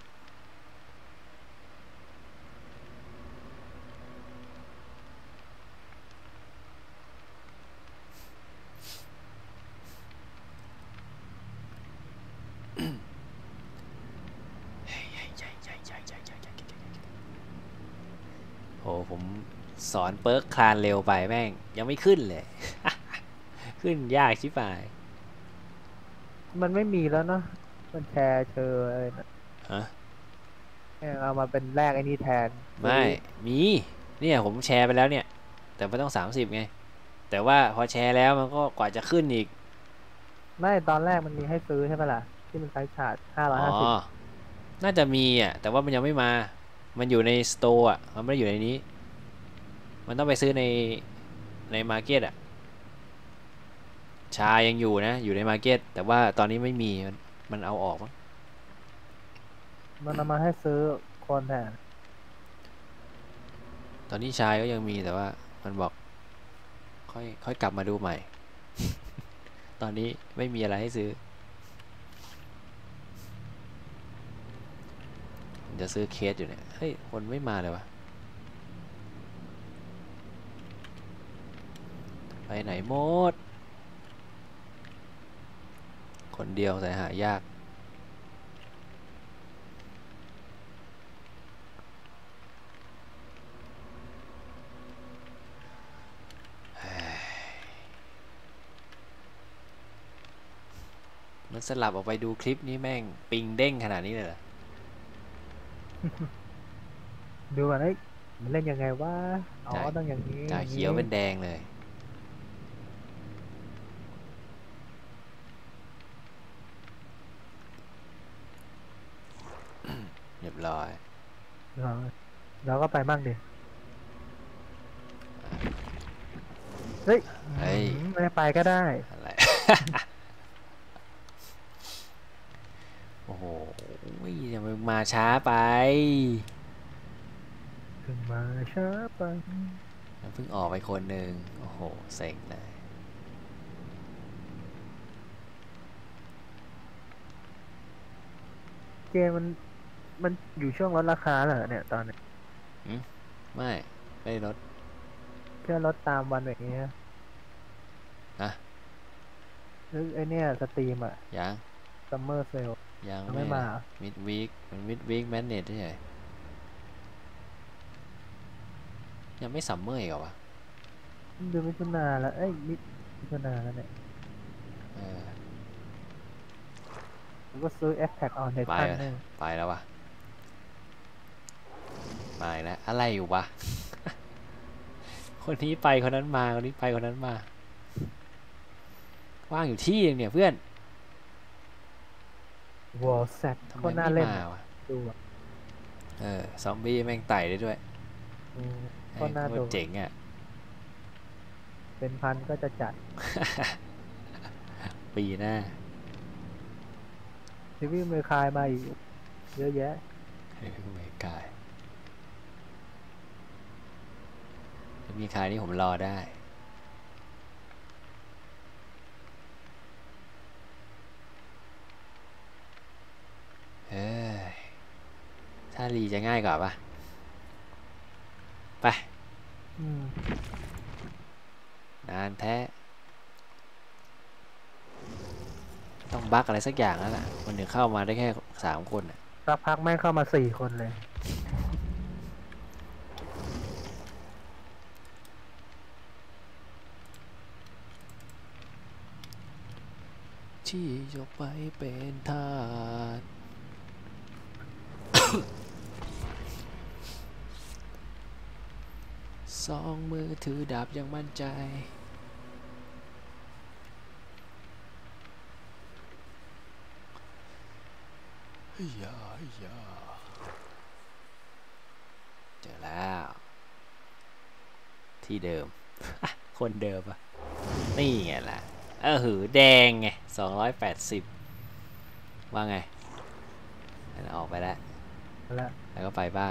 โอ้ผมสอนเปิร์กคลานเร็วไปแม่งยังไม่ขึ้นเลย ขึ้นยากชิบหายมันไม่มีแล้วเนาะมันแชร์เชออะไรนะฮะเอามาเป็นแรกไอ้นี่แทนไม่มีเนี่ยผมแชร์ไปแล้วเนี่ยแต่ไม่ต้องสามสิบไงแต่ว่าพอแชร์แล้วมันก็กว่าจะขึ้นอีกไม่ตอนแรกมันมีให้ซื้อใช่ไหมล่ะที่มันใช้ชาร์จห้าร้อยอ๋อห้าสิบน่าจะมีอ่ะแต่ว่ามันยังไม่มามันอยู่ในสโตร์อ่ะมันไม่ได้อยู่ในนี้มันต้องไปซื้อในในมาร์เก็ตอ่ะชายังอยู่นะอยู่ในมาร์เก็ตแต่ว่าตอนนี้ไม่มีมันมันเอาออกมั้งมันเอามาให้ซื้อคนแทนตอนนี้ชายก็ยังมีแต่ว่ามันบอกค่อยค่อยกลับมาดูใหม่ ตอนนี้ไม่มีอะไรให้ซื้อจะซื้อเคสอยู่เนี่ยเฮ้ยคนไม่มาเลยวะไปไหนหมดคนเดียวแต่หายากมันสลับออกไปดูคลิปนี้แม่งปิงเด้งขนาดนี้เลยเหรอดูว่าเอ้ยมันเล่นยังไงวะอ๋อต้องอย่างนี้จากเขียวเป็นแดงเลยเรียบร้อยเราก็ไปมั่งดิเฮ้ยไม่ไปก็ได้อะไร โอ้โหอย่ามาช้าไปถึงมาช้าไปเพิ่งออกไปคนหนึ่งโอ้โหเซ็งเลยเกมมันมันอยู่ช่วงลดราคาเหรอเนี่ยตอนนี้ไม่ไม่ลดแค่ลดตามวันแบบนี้ฮะหรือไอเนี่ยสตรีมอ่ะยังซัมเมอร์เซลยังไม่มามิดวีคมันมิดวีคแมนเนตใช่ยังไม่ซัมเมอร์อีกเหรอวะเดือนมิถุนาแล้วเอ้ยมิถุนาแล้วเนี่ยผมก็ซื้อ Attack on Titan ไปแล้ววะไปแล้วอะไรอยู่วะคนนี้ไปคนนั้นมาคนนี้ไปคนนั้นมาว่างอยู่ที่นึงเนี่ยเพื่อนวอลแซดคนน่าเล่นดูเออซอมบี้แม่งไต่ได้ด้วยคนน่าดูเจ๋งอ่ะเป็นพันก็จะจัดปีหน้าทีวีเมคายมาอีกเยอะแยะเมคายมีคายนี่ผมรอได้เฮ้ยถ้ารีจะง่ายกว่าปะไปนานแท้ต้องบั๊กอะไรสักอย่างแล้วล่ะมันถึงเข้ามาได้แค่สามคนอ่ะสักพักแม่งเข้ามาสี่คนเลยที่ยกไปเป็นทาสสองมือถือดาบยังมั่นใจเฮียเฮียเจอแล้ว ที่เดิม คนเดิมอะนี่ไงล่ะเออหือแดงไงสองร้อยแปดสิบว่าไงออกไปแล้วแล้วแล้วก็ไปบ้าง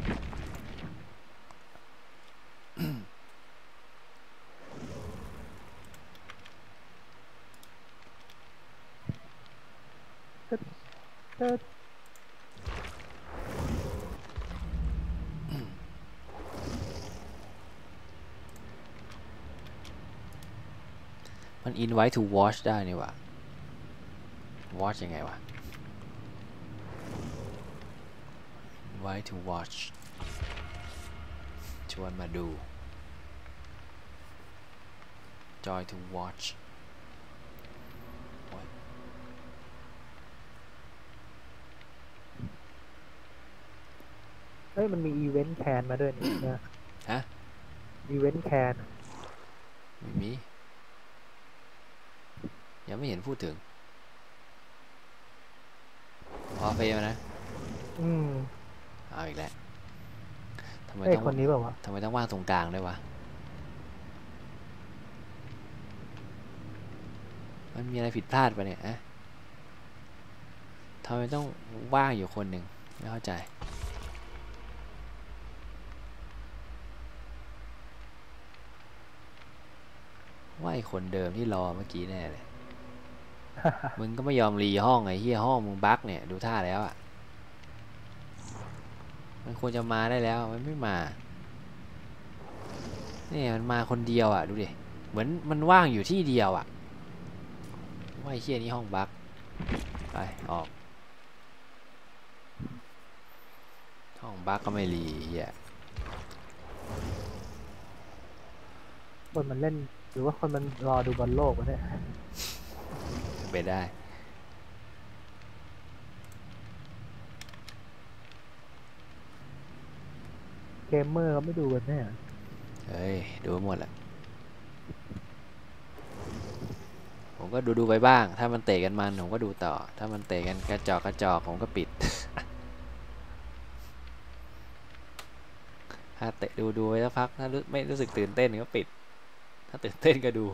เติร์ดมัน invite to watch ได้นี่หว่า watch ยังไงวะ invite to watch ชวนมาดู joy to watch โอ๊ยเฮ้ยมันมีอีเวนต์แคนมาด้วยนี่นะฮะอีเวนต์แคนไม่มี ยังไม่เห็นพูดถึงพอเฟย์มานะอืมเอาอีกแล้วทำไมไอ้ต้องคนนี้แบบว่าวะทำไมต้องว่างตรงกลางด้วยวะ มันมีอะไรผิดพลาดปะเนี่ยอะทำไมต้องว่างอยู่คนหนึ่งไม่เข้าใจ ว่าไอ้คนเดิมที่รอเมื่อกี้แน่เลย มึงก็ไม่ยอมรีห้องไอ้เหี้ยห้องมึงบั๊กเนี่ยดูท่าแล้วอ่ะ มันควรจะมาได้แล้วมันไม่มาเนี่ยมันมาคนเดียวอ่ะดูดิ เหมือนมันว่างอยู่ที่เดียวอ่ะว่าไอ้เหี้ยนี่ห้องบั๊กไปออก ห้องบั๊กก็ไม่รีเหี้ยคนมันเล่นหรือว่าคนมันรอดูบอลโลกวะเนี่ยไปได้เกมเมอร์ก็ไม่ดูกันเนี่ยเฮ้ยดูหมดแหละผมก็ดูดูไปบ้าง ถ้ามันเตะกันมันผมก็ดูต่อ ถ้ามันเตะกันกระจอกกระจอกผมก็ปิด ถ้าเตะดูดูไปสักพักถ้ารู้ไม่รู้สึกตื่นเต้นก็ปิด ถ้าตื่นเต้นก็ดู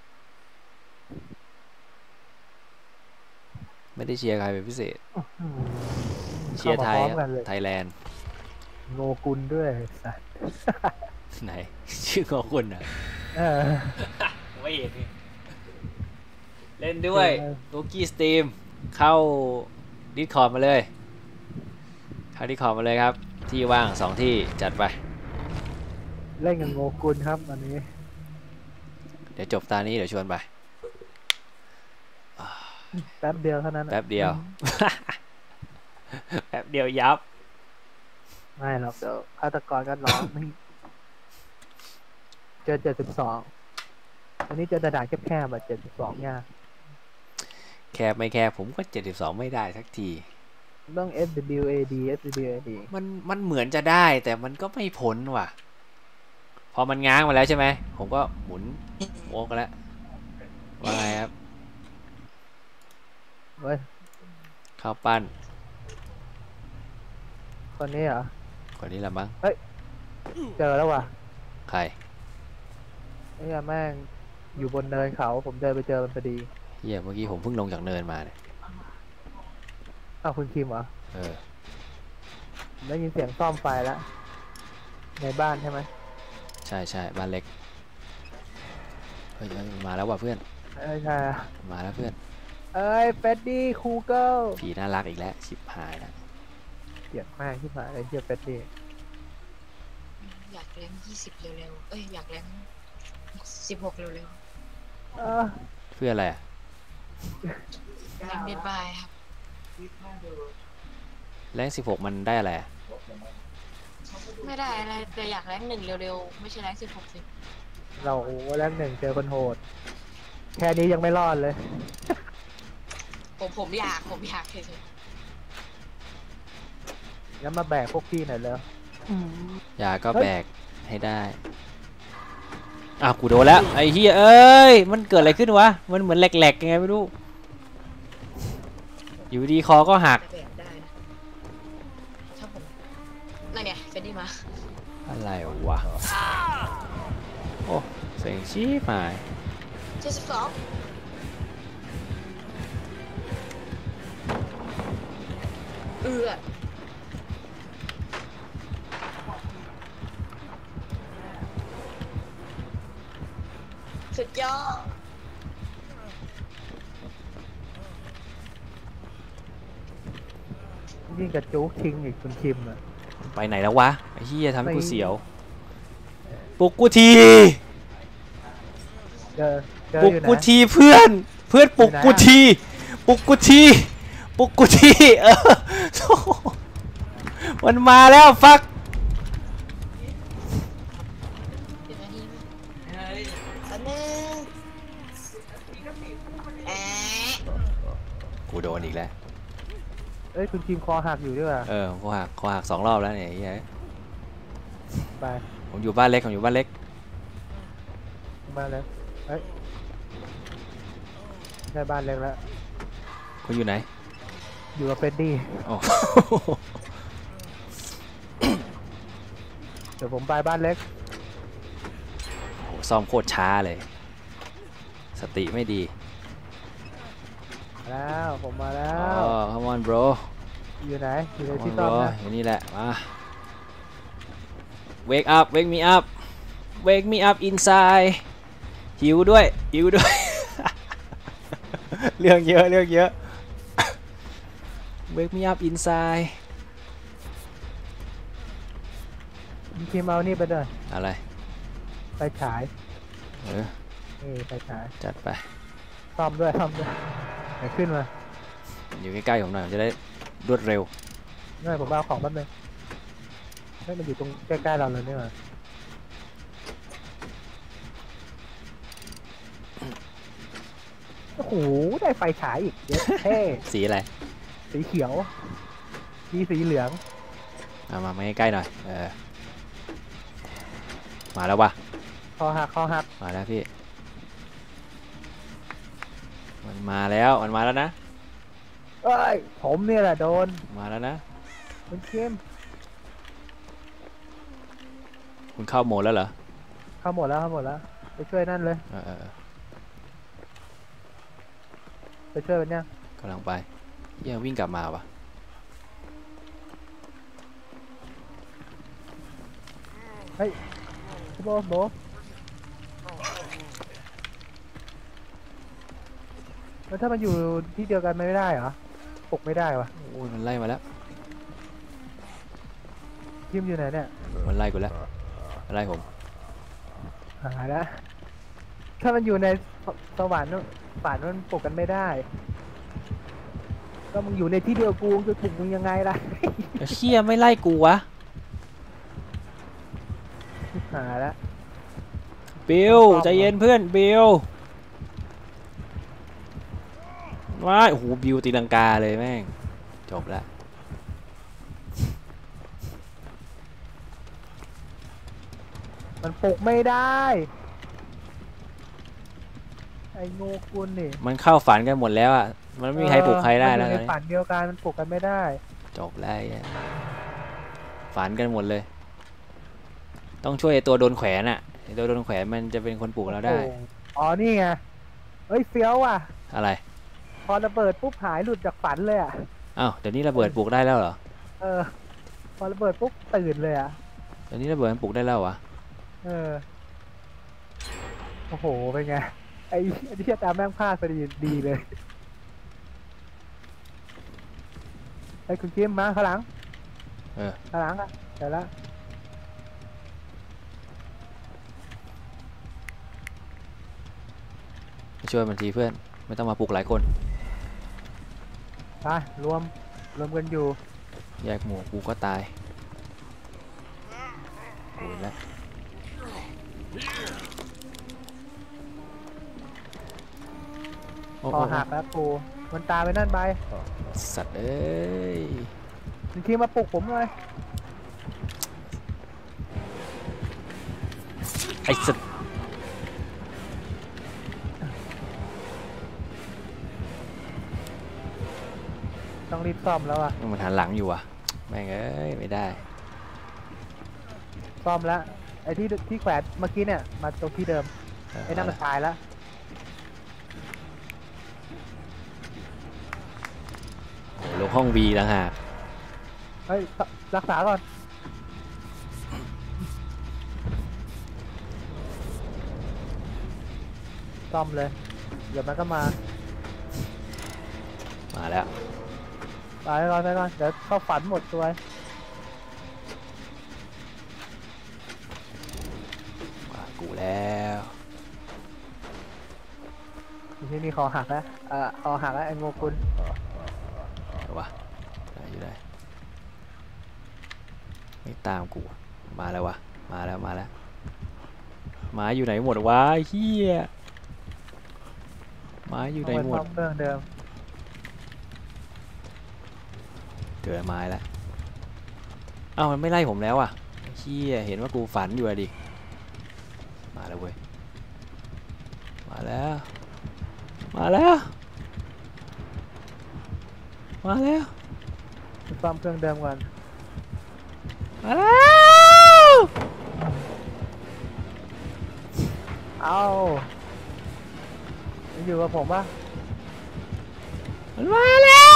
ไม่ได้เชียร์ใครเป็นพิเศษอืมเชียร์ไทยเข้ามาพร้อมกันเลยไทยแลนด์โงกุลด้วยสัตว์ไหน ชื่อของคุณอ่ะเออไม่เห็นเล่นด้วยเออลูกี้สตรีมเข้าดิสคอร์ดมาเลย เข้าดิสคอร์ดมาเลยครับ ที่ว่างสองที่จัดไปเล่นกับโงกุลครับวันนี้เดี๋ยวจบตานี้เดี๋ยวชวนไปแป๊บเดียวเท่านั้นอะแป๊บเดียว แป๊บเดียวยับไม่หรอกเดี๋ยวฆาตกรก็ร้อง ไม่เจอเจ็ดสิบสองอันนี้เจอแต่ด่านแคบๆแบบเจ็ดสิบสองยากแคบไม่แคบผมก็เจ็ดสิบสองไม่ได้สักทีต้อง เอฟ ดับเบิลยู เอ ดี เอฟ ดับเบิลยู เอ ดีมันมันเหมือนจะได้แต่มันก็ไม่พ้นว่ะ พอมันง้างมาแล้วใช่ไหม ผมก็หมุนโวกแล้ว ว่าไงครับเว้ยเข้าปั้นคนนี้เหรอคนนี้ละมั้งเจอแล้วว่ะใครไอ้เหี้ยแม่งอยู่บนเนินเขา ผมเดินไปเจอมันพอดีเฮียเมื่อกี้ผมเพิ่งลงจากเนินมาเนี่ยอ้าวคุณคิมเหรอเออผมได้ยินเสียงซ่อมไฟแล้ว ในบ้านใช่ไหมใช่ใช่บ้านเล็ก เฮ้ยเฮ้ยมาแล้วว่ะเพื่อนเอ้ยใช่อะมาแล้วเพื่อนเอ้ยเฟดดี้คูเกิลผีน่ารักอีกแล้ว ชิบหายแล้วเกลียดมากที่ผ่านไอ้เหี้ยเฟดดี้อยากแรงยี่สิบเร็วๆ เอ้ย อยากแรงสิบหกเร็วเออเพื่ออะไรอะๆแรงเด็ดบายครับแรงสิบหกมันได้อะไรอะไม่ได้อะไรแต่อยากแรงหนึ่งเร็วๆ ไม่ใช่แรงสิบหกสิเราโอ้แรกหนึ่งเจอคนโหด แค่นี้ยังไม่รอดเลยผมผมอยากผมอยากเฉยแล้วมาแบกพวกพี่หน่อยเลยยาก็เฮ้ยแบกให้ได้เอ้าวกูโดนแล้วไอ้เฮียเอ้ยมันเกิดอะไรขึ้นวะมันเหมือนแหลกๆยังไงไม่รู้อยู่ดีคอก็หักแต่แบบได้นะถ้าผมนั่นไงเฟรดดี้มาอะไรวะโอ้เสียงชี้หายเจ็ดสิบสองเอือสุดยอดยิ่งกับจุกคิงอีกคุณคิมอ่ะไปไหนแล้ววะไอ้เฮียทำให้กูเสียวปลุกกูทีเจอเจอปลุกอยู่ไหนกูทีเพื่อนเพื่อนปลุกอยู่ไหนอะกูทีปลุกกูทีปลุกกูทีเออมันมาแล้วฟักเดี๋ยวนาทีสันนึงแอะกูโดนอีกแล้วเอ้ยคุณคิมคอหักอยู่ด้วยว่ะเออคอหักคอหักสองรอบแล้วเนี่ยไอ้เหี้ยไปผมอยู่บ้านเล็กผมอยู่บ้านเล็กมาแล้วเอ้ยได้บ้านเล็กแล้วคุณอยู่ไหนอยู่กับเฟรดดี้โอ้เดี๋ยวผมไปบ้านเล็กโหซ่อมโคตรช้าเลย สติไม่ดีมาแล้วผมมาแล้อ๋วอ come on bro อยู่ไหนอยู่ใน come ที่ on ซ่อ bro มนะอยู่นี่แหละมา wake up wake me up wake me up inside หิวด้วยหิวด้วย เรื่องเยอะเรื่องเยอะ wake me up inside คุณคิมเอานี่ไปด้วยอะไรไปฉายเออนี่ไปฉายจัดไปซ่อมด้วยซ่อมด้วยเดี๋ยวขึ้นมาอยู่ใกล้ๆผมหน่อยผมจะได้รวดเร็วนี่ผมเอาของแป๊บนึงเฮ้ยมันอยู่ตรงใกล้ๆเราเลยนี่หว่าโอ้โหได้ไฟฉายอีกเยอะเท่สีอะไรสีเขียวมีสีเหลืองเอามามาใกล้ๆหน่อยเออมาแล้ววะคอหักคอหักมาแล้วพี่มันมาแล้วมันมาแล้วนะเอ้ยผมเนี่ยแหละโดนมาแล้วนะคุณคิมคุณเข้าโหมดแล้วเหรอเข้าหมดแล้วเข้าหมดแล้วไปช่วยนั่นเลยเออเออเออไปช่วยมันยังกำลังไปเหี้ยังวิ่งกลับมาวะโบโบแล้วถ้ามันอยู่ที่เดียวกันไม่ได้เหรอปลุกไม่ได้วะโอ้ยมันไล่มาแล้วคิมอยู่ไหนเนี่ยมันไล่กูแล้วมันไล่ผมหายแล้วถ้ามันอยู่ในสวรรค์ฝันมันปลุกกันไม่ได้ก็มึงอยู่ในที่เดียวกูจะปลุกมึงยังไงล่ะไอ้เฮียไม่ไล่กูวะหายแล้วบิลใจเย็นเพื่อนบิลว้ายโอ้โหบิลตีลังกาเลยแม่งจบละมันปลุกไม่ได้ไอ้โง่คุณนี่มันเข้าฝันกันหมดแล้วอ่ะมันไม่มีใครปลุกใครได้แล้วมันอตอยู่ นในนี้ฝันเดียวกันมันปลุกกันไม่ได้จบแล้วไอ้เหี้ยฝันกันหมดเลย ต้องช่วยไอ้ตัวโดนแขวนอ่ะไอ้ตัวโดนแขวนมันจะเป็นคนปลุกเราได้โอ้โหอ๋อนี่ไงเฮ้ยเฟี้ยวว่ะอะไรพอระเบิดปุ๊บหายหลุดจากฝันเลยอ่ะอ้าวเดี๋ยวนี้ระเบิดปลุกได้แล้วเหรอเออ พอระเบิดปุ๊บตื่นเลยอ่ะเดี๋ยวนี้ระเบิดมันปลุกได้แล้ววะเออ โอ้โห เป็นไง ไอ้ไอ้ที่ตามแม่งพลาดพอดีดีเลยไอ้คุณคิมมาข้างหลังเออข้างหลังอ่ะเดี๋ยวละมาช่วยมันทีเพื่อนไม่ต้องมาปลุกหลายคนไปรวม รวมกันอยู่แยกหมู่กูก็ตายโอ้ยแล้ว โอ้พอโหหักแล้วกูมันตามไปนั่นไปสัตว์เอ้ยคุณคิมมาปลุกผมเลยไอ้สัตว์รีบซ่อมแล้วอ่ะมันหันหลังอยู่อ่ะแม่งเอ้ยไม่ได้ซ่อมแล้วไอ้ที่ที่แขวนเมื่อกี้เนี่ยมาตรงที่เดิมไอ้นั่นมันตายแล้วโอ้ลงห้องวีแล้วฮะเฮ้ยรักษาก่อนซ่อมเลยเดี๋ยวมันก็มามาแล้วไปก่อนไปก่อนเดี๋ยวเข้าฝันหมดตัวมากูแล้วที่นี่คอหักแล้วเอ่อคอหักแล้วไอ้โงกุลเอาวะได้อยู่ได้ไม่ตามกูมาแล้ววะมาแล้วมาแล้วหมาอยู่ไหนหมดวะเฮียหมาอยู่ไหนหมดเอาไว้ซ่อมเครื่องเดิมเจอไม้แล้วเอ้ามันไม่ไล่ผมแล้วอ่ะเฮียเห็นว่ากูฝันอยู่อะดิมาแล้วเว้ยมาแล้วมาแล้วมาแล้วซ่อมเครื่องเดิมก่อนมาแล้วเอาอยู่กับผมปะมันมาแล้ว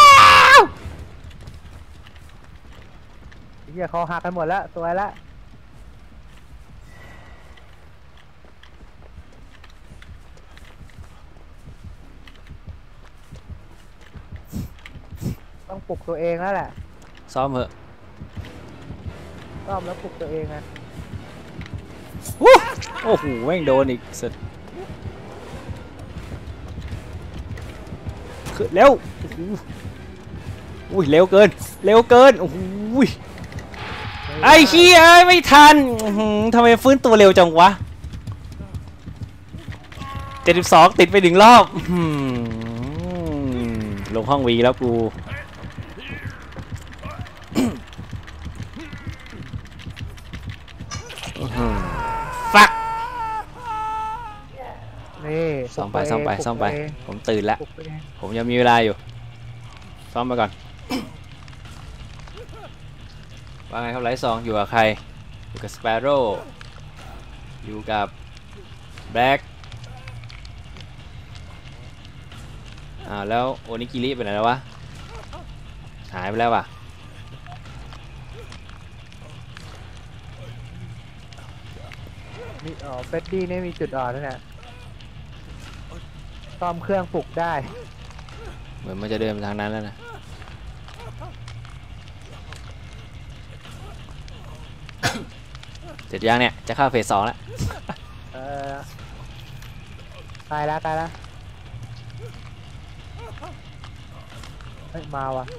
ไอ้เหี้ยคอหักกันหมดแล้วสวยแล้วต้องปลุกตัวเองแล้วแหละซ้อมเหอะซ่อมแล้วปลุกตัวเองไงวู้โอ้โหแม่งโดนอีกสุดขึ้นเร็วโอ้โหอุ้ยเร็วเกินเร็วเกินโอ้โหไอ้เหี้ยไม่ทันอื้อหือทำไมฟื้นตัวเร็วจังวะเจ็ดสิบสองติดไปหนึ่งรอบอื้อหือลงห้องวีแล้วกูฟักนี่ซ่อมไปปลุกซ่อมไปตัวเงซ่อมไปปลุกตัวเงผมตื่นแล้วปลุกตัวเองผมยังมีเวลาอยู่ซ่อมไปก่อน ว่าไงครับไลท์ซองอยู่กับใครอยู่กับสเปโร่อยู่กับแบล็กอ้าวแล้วโอนิกิริไปไหนแล้ววะหายไปแล้วว่ะนี่อ๋อเฟดดี้นี่มีจุดอ่อนด้วยนะซ่อมเครื่องปลุกได้เหมือนมันจะเดินไปทางนั้นแล้วนะ เสร็จยังเนี่ยจะเข้าเฟสสองแล้วเออตายแล้วตายแล้วเฮ้ยมาว่ะ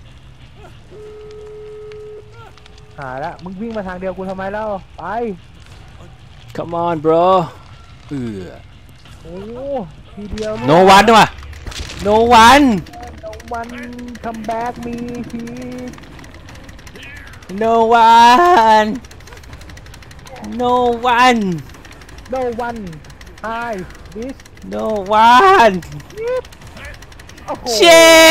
หายแล้วมึงวิ่งมาทางเดียวกูทำไมเล่าไป Come on bro เออโอ้ทีเดียว no one ด้วยว่ะ no one โนวันคัมแบ็กมีที no one no one โนวันไฮดิส no one โอ้โหเช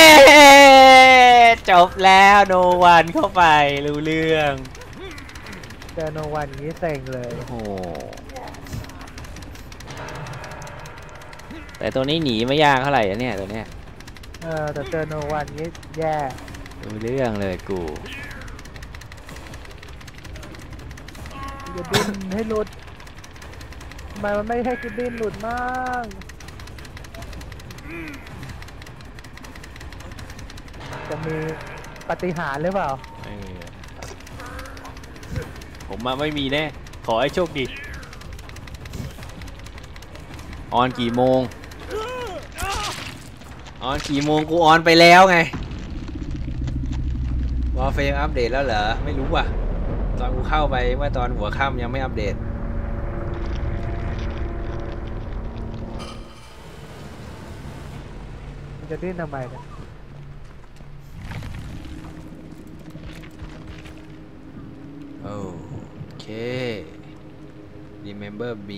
จบแล้ว no one เข้าไปรู้เรื่องเจอโนวันอย่างนี้เซ็งเลยโอ้โหแต่ตัวนี้หนีไม่ยากเท่าไหร่อะเนี่ยตัวเนี้ยเออแต่เจอโนวันอย่างนี้แย่รู้เรื่องเลยกูอย่าดิ้นให้หลุดทำไมมันไม่ให้กูดิ้นหลุดมากจะมีปาฏิหาริย์หรือเปล่าเออผมมาไม่มีแน่ขอให้โชคดีออนกี่โมงออนกี่โมงกูออนไปแล้วไงวอลเฟรมอัปเดตแล้วเหรอไม่รู้ว่ะตอนกูเข้าไปเมื่อตอนหัวค่ำยังไม่อัปเดตมันจะดิ้นทำไมเนี่ยโอเค remember me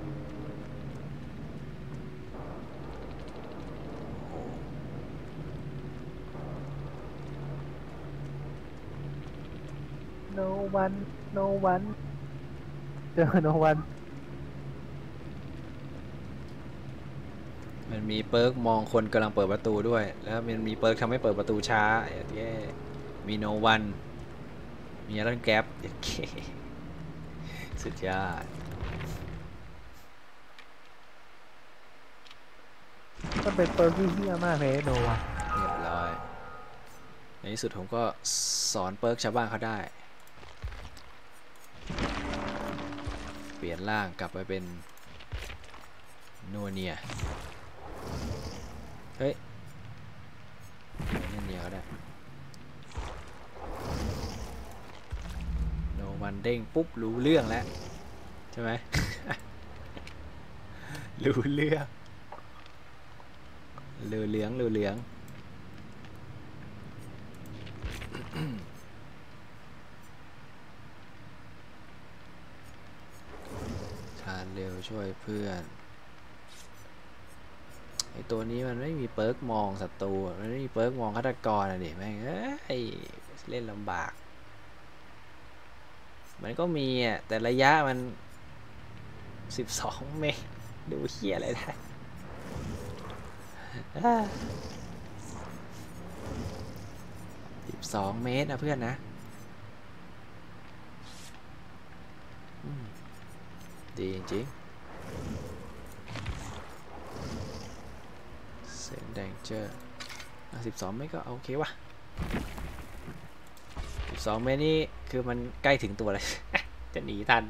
โ no one no one เจอ no one มันมีเปิร์กมองคนกำลังเปิดประตูด้วยแล้วมันมีเปิร์กทำให้เปิดประตูช้าแย่มีโนวันมีรันแก๊ปโอเคสุดยอดก็เป็นเปิร์กที่เฮี้ยมากเลย no one เรียบร้อยในที่สุดผมก็สอนเปิร์กชาวบ้านเขาได้เปลี่ยนร่างกลับไปเป็นนัวเนียเฮ้ยนัวเนียเขาได้โนวันเด้งปุ๊บรู้เรื่องแล้วใช่ไหม รู้เรื่องรู้เหลืองรู้เหลือง ชาญเร็วช่วยเพื่อนไอตัวนี้มันไม่มีเปิร์กมองศัตรูมันไม่มีเปิร์กมองฆาตกรอ่ะดิแม่งเอ้ยเล่นลำบากมันก็มีอ่ะแต่ระยะมันสิบสองเมตรดูเหี้ยอะไรได้สิบสองเมตรนะเพื่อนนะดีจริงเซนแดงเจอสิบสองเมตรก็โอเควะสิบสองเมตรนี่คือมันใกล้ถึงตัวเลย จะหนีทัน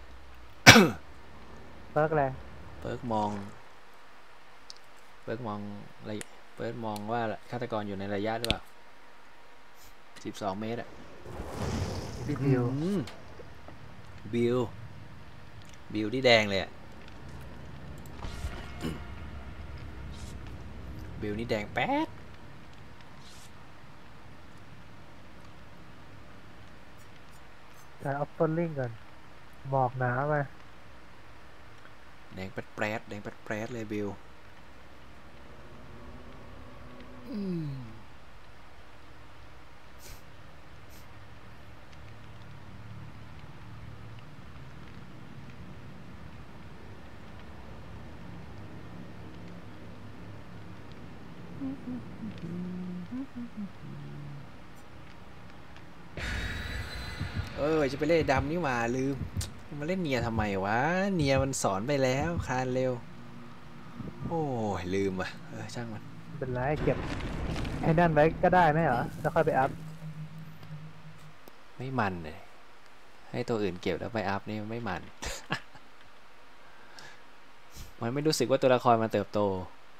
เปิร์กอะไรเปิร์กมองเปิร์กมองอะไรเปิร์กมองว่าฆาตกรอยู่ในระยะหรือเปล่าสิบสองเมตรอะบิวบิวบิวที่แดงเลยอะบิวนี่แดงแป๊ดการออฟต้นลิงก่อนหมอกหนามาแดงแป๊ดแป๊ดแดงแป๊ดแป๊ดเลยบิวเออจะไปเล่นดำนี่หว่าลืมมาเล่นเนียทำไมวะเนียมันสอนไปแล้วคานเร็วโอ้ยลืมอ่ะเออช่างมันเป็นไรเก็บไอ้นั่นไว้ก็ได้ไหมเหรอแล้วค่อยไปอัพไม่มันเลยให้ตัวอื่นเก็บแล้วไปอัพนี่ไม่มัน มันไม่รู้สึกว่าตัวละครมันเติบโต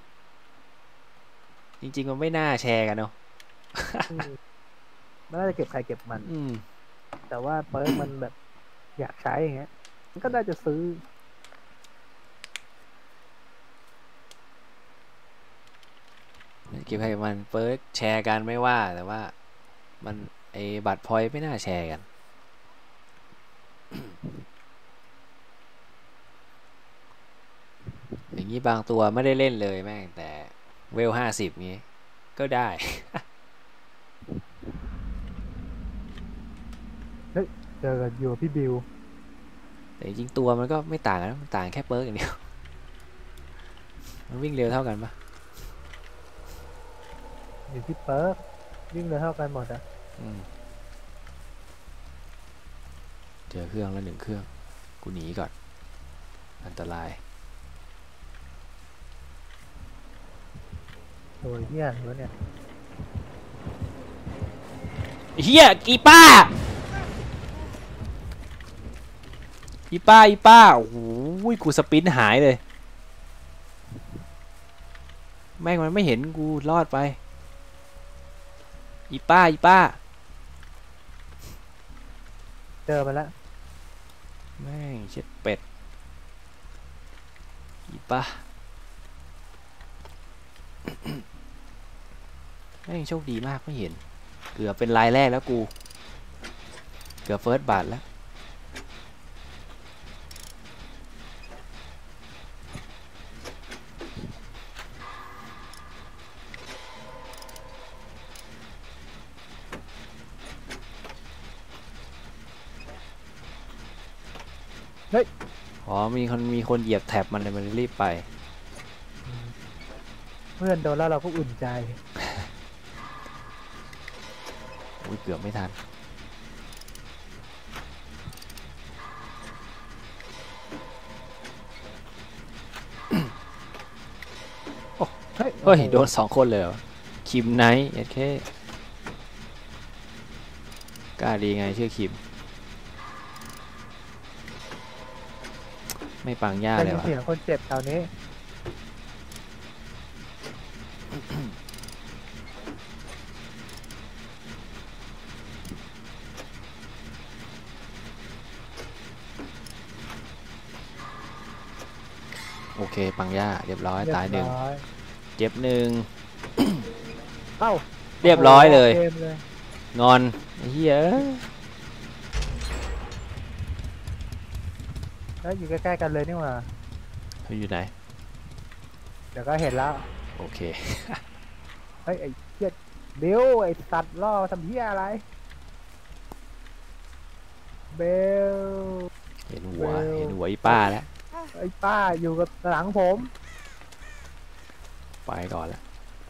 จริงๆมันไม่น่าแชร์กันเนาะมันน่าจะเก็บใครเก็บมันอืมแต่ว่าเปิร์กมันแบบอยากใช้อย่างเงี้ยมันก็น่าจะซื้อเก็บให้มันเปิร์กแชร์กันไม่ว่าแต่ว่ามันไอบัตรพอยต์ไม่น่าแชร์กัน อย่างนี้บางตัวไม่ได้เล่นเลยแม่งแต่เวลห้าสิบงี้ก็ได้เจอกันอยู่พี่บิวแต่จริงๆตัวมันก็ไม่ต่างกันมันต่างแค่เปิร์กอย่างเดียว มันวิ่งเร็วเท่ากันปะอยู่ที่เปิร์กวิ่งเลยเท่ากันหมดอ่ะอืมเจอเครื่องแล้วหนึ่งเครื่องกูหนีก่อนอันตรายโดยเฮี้ยหรือเนี่ยเฮียอีป้าอีป้าอีป้าโอ้โหกูสปินหายเลยแม่งมันไม่เห็นกูรอดไปอีป้าอีป้าเจอมาแล้วแม่งเช็ดเป็ดอีป้า แม่งโชคดีมากไม่เห็นเกือบเป็นลายแรกแล้วกูเกือบเฟิร์สบัตรแล้วเฮ้ยอ๋อมีคนมีคนเหยียบแท็บมันเลยมันรีบไปเพื่อนโดนแล้วเราก็อุ่นใจอุ้ยเกือบไม่ทันเฮ้ยเฮ้ยโดนสองคนเลยเหรอคิมไนท์เอเคกล้าดีไงชื่อคิมไม่ปังย่าได้เลยยินวะเสียงคนเจ็บแถวนี้โอเคปังย่าเรียบร้อยเรียบตายหนึ่งร้อยเจ็บหนึ่งเอ้าเรียบร้อยเลยเกมเลยงอนไอ้เหี้ยแล้วอยู่ใกล้ๆกันเลยนี่หว่าเขาอยู่ไหนเดี๋ยวก็เห็นแล้วโอเคเฮ้ยไอ้เหี้ยบิวไอ้สัตว์ล่อทำเหี้ยอะไรเบลเห็นหัวเร็วเห็นหัวอีป้าแล้วไอ้ป้าอยู่กับหลังผมไปก่อนแล้ว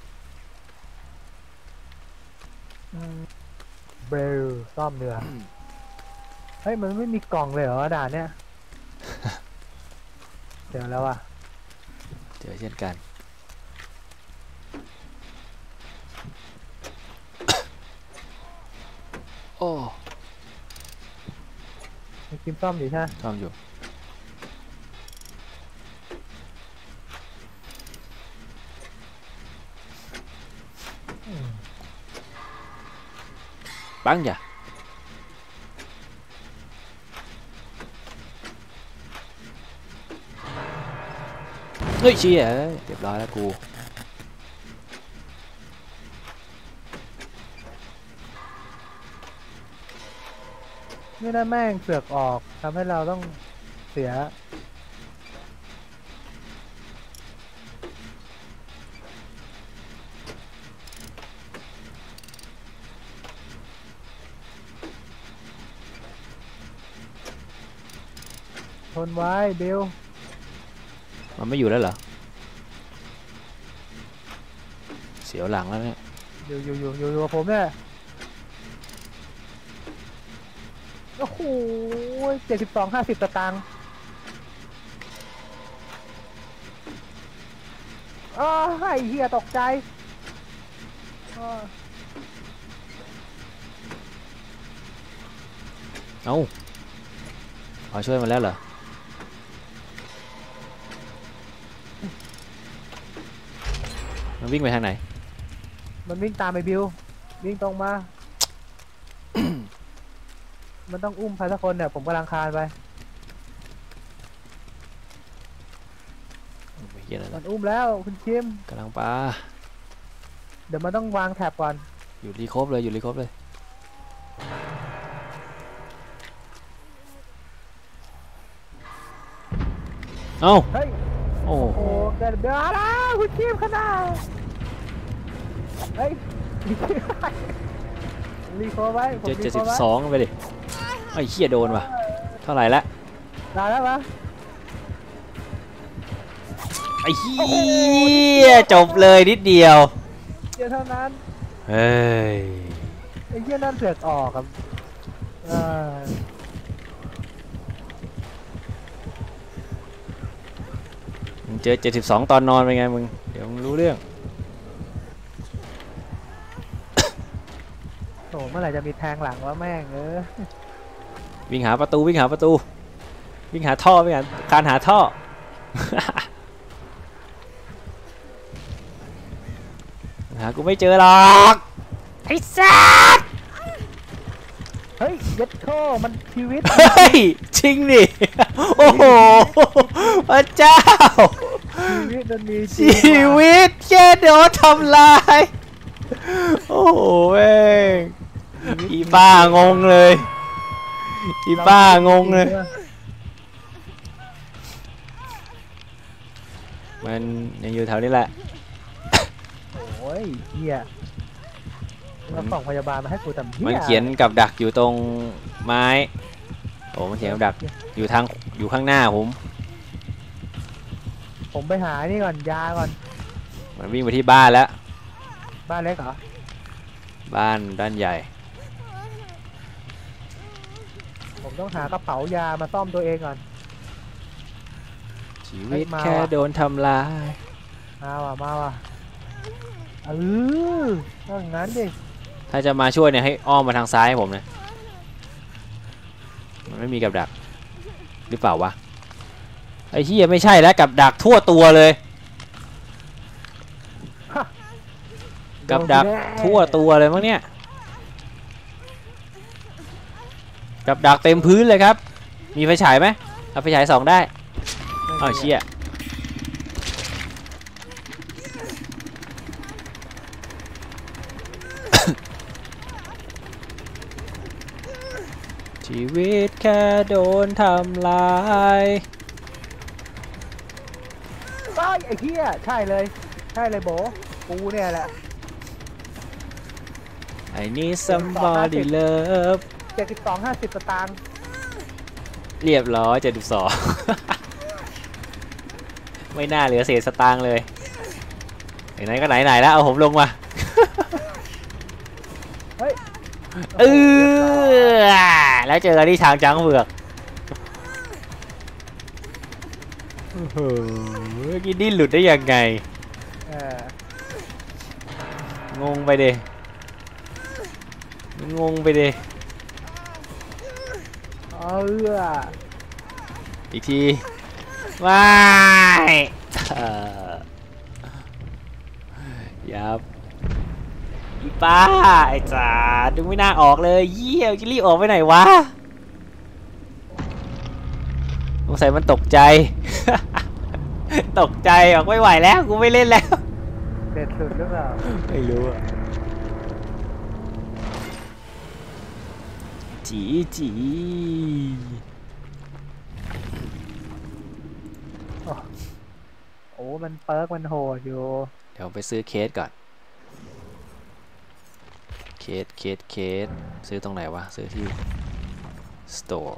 เบลซ่อมเรือเฮ้ยมันไม่มีกล่องเลยเหรอด่านเนี้ย เจอแล้วอ่ะเจอเช่นกัน โอ้มีกิมซ่อมอยู่ใช่ไหมซ่อมอยู่อืมปังจ้ะเฮ้ยเชี่ยเอ้ยเรียบร้อยแล้วกูนี่นะแม่งเสือกออกทำให้เราต้องเสียทนไว้เบลมันไม่อยู่แล้วเหรอ เสียวหลังแล้วเนี่ยอยู่อยู่อยู่อยู่อยู่กับผมเนี่ยโอ้โหเจ็ดสิบสองห้าสิบตางค์อ้าวไอ้เหี้ยตกใจอ้าวเอ้าเอาช่วยมันแล้วเหรอ มันวิ่งไปทางไหนมันวิ่งตามไปบิววิ่งตรงมา มันต้องอุ้มใครสักคนเนี่ยผมกำลังคานไปไม่เหี้ยอะไรมันะนอุ้มแล้วคุณคิมกำลังปลาเดี๋ยวมันต้องวางแถบก่อนอยู่รีครบเลยอยู่รีครบเลย เอ้าเฮ้ยโอ้โอ้เดี๋ยวเดี๋ยวแล้วคุณคิมขนาดเฮ้ย รีโคไว้ผมเจอรีเจ็ดโคสิบไว้สองไปดิไอ้เหี้ยโดนว่ะ เท่าไหร่ละได้แล้วปะไอ้เหี้ยจบเลยนิดเดียวเดียวเท่านั้นเฮ้ยไอ้เหี้ยนั่นเสือกออกครับเออมึงเจอเจ็ดสิบสองตอนนอนเป็นไงมึง เดี๋ยวมึงรู้เรื่องโถเมื่อไหร่จะมีแทงหลังวะแม่งเออวิ่งหาประตูวิ่งหาประตู วิ่งหาท่อวิ่งหาคานหาท่อ หากูไม่เจอหรอกไอ้สัสเฮ้ยเย็ดโคมันชีวิตเฮ้ยจริงดิ โอ้โหพระเจ้าชีวิตมันมีจริชีงว่ะวิตแค่โดนทำลาย โอ้โหแม่งอีป้างงเลยอีป้างงเลย มันยังอยู่แถวนี้แหละโอ้ยเหี้ยเอากล่องพยาบาลมาให้กูทำเหี้ยมันเขียนกับดักอยู่ตรงไม้ ตโอ้มันเสียงกับดักอยู่ทางอยู่ข้างหน้าผมผมไปหานี่ก่อนยาก่อนมันวิ่งไปที่บ้านแล้วบ้านเล็กเหรอบ้านด้านใหญ่ผมต้องหากระเป๋ายามาซ่อมตัวเองก่อนชีวิตเฮ้ยมาแค่ว่ะโดนทำลายมาว่ะมาว่ะเออถ้าอย่างนั้นดิถ้าจะมาช่วยเนี่ยให้อ้อมมาทางซ้ายให้ผมนะมันไม่มีกับดักหรือเปล่าวะไอ้เหี้ยไม่ใช่แล้วกับดักทั่วตัวเลยกับดักทั่วตัวเลยมั้งเนี่ยกับดักเต็มพื้นเลยครับมีไฟฉายไหมเอาไฟฉายสองได้อ้าวเชี่ยชีวิตแค่โดนทำลายไอ้ไอ้เหี้ยใช่เลยใช่เลยโบกูเนี่ยแหละ I need somebody love เจ็ดสิบสองห้าสิบสตางค์เรียบร้อยเจ็ดสิบสอง ไม่น่าเหลือเศษสตางค์เลยไหนๆก็ไหนๆแล้วเอาผมลงมาเฮ้ยเออแล้วเจอกันที่ทางจังเบือกโอ้โหกินดิ้นหลุดได้ยังไงเอองงไปดิงงไปดิเอออีกทีว้ายเอ่อยับอีป้าไอ้จ๋าดูไม่น่าออกเลยเยี่ยจะรีบออกไปไหนวะสงสัยมันตกใจ ตกใจออกไม่ไหวแล้วกูไม่เล่นแล้วเด็ดสุดหรือเปล่าไม่รู้อะจีจีโอ้มันเปิร์กมันโหดอยู่เดี๋ยวไปซื้อเคสก่อนเคสเคสเคสซื้อตรงไหนวะซื้อที่ store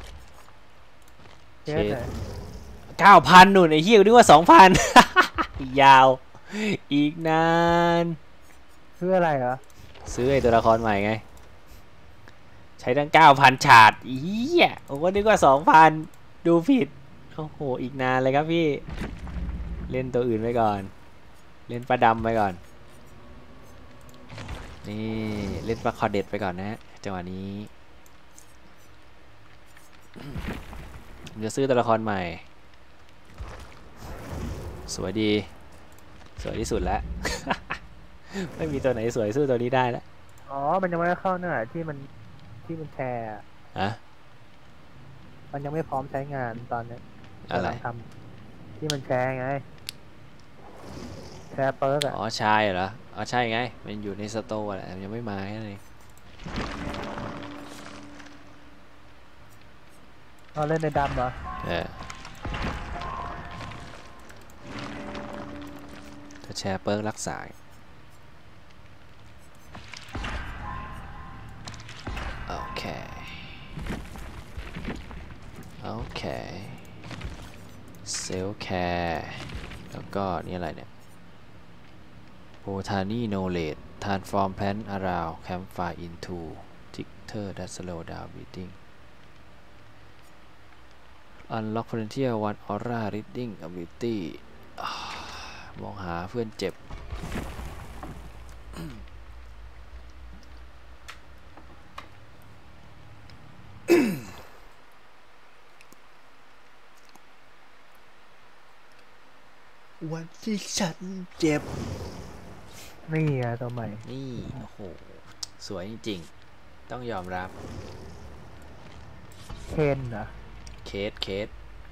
เคสไหนเก้าพันนู่นไอ้เหี้ยนึกว่าสองพัน อีกยาวอีกนานซื้ออะไรเหรอซื้อไอ้ตัวละครใหม่ไงใช้ตั้งเก้าพันฉาดอีเหี้ยผมก็นึกว่าสองพันดูผิดโอ้โหอีกนานเลยครับพี่เล่นตัวอื่นไปก่อนเล่นปลาดำไปก่อนนี่เล่นปลาคอเด็ดไปก่อนนะจังหวะนี้ผมจะซื้อตัวละครใหม่สวยดีสวยที่สุดแล้ว ไม่มีตัวไหนสวยสู้ตัวนี้ได้แล้วอ๋อมันยังไม่ได้เข้าเนื้อที่มันที่มันแชร์อะอะมันยังไม่พร้อมใช้งานตอนนี้อะไรกำลังทำที่มันแชร์ไงแชร์เปิร์กอะอ๋อชายเหรออ๋อใช่ไงมันอยู่ในสโตร์แหละยังไม่มาแค่นั้นเองเราเล่นในดำเหรอเออถ้าแชร์เปิร์กรักษาโอเคโอเคเซลแคร์แล้วก็นี่อะไรเนี่ยโบทานีโนเลดทานฟอร์มแพนอาราวแคมฟาอินทูทิกเตอร์ดัสโลดาวบีติ้งUnlock Frontier One Aura Reading Ability มองหาเพื่อนเจ็บ วันที่ฉันเจ็บนี่ไงตัวใหม่นี่ โอ้โห สวยจริงๆ ต้องยอมรับเคนเหรอเคสเคส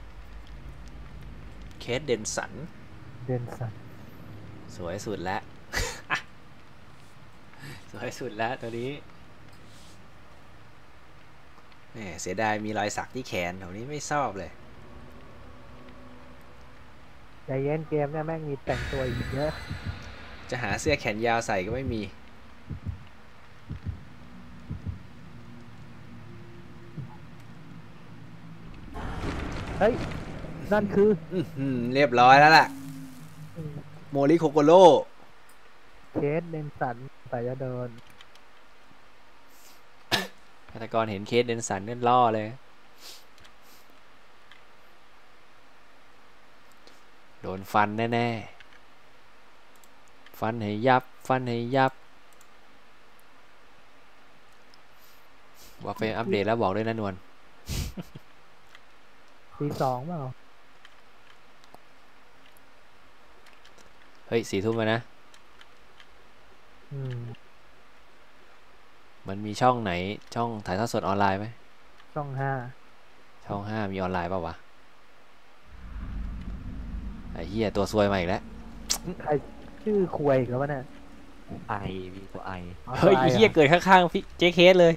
เคสเดนสันเดนสันสวยสุดแล้ว สวยสุดแล้วตัวนี้แหมเสียดายมีรอยสักที่แขนแถวนี้ไม่ชอบเลยใจเย็นเกมเนี่ยแม่งมีแต่งตัวอีกเยอะจะหาเสื้อแขนยาวใส่ก็ไม่มีฮ้ยนั่นคืออื้อหือเรียบร้อยแล้วล่ะอืมโมริโคโกโรเคสเดนสันสายจะโดนฆาตกรเห็นเคสเดนสันก็ล่อเลย โดนฟันแน่ๆ ฟันให้ยับ ฟันให้ยับว่าเฟรมอัปเดตแล้วบอกด้วยนะนวลตีสองเปล่าเฮ้ยสี่ทุ่มแล้วนะอืมมันมีช่องไหนช่องถ่ายทอดสดออนไลน์ไหมช่องห้าช่องห้ามีออนไลน์เปล่าวะ ไอ้เหี้ยตัวซวยมาอีกแล้วใครชื่อควยอีกับวะเนี่ยไอมีตัวไออาเฮ้ยตัวไอ้เหี้ยะเกิดข้างๆพี่เจ๊เคสเลย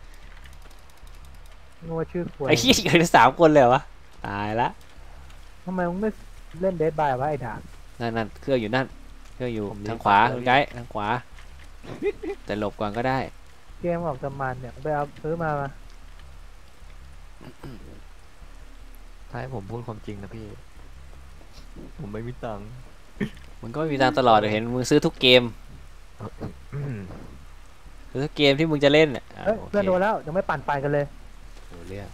นึกว่าชื่อควยไอ้เหี้ยเกิดสามคนเลยวะ ตายละทำไมมึงไม่เล่นเดดบายวะไอ้ด่านั่นนั่นเครื่องอยู่นั่น เครื่องอยู่ทางขวาคุณไกด์ทางขวา แต่หลบก่อนก็ได้เกมออกจะมันเนี่ยไปเอาซื้อมามาถ้าให้ผมพูดความจริงนะพี่ ผมไม่มีตังค์มันก็ไม่มีตังค์ตลอดเดี๋ยวเห็นมึงซื้อทุกเกม ซื้อทุกเกมที่มึงจะเล่นอ่ะอ่ะเฮ้ยโอเคเพื่อนโดนแล้วยังไม่ปั่นไฟกันเลยโอ้เรื่อง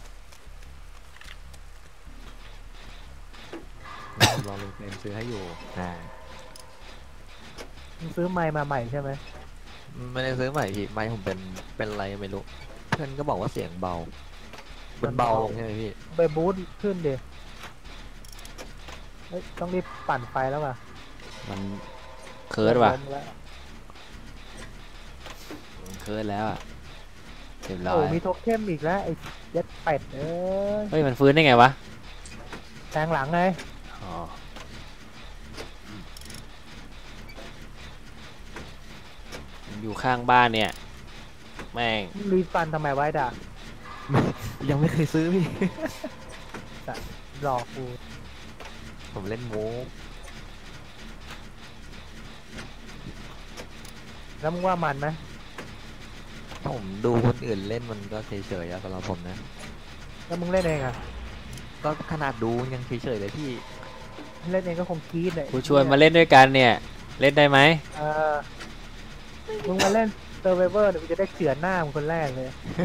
ผมลองลุงเนมซื้อให้อยู่นะมึงซื้อไมค์มาใหม่ใช่ไหมไม่ได้ซื้อใหม่พี่ไมค์ผมเป็นเป็นอะไรไม่รู้ เพื่อนก็บอกว่าเสียงเบามันเบาลงใช่ไหมพี่ไปบูทขึ้นดิเฮ้ยต้องรีบปั่นไฟแล้วป่ะมันเคิร์ดว่ะล้มแล้วมันเคิร์ดแล้วอ่ะเรียบร้อโอ้ยมีโทเค็มอีกแล้วไอ้เจ็ดเป็ดเอ้ยเฮ้ยมันฟื้นได้ไงวะแทงหลังไงอ๋อมันอยู่ข้างบ้านเนี่ย แม่งรีฟันทำไมไว้ด่ายังไม่เคยซื้อพี่หลอกกูผมเล่นโม้แล้วมึงว่ามันไหมผมดูคนอื่นเล่นมันก็เฉยๆอะสำหรับผมนะแล้วมึงเล่นเองอ่ะก็ขนาดดูยังเฉยๆเลยพี่เล่นเองก็คงกรี๊ดเลยกูชวนมาเล่นด้วยกันเนี่ย เล่นได้ไหมเออมึงมาเล่นเซอร์ไวเวอร์เดี๋ยวกูจะได้เฉือนหน้ามึงคนแรกเลย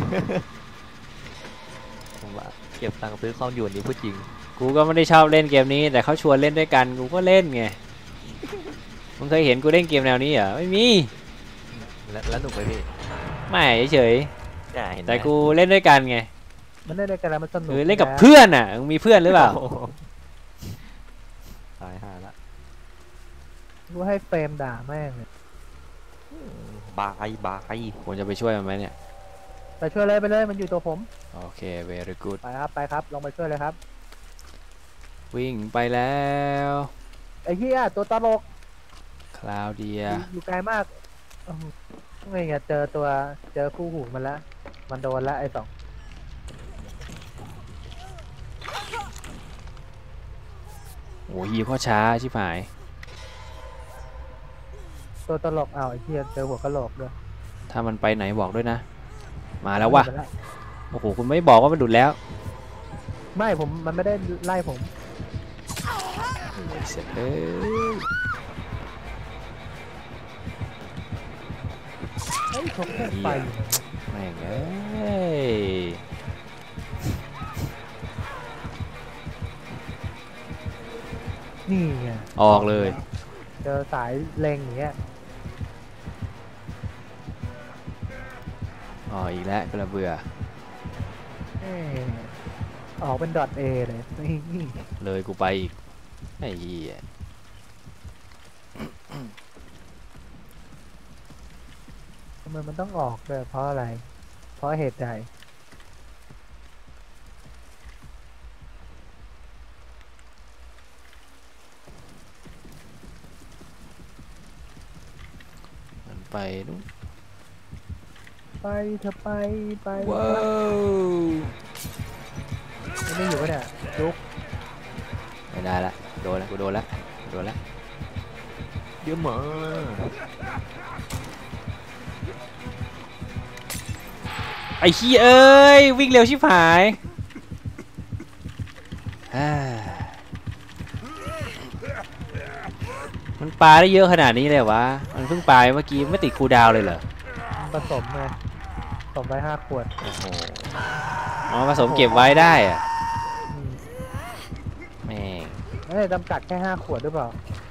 ผมว่าเก็บตังค์ซื้อคอมอยู่นี่พูดจริงกูก็ไม่ได้ชอบเล่นเกมนี้ แต่เขาชวนเล่นด้วยกัน กูก็เล่นไง มึงเคยเห็นกูเล่นเกมแนวนี้เหรอ ไม่มีแล้วแล้วหนุกไหมพี่ไม่เฉยอ่าเห็นๆไหมแต่กูเล่นด้วยกันไงมันเล่นด้วยกันแล้วมันสนุกคือเล่นกับะเพื่อนอ่ะ มึงมีเพื่อนหรือเปล่าโอ้โหตายห่าละกูให้เฟรมด่าแม่งเลยบายบายควรจะไปช่วยมันไหมเนี่ยไปช่วยเลยไปเลยมันอยู่ตัวผมโอเค very good ไปครับไปครับลงไปช่วยเลยครับวิ่งไปแล้วไอ้เหี้ยตัวตลกคลาวเดียอยู่อยู่ไกลมากอื้อหือไงเนี่ยเจอตัวเจอคู่หูมันแล้วมันโดนแล้วไอ้สองโอ้ยีข้อช้าชิบหายตัวตลกอ้าวไอ้เหี้ยเจอหัวกะโหลกด้วยถ้ามันไปไหนบอกด้วยนะ มาแล้ววะมันไปโอ้โห คุณไม่บอกว่ามันดุดแล้วไม่ผมมันไม่ได้ไล่ผมโอ้ยเสร็จเอ้ยเฮ้ยเขาแค่ไปอยู่แม่งเอ้ยนี่ไงออกเลยเจอสายเล็งอย่างเงี้ยอ๋ออีกแล้วกระเบื่อเอ้ยออกเป็นดอทเอเลยนี่เลยกูไปอีก ไอ้เหี้ยทำไมมันต้องออกด้วยเพราะอะไร เพราะเหตุใดมันไปนู้นไปเธอไปไปว้าวมันไม่อยู่วะเนี่ยลุกไม่ได้ละ โดนแล้วกูโดนแล้วโดนแล้วเยอะมากไอ้ขี้ยเอ้ย วิ่งเร็วชิบหายอ่ามันปาได้เยอะขนาดนี้เลยวะมันเพิ่งปาเมื่อกี้ไม่ติดคูลดาวน์เลยเหรอผสมไงผสมไว้ห้าขวดโอ้โหอ๋อผสมเก็บไว้ได้อะอืมแม่งเอ้ยจำกัดแค่ห้าขวดหรือเปล่า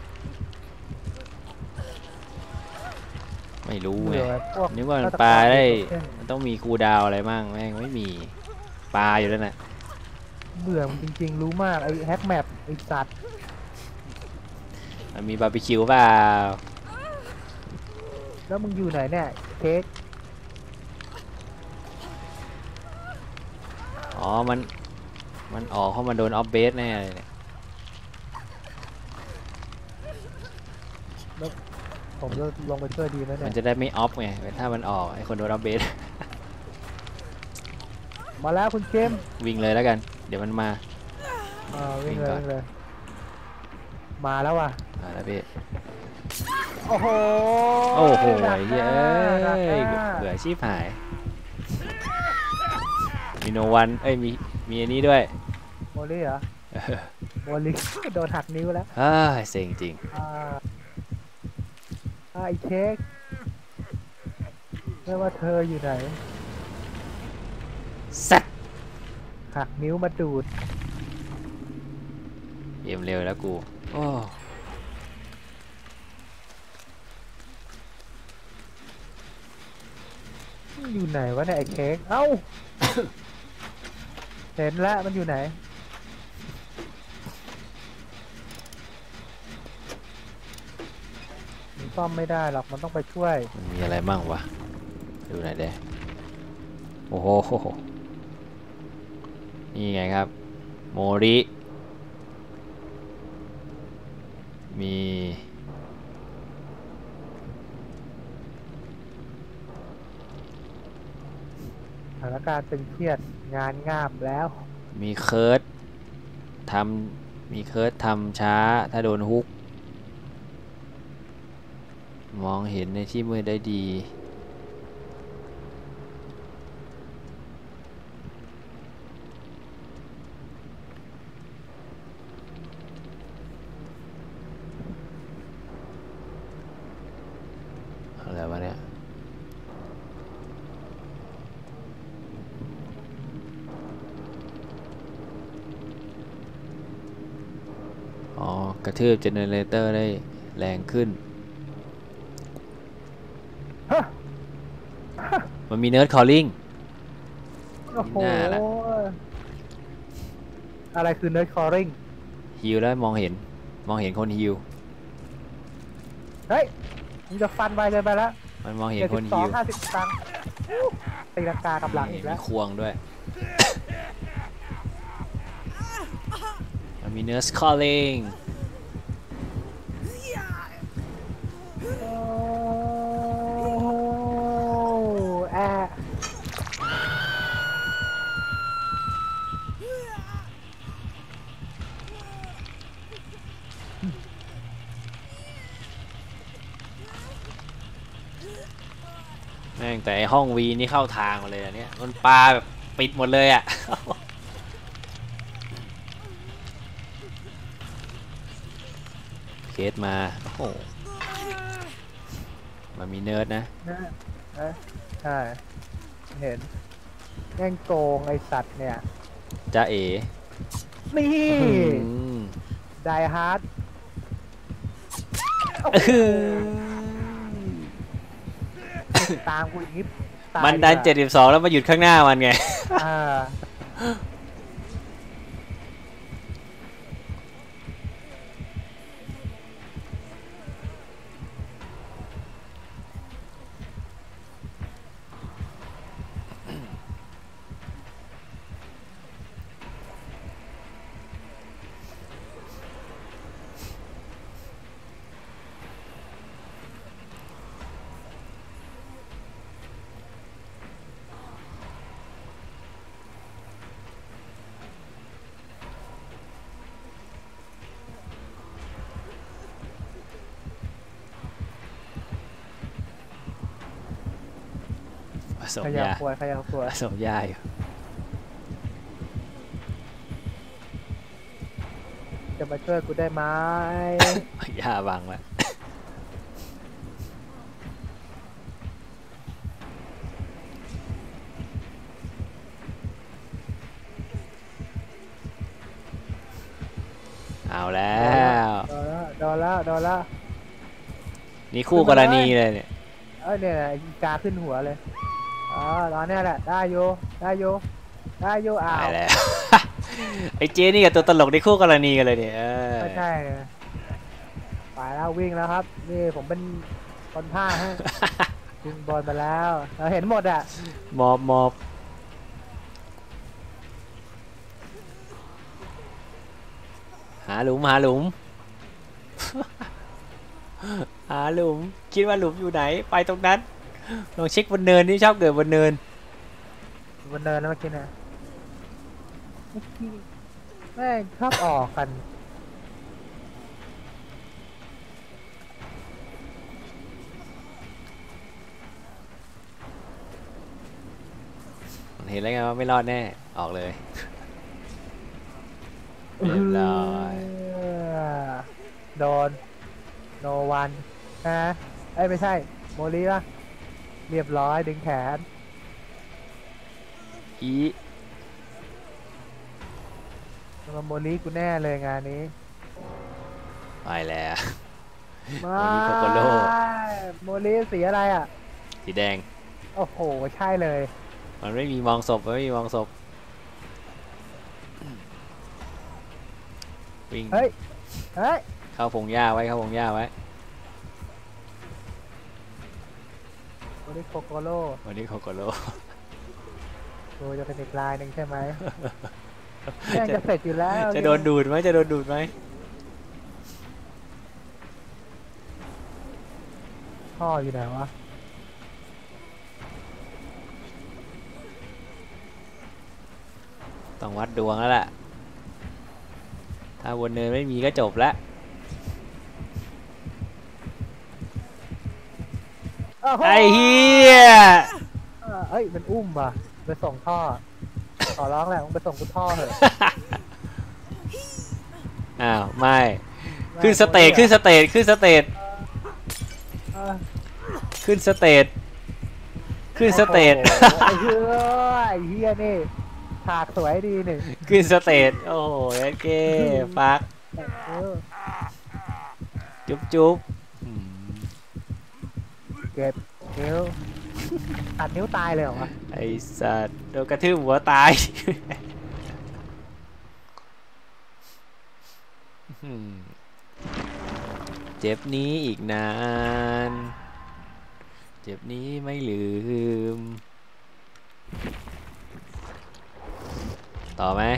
ไม่รู้ไงเผื่อพวกนึกว่ามันฆตกรปลาได้เช่นมันต้องมีคูลดาวน์อะไรมั่งแม่งไม่มีปลาอยู่แล้วน่ะเบื่อมันจริงๆ รู้มาก ไอ้แฮกแมปไอ้สัตว์มันมีบาร์บีคิวเปล่าแล้วมึงอยู่ไหนเนี่ย เค้กอ๋อมันมันออกเพราะมันโดนออฟเบสแน่เลยเนี่ยผมจะลงไปช่วยดีไหมมันเนี่ยจะได้ไม่ออฟไงถ้ามันออกไอคนโดนออฟเบสมาแล้วคุณเกมวิ่งเลยแล้วกัน เดี๋ยวมันมาเออวิ่งเลยวิ่งก่อนวิ่งเลย มาแล้วว่ะอ่าแล้วพี่โอ้โหโอ้โหดักหเย้น้าดักหยน้าเบื่อชีพหาย มีโนวันเอ้ยมีมีอันนี้ด้วยโมลี่เหรอ โมลี่ โดนหักนิ้วแล้วเฮ้ยเซ็งจริงอ่าอ่าไอ้เค้กไม่ว่าเธออยู่ไหนสัตหักนิ้วมาดูดเกมเร็วแล้วกูโอ้อยู่ไหนวะเนี่ยไอ้เค้ก เอ้า เห็นแล้วมันอยู่ไหน มันซ่อมไม่ได้หรอก มันต้องไปช่วยมันมีอะไรมั่งวะดูหน่อยเด้โอ้โหนี่ไงครับโมริมีสถานการณ์ตึงเครียด งานงาบแล้วมีเคิร์ดทำมีเคิร์ดทำช้าถ้าโดนฮุก มองเห็นในที่มืดได้ดีอะไรวะเนี่ยอ๋อกระทืบเจเนเรเตอร์ได้แรงขึ้นฮะมันมีเนิร์ดคอลลิ่งโอ้โหน่าละอะไรคือเนิร์ดคอร์ริงฮิวแล้วมองเห็นมองเห็นคนฮิวเฮ้ย มึงจะฟันไปเลยไปแล้วมันมองเห็นเจ็ดคสินบสอฮิงวห้าสิบตังค์ตีลังกากับหลังอีกแล้มีวควงด้วย มันมีเนิร์ดคอลลิ่งโอ้แอร์แม่งแต่ไอห้องวีนี่เข้าทางมาเลยอันเนี้ยมันปลาแบบปิดหมดเลยอ่ะ เคสมาโอ้โหมันมีเนิร์ดนะนะเอ้ยใช่ เห็นแม่งโกงไอสัตว์เนี่ยจ้าเอ๋นี่อืมไดฮาร์ด ตามกูอีกนิดตายมันดันกว่าเจ็ดสิบสองแล้วมาหยุดข้างหน้ามันไงอ่าผสมขยับยาขวดขยับขวผดสมยาอยู่จะมาช่วยกูได้ไหมอย่าบังละเอาแล้วโดนแล้วโดนแล้วโดนแล้วนี่คู่กรณีเลยเนี่ยเอ้ยเนี่ยอีกาขึ้นหัวเลยอ๋อตอนเนี้ยแหละได้โยได้โยได้โยอ้าตายว แล้ว ไอ้เจนี่กับตัวตลกในคู่กรณีกันเลยเนี่ยเออไม่ใช่เลยไปแล้ววิ่งแล้วครับนี่ผมเป็นคนท่าให้ ยิงบอลไปแล้วเราเห็นหมดอ่ะมอบมอบหาหลุมหาหลุม หาหลุมคิดว่าหลุมอยู่ไหนไปตรงนั้นลองเช็คบนเนินนี่ชอบเกิดบนเนินบนเนินนะเมื่อกี้นะเมื่อกี้แม่งชอบออกกันเห็นแล้วไงว่าไม่รอดแน่ออกเลย เรียบร้อยเออโดนโนวันนะเอ้ยไม่ใช่โมลีป่ะเรียบร้อยดึงแขนอีมาโมลีกูแน่เลยงานนี้ไปแล้วไมโมลีโคโกโร่โมลีสีอะไรอ่ะสีแดงโอ้โหใช่เลยมันไม่มีมองศพมันไม่มีมองศพวิ่งเฮ้ยเฮ้ยเข้าพงหญ้าไว้เข้าพงหญ้าไว้โมลีโคโกโร่วันนี้โคโกโร่กูจะเป็นอีกลายหนึ่งใช่ไหมแม่งจะเสร็จอยู่แล้วจะโดนดูดไหมจะโดนดูดไหมพ่ออยู่ไหนวะต้องวัดดวงแล้วแหละถ้าบนเนินไม่มีก็จบแล้วโอ้โหไอ้เฮียเออเอ้ยมันอุ้มว่ะไปส่งท่อขอร้องแหละมึงไปส่งกูท่อเถอะอ้าวไม่ขึ้นสเตจขึ้นสเตจขึ้นสเตจเออขึ้นสเตจขึ้นสเตจโอ้โหไอ้เหี้ยไอ้เฮียนี่ฉากสวยดีหนึ่งขึ้นสเตจโอ้โหเอสเก้ฟักเออจุ๊บจุ๊บอืมเก็บนิ้วตัดนิ้วตายเลยเหรอวะไอ้สัตว์โดนกระทืบหัวตาย อืมเจ็บนี้อีกนาน เจ็บนี้ไม่ลืม ต่อไหม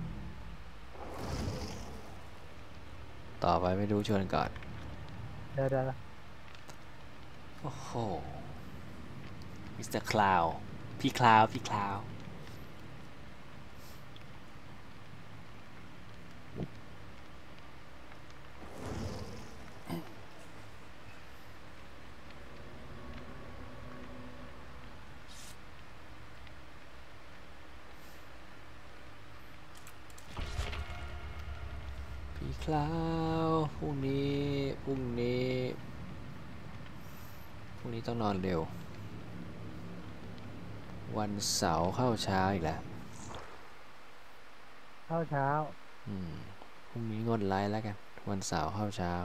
ต่อไปไม่รู้ชวนก่อนเดี๋ยวเดี๋ยวโอ้โห มิสเตอร์คลาว พี่คลาว พี่คลาว พี่คลาวพรุ่งนี้พรุ่งนี้พรุ่งนี้ต้องนอนเร็ว วันเสาร์เข้าเช้าอีกแล้วเข้าเช้าอืมพรุ่งนี้งดไลฟ์แล้วกัน วันเสาร์เข้าเช้า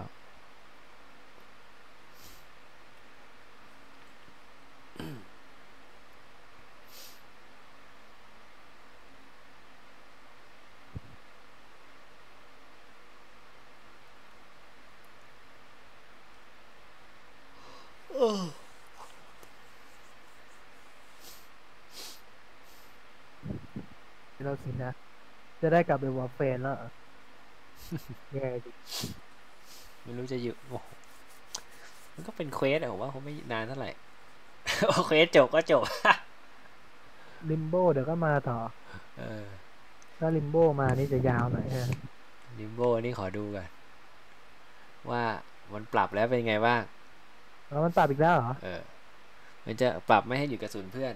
เราสินะ จะได้กลับไปวอร์เฟนแล้วเหรอ แย่ดิไม่รู้จะอยู่โอ้โหมันก็เป็นเควสอะผมว่าคงไม่นานเท่าไหร่ โอเควสจบก็จบลิมโบเดี๋ยวก็มาต่อเออถ้าลิมโบมานี่จะยาวหน่อยฮะลิมโบนี่ขอดูกันว่ามันปรับแล้วเป็นไงบ้างแล้วมันปรับอีกแล้วเหรอเออ มันจะปรับไม่ให้หยุดกระสุนเพื่อน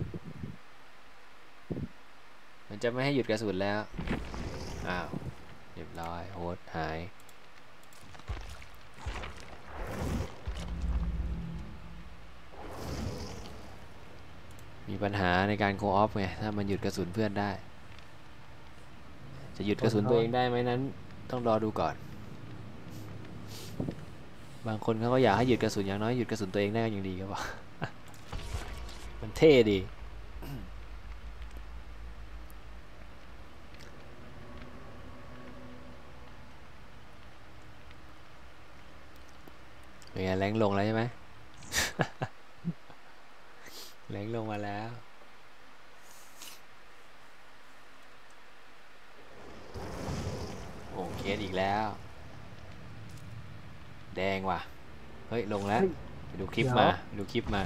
มันจะไม่ให้หยุดกระสุนแล้ว อ้าวเรียบร้อยโฮสต์หายมีปัญหาในการโคออฟไงถ้ามันหยุดกระสุนเพื่อนได้จะหยุดกระสุนตัวเองได้ไหมนั้นต้องรอดูก่อนบางคนเขาก็อยากให้หยุดกระสุนอย่างน้อยหยุดกระสุนตัวเองได้ก็ยังดีครับว่า มันเท่ดีเป็นไงแรงลงแล้วใช่ไหม แรงลงมาแล้วโอ้เคสอีกแล้วแดงว่ะเฮ้ยลงแล้วเฮ้ยไปดูคลิปเดี๋ยวมาไปดูคลิปมา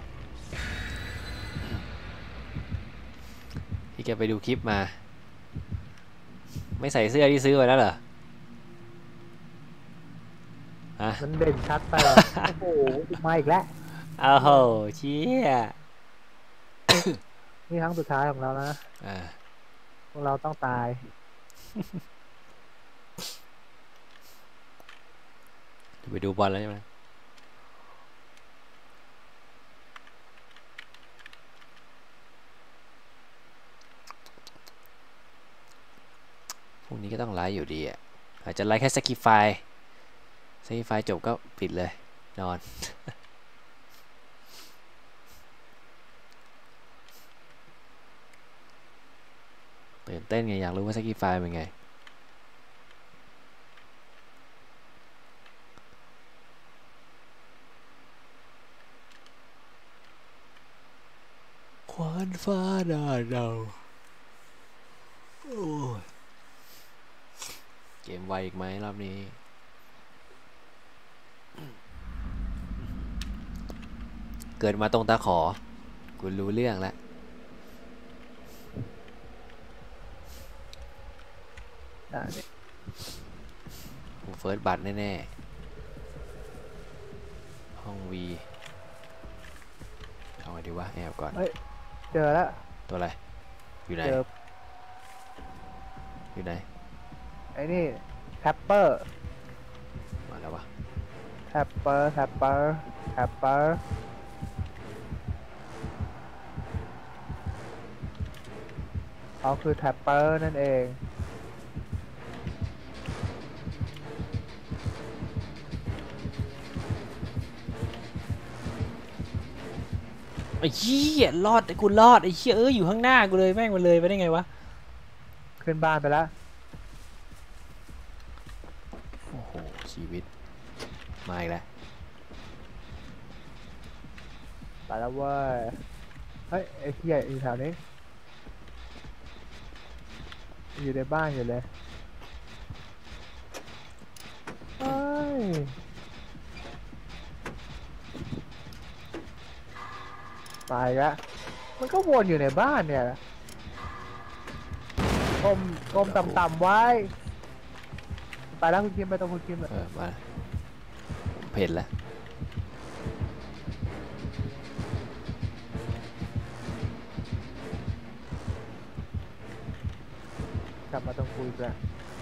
พี่แกไปดูคลิปมาไม่ใส่เสื้อที่ซื้อไว้แล้วเหรอฮะมันเด่นชัดไปว่ะ โอ้โหมาอีกแล้วอ้าวโหเชี่ยนี่ครั้งสุดท้ายของเราแล้วนะอ่าพวกเราต้องตายไปดูบอลแล้วใช่ไหมพรุ่งนี้ก็ต้องไลฟ์อยู่ดีอ่ะอาจจะไลฟ์แค่สกิฟายสกิฟายจบก็ปิดเลยนอน ตื่นเต้นไงอยากรู้ว่าสกิฟายเป็นไงควันฟ้าหน้าเราโอ้ยเกมไวอีกไหมรอบนี้เกิดมาตรงตาขอกูรู้เรื่องแล้วอ่ะนี่กูเฟิร์สบัตรแน่ๆห้องวีเอาไงดีวะแอบก่อนเจอแล้วตัวอะไรอยู่ไหนเจออยู่ไหนไอ้นี่แทปเปอร์มาแล้ววะแทปเปอร์แทปเปอร์แทปเปอร์เขาคือแทปเปอร์นั่นเองไอ้เหี้ยรอดกูรอดไอ้เหี้ยเอ้ยอยู่ข้างหน้ากูเลยแม่งมันเลยไปได้ไงวะขึ้นบ้านไปแล้วโอ้โหชีวิตมาอีกแล้วไปแล้วเว้ย เฮ้ย ไอ้เหี้ยอยู่แถวนี้ อยู่ในบ้านอยู่เลยเฮ้ย ตายละมันก็วนอยู่ในบ้านเนี่ยก้มก้มต่ำๆไว้ ไปแล้วคุณคิมไปตรงคุณคิมเลยเออมาผมเผ็ดแล้วกลับมาตรงคุยกัน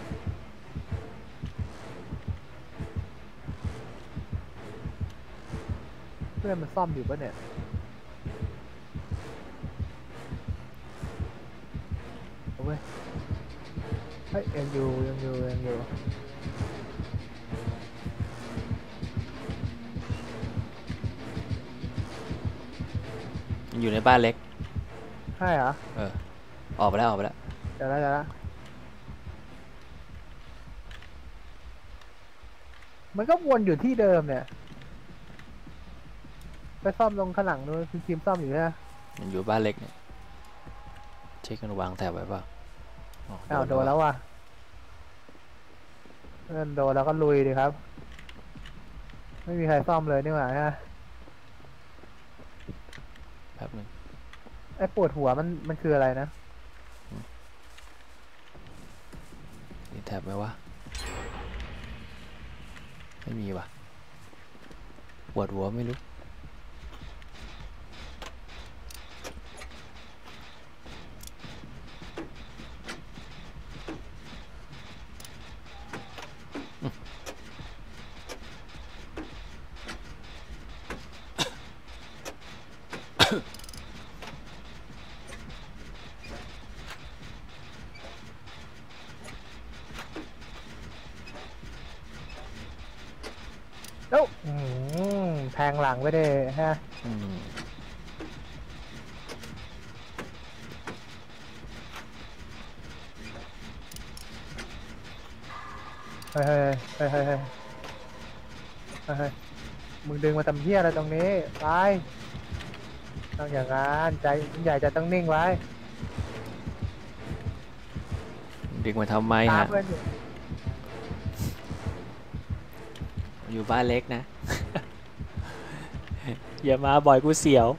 เพื่อนมันซ่อมอยู่ปะเนี่ยเอาเว้ยเฮ้ยยังอยู่ยังอยู่ยังอยู่มันอยู่ในบ้านเล็กใช่เหรอเออออกไปแล้วออกไปแล้วเดี๋ยวแล้วเดี๋ยวแล้วมันก็วนอยู่ที่เดิมเนี่ย ไปซ่อมลงข้างหลังนู้นคือคิมซ่อมอยู่ใช่ไหมมันอยู่บ้านเล็กเนี่ยเช็คกันวางแถบไว้ป่ะอ๋ออ้าวโดนว่ะแล้วว่ะเพื่อนโดนแล้วก็ลุยดีครับ ไม่มีใครซ่อมเลยนี่หว่าฮะแป๊บนึงไอ้ปวดหัวมันมันคืออะไรนะมีแถบไหมวะไม่มีว่ะปวดหัวไม่รู้ทงหลังไปได้ฮะอืมเฮ้ยเฮ้ยเฮ้ยเฮ้ยเฮ้ยเฮ้ยมึงดึงมาทำเหี้ยอะไรตรงนี้ไปต้องอย่างนั้นใจใหญ่จะต้องนิ่งไว้ดึงมาทำไมตามฮะเพื่อนอยู่อยู่บ้านเล็กนะ อย่ามาบ่อยกูเสียว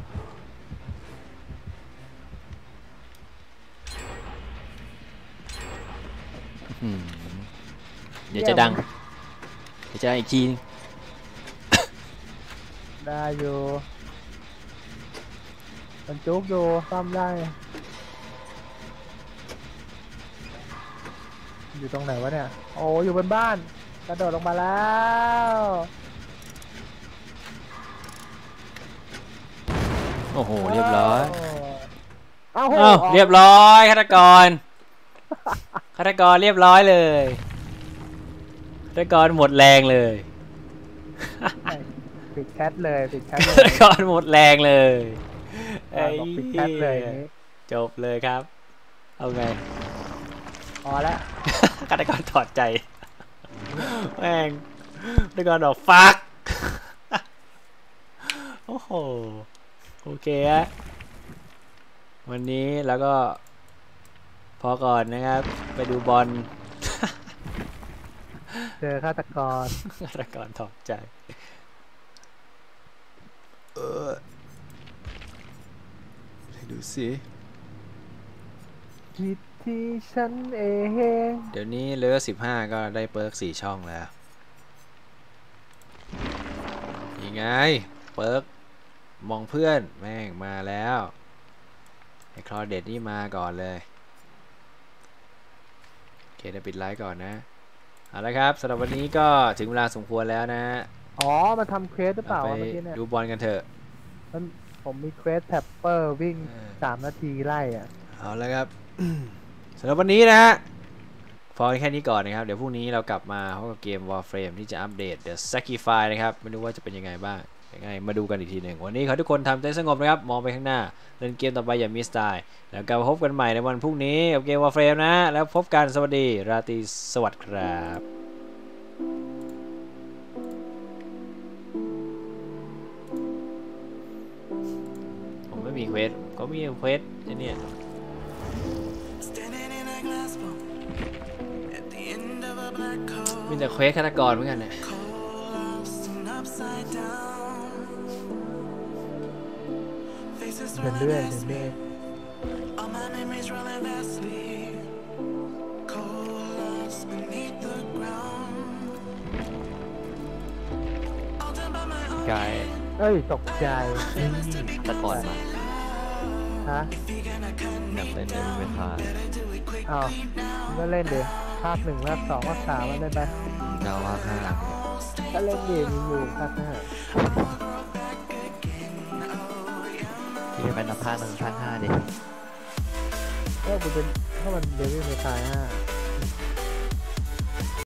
อืมเดี๋ยวจะดังเดี๋ยวจะดังอีกทีได้อยู่มันจุกอยู่ซ่อมได้อยู่ตรงไหนวะเนี่ยโอ้อยู่บนบ้านกระโดดลงมาแล้วโอ้โหเรียบร้อยเอ้าอ้าวเรียบร้อยฆาตกรฆาตกรเรียบร้อยเลยฆาตกรหมดแรงเลยปิดแชทเลยปิดแชทเลฆาย ตกรหมดแรงเลยบอกปิดแชทเลยอย่างนี้จบเลยครับ เอาไงพอแล้วฆาตกรถอดใจ แม่งฆาตกรบอกฟัก โอ้โห โอเคฮะวันนี้แล้วก็พอก่อนนะครับ ไปดูบอลเจอฆาตกรฆาตกรถอดใจเออดูสิผิดที่ฉันเองเดี๋ยวนี้เลเวลสิบห้าก็ได้เปิร์กสี่ช่องแล้วยังไง เปิร์กมองเพื่อนแม่งมาแล้วไอ้คลอเด็ดนี่มาก่อนเลยโอเคเดี๋ยวปิดไลฟ์ก่อนนะเอาละครับสำหรับวันนี้ก็ถึงเวลาสมควรแล้วนะอ๋อมาทำเควสหรือเปล่าไปวะเมื่อกี้เนี่ยดูบอลกันเถอะมันผมมีเควสแท็ปเปอร์วิ่งเออสามนาทีไล่อ่ะเอาละครับ สำหรับวันนี้นะฮะพอแค่นี้ก่อนนะครับเดี๋ยวพรุ่งนี้เรากลับมาพบกับเกม Warframe ที่จะอัปเดต The Sacrifice นะครับไม่รู้ว่าจะเป็นยังไงบ้างยังไงมาดูกันอีกทีหนึ่งวันนี้ขอให้ทุกคนทำใจสงบนะครับมองไปข้างหน้าเล่นเกมต่อไปอย่ามิสไตล์แล้วกลับมาพบกันใหม่ในวันพรุ่งนี้กับเกม Warframe นะแล้วพบกันสวัสดีราตรีสวัสดิ์ครับผมไม่มีเควสก็มีเควสไอ้เนี่ยมีแต่เควสฆาตกรเหมือนกันเนี่ยเดินเรื่อยเดินเรื่อยกายเอ้ยตกใจตะกอนมาฮะอยากเล่นเล่นเป็นพาอ้าวมึงก็เล่นเดี๋ยวภาคหนึ่งภาคสองภาคสามมันเล่นไปเก้าว่าห้าก็เล่นเดี๋ยวมีอยู่ภาคห้าที่จะเป็นภาคหนึ่งภาคห้าดิก็มันเป็นถ้ามันเดวิลเมคายห้า